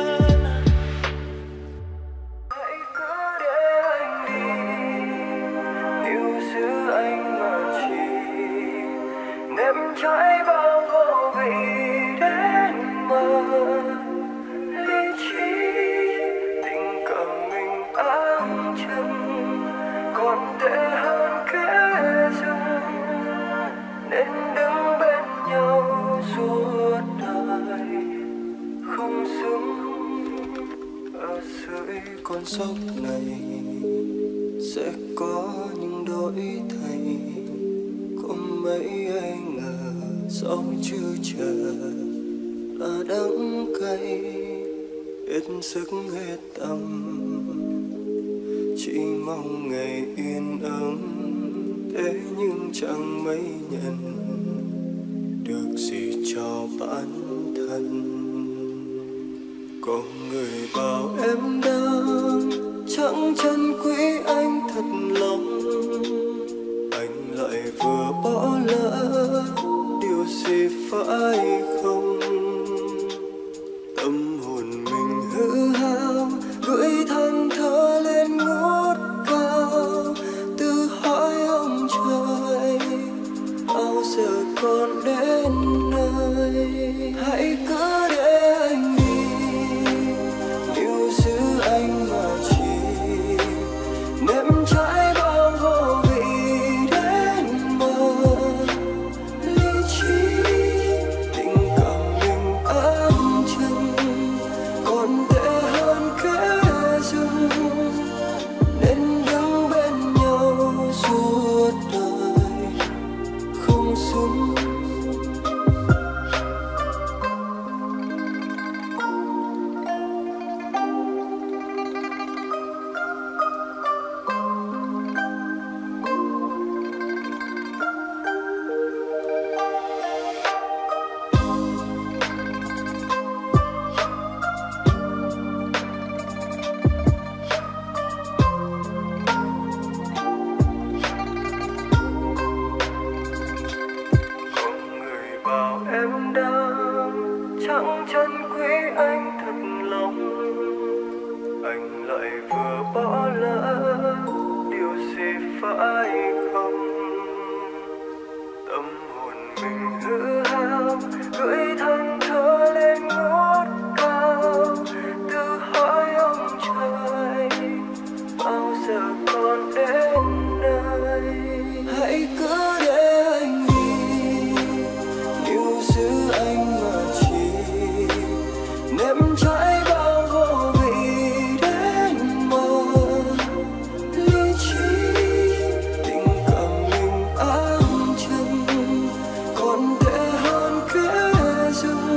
Hãy cứ để anh đi, yêu giữ anh mà chỉ ném trái bao vô vị đến mơ. Lý trí tình cờ mình áng chân, còn tệ hơn kẻ dưng, nên đứng bên nhau suốt đời không xứng. Ở dưới con sóc này sẽ có những đổi thay, có mấy ai ngờ sau chưa chờ là đắng cay, hết sức hết tâm, chỉ mong ngày yên ấm. Thế nhưng chẳng mấy nhận được gì cho bản thân. thật. Có người bảo em đang chẳng chân quý anh thật lòng, anh lại vừa bỏ lỡ điều gì phải không? Tâm hồn mình hư hao gửi than thở lên ngút cao, tự hỏi ông trời bao giờ còn đến nơi. Hãy cứ để anh đi, níu giữ anh mà chỉ ném trái bao vô vị đến bờ. Lý trí tình cảm mình ấm chân còn tệ hơn kẻ rừng, nên đứng bên nhau suốt đời không xứng. Bảo em đang chẳng chân quý anh thật lòng, anh lại vừa bỏ lỡ điều gì phải không? Tâm hồn mình hư hao gửi than thở lên ngút cao, tự hỏi ông trời bao giờ còn đến nơi. Hãy cứ để anh giữ anh mà chỉ ném trái bao vô vị đến bờ. Lý trí tình cảm mình ám chân còn tệ hơn kẻ rừng,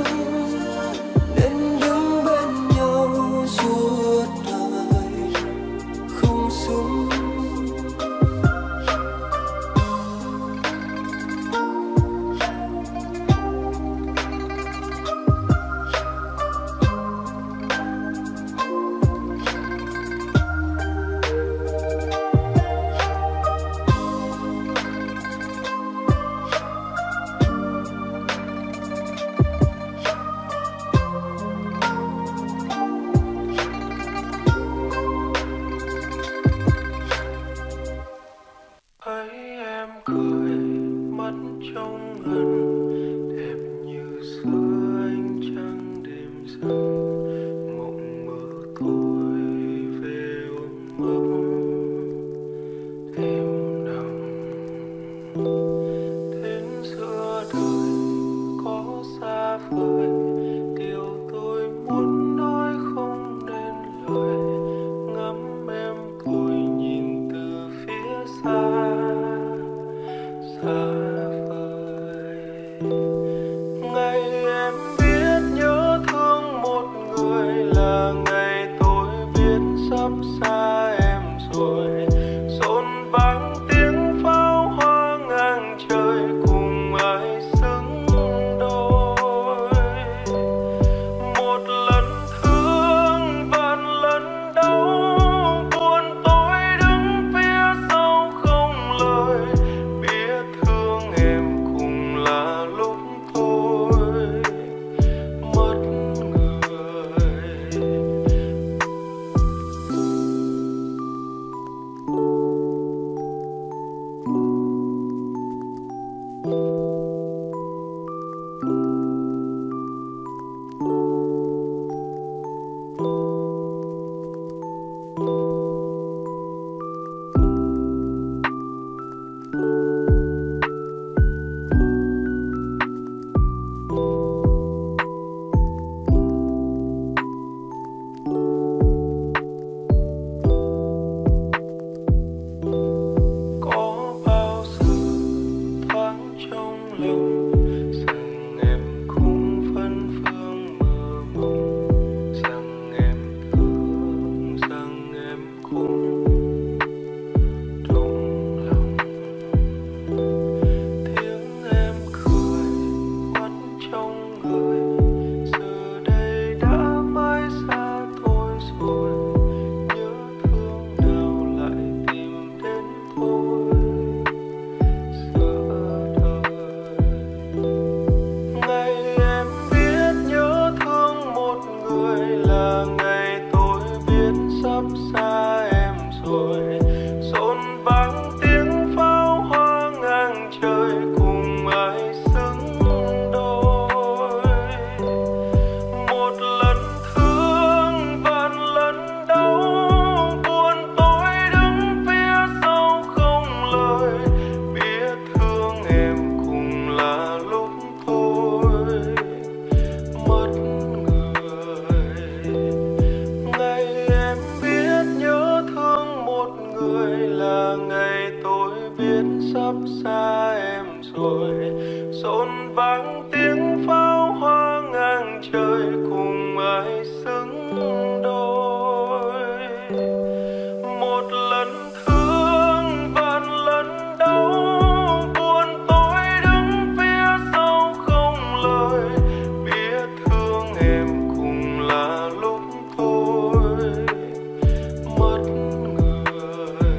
cùng ai xứng đôi. Một lần thương vạn lần đau, buồn tôi đứng phía sau không lời. Biết thương em cùng là lúc thôi mất người.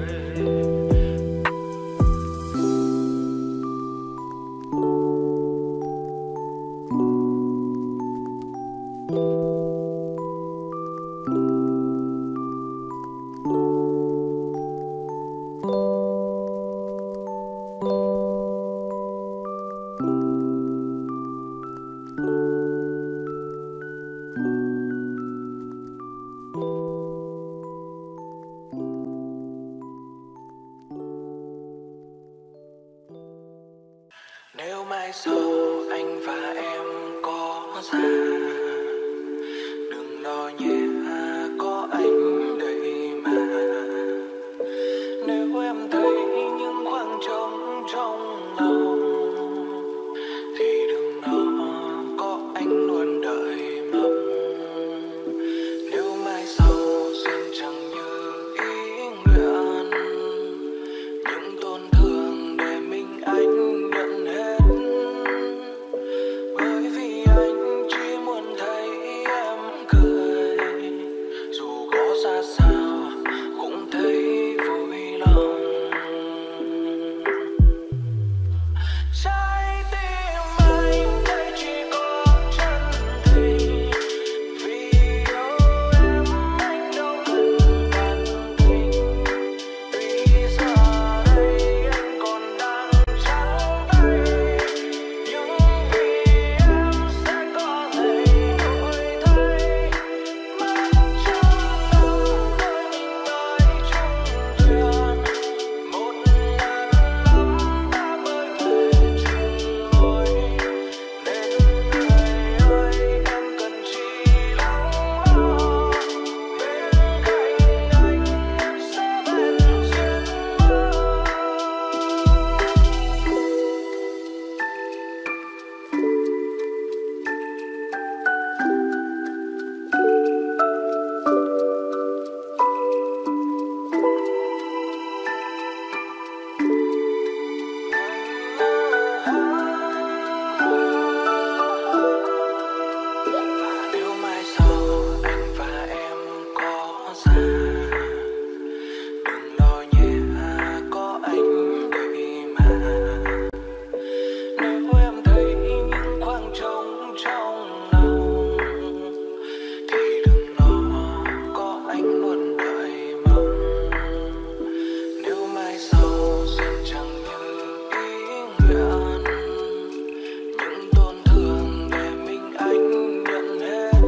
Nếu mai sau anh và em có ra, đừng lo nhé, có anh đây mà. Nếu em thấy những khoảng trống trong lòng thì đừng lo, có anh luôn đợi mong. Nếu mai sau duyên chẳng như ý nguyện, những tổn thương để mình anh nhận hết. Bởi vì anh chỉ muốn thấy em cười, dù có ra sao cũng thấy vui lòng. Trái tim anh đây chỉ có chân tình, vì yêu em anh đâu cần tận tình. Vì giờ đây anh còn đang trắng tay, nhưng vì em sẽ có ngày đổi thay. Mắt trắng đôi mình bơi chung thuyền, một lần lắm ta bơi về chung lối. Nên người ơi em cần chỉ lắng lo, bên cạnh anh em sẽ bền duyên mơ. Và nếu mai sau anh và em có ra, đừng lo nhé, có anh đây mà. Nếu em thấy những khoảng trống trong lòng thì đừng lo, có anh luôn đợi mong. Nếu mai sau duyên chẳng như ý nguyện, những tổn thương để mình anh nhận hết.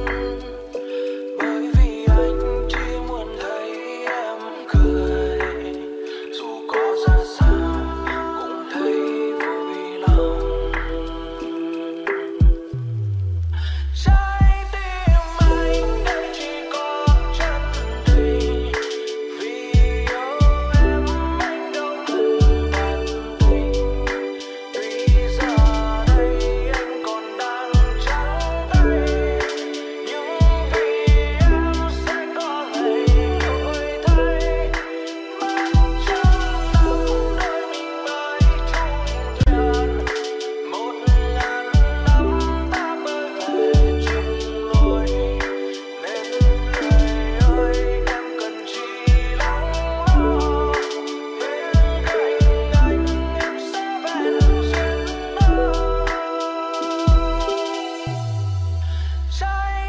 Bởi vì anh chỉ muốn thấy em cười, dù có ra sao cũng thấy vui lòng. Trái tim anh đây chỉ có chân tình, vì yêu em anh đâu cần tận tình. Vì giờ đây anh còn đang trắng tay, nhưng vì em sẽ có ngày đổi thay. Mắt trắng đôi mình bơi chung thuyền, một lần lắm ta bơi về chung lối. Nên người ơi em cần chỉ lắng lo, bên cạnh anh em sẽ bền duyên mơ. Trái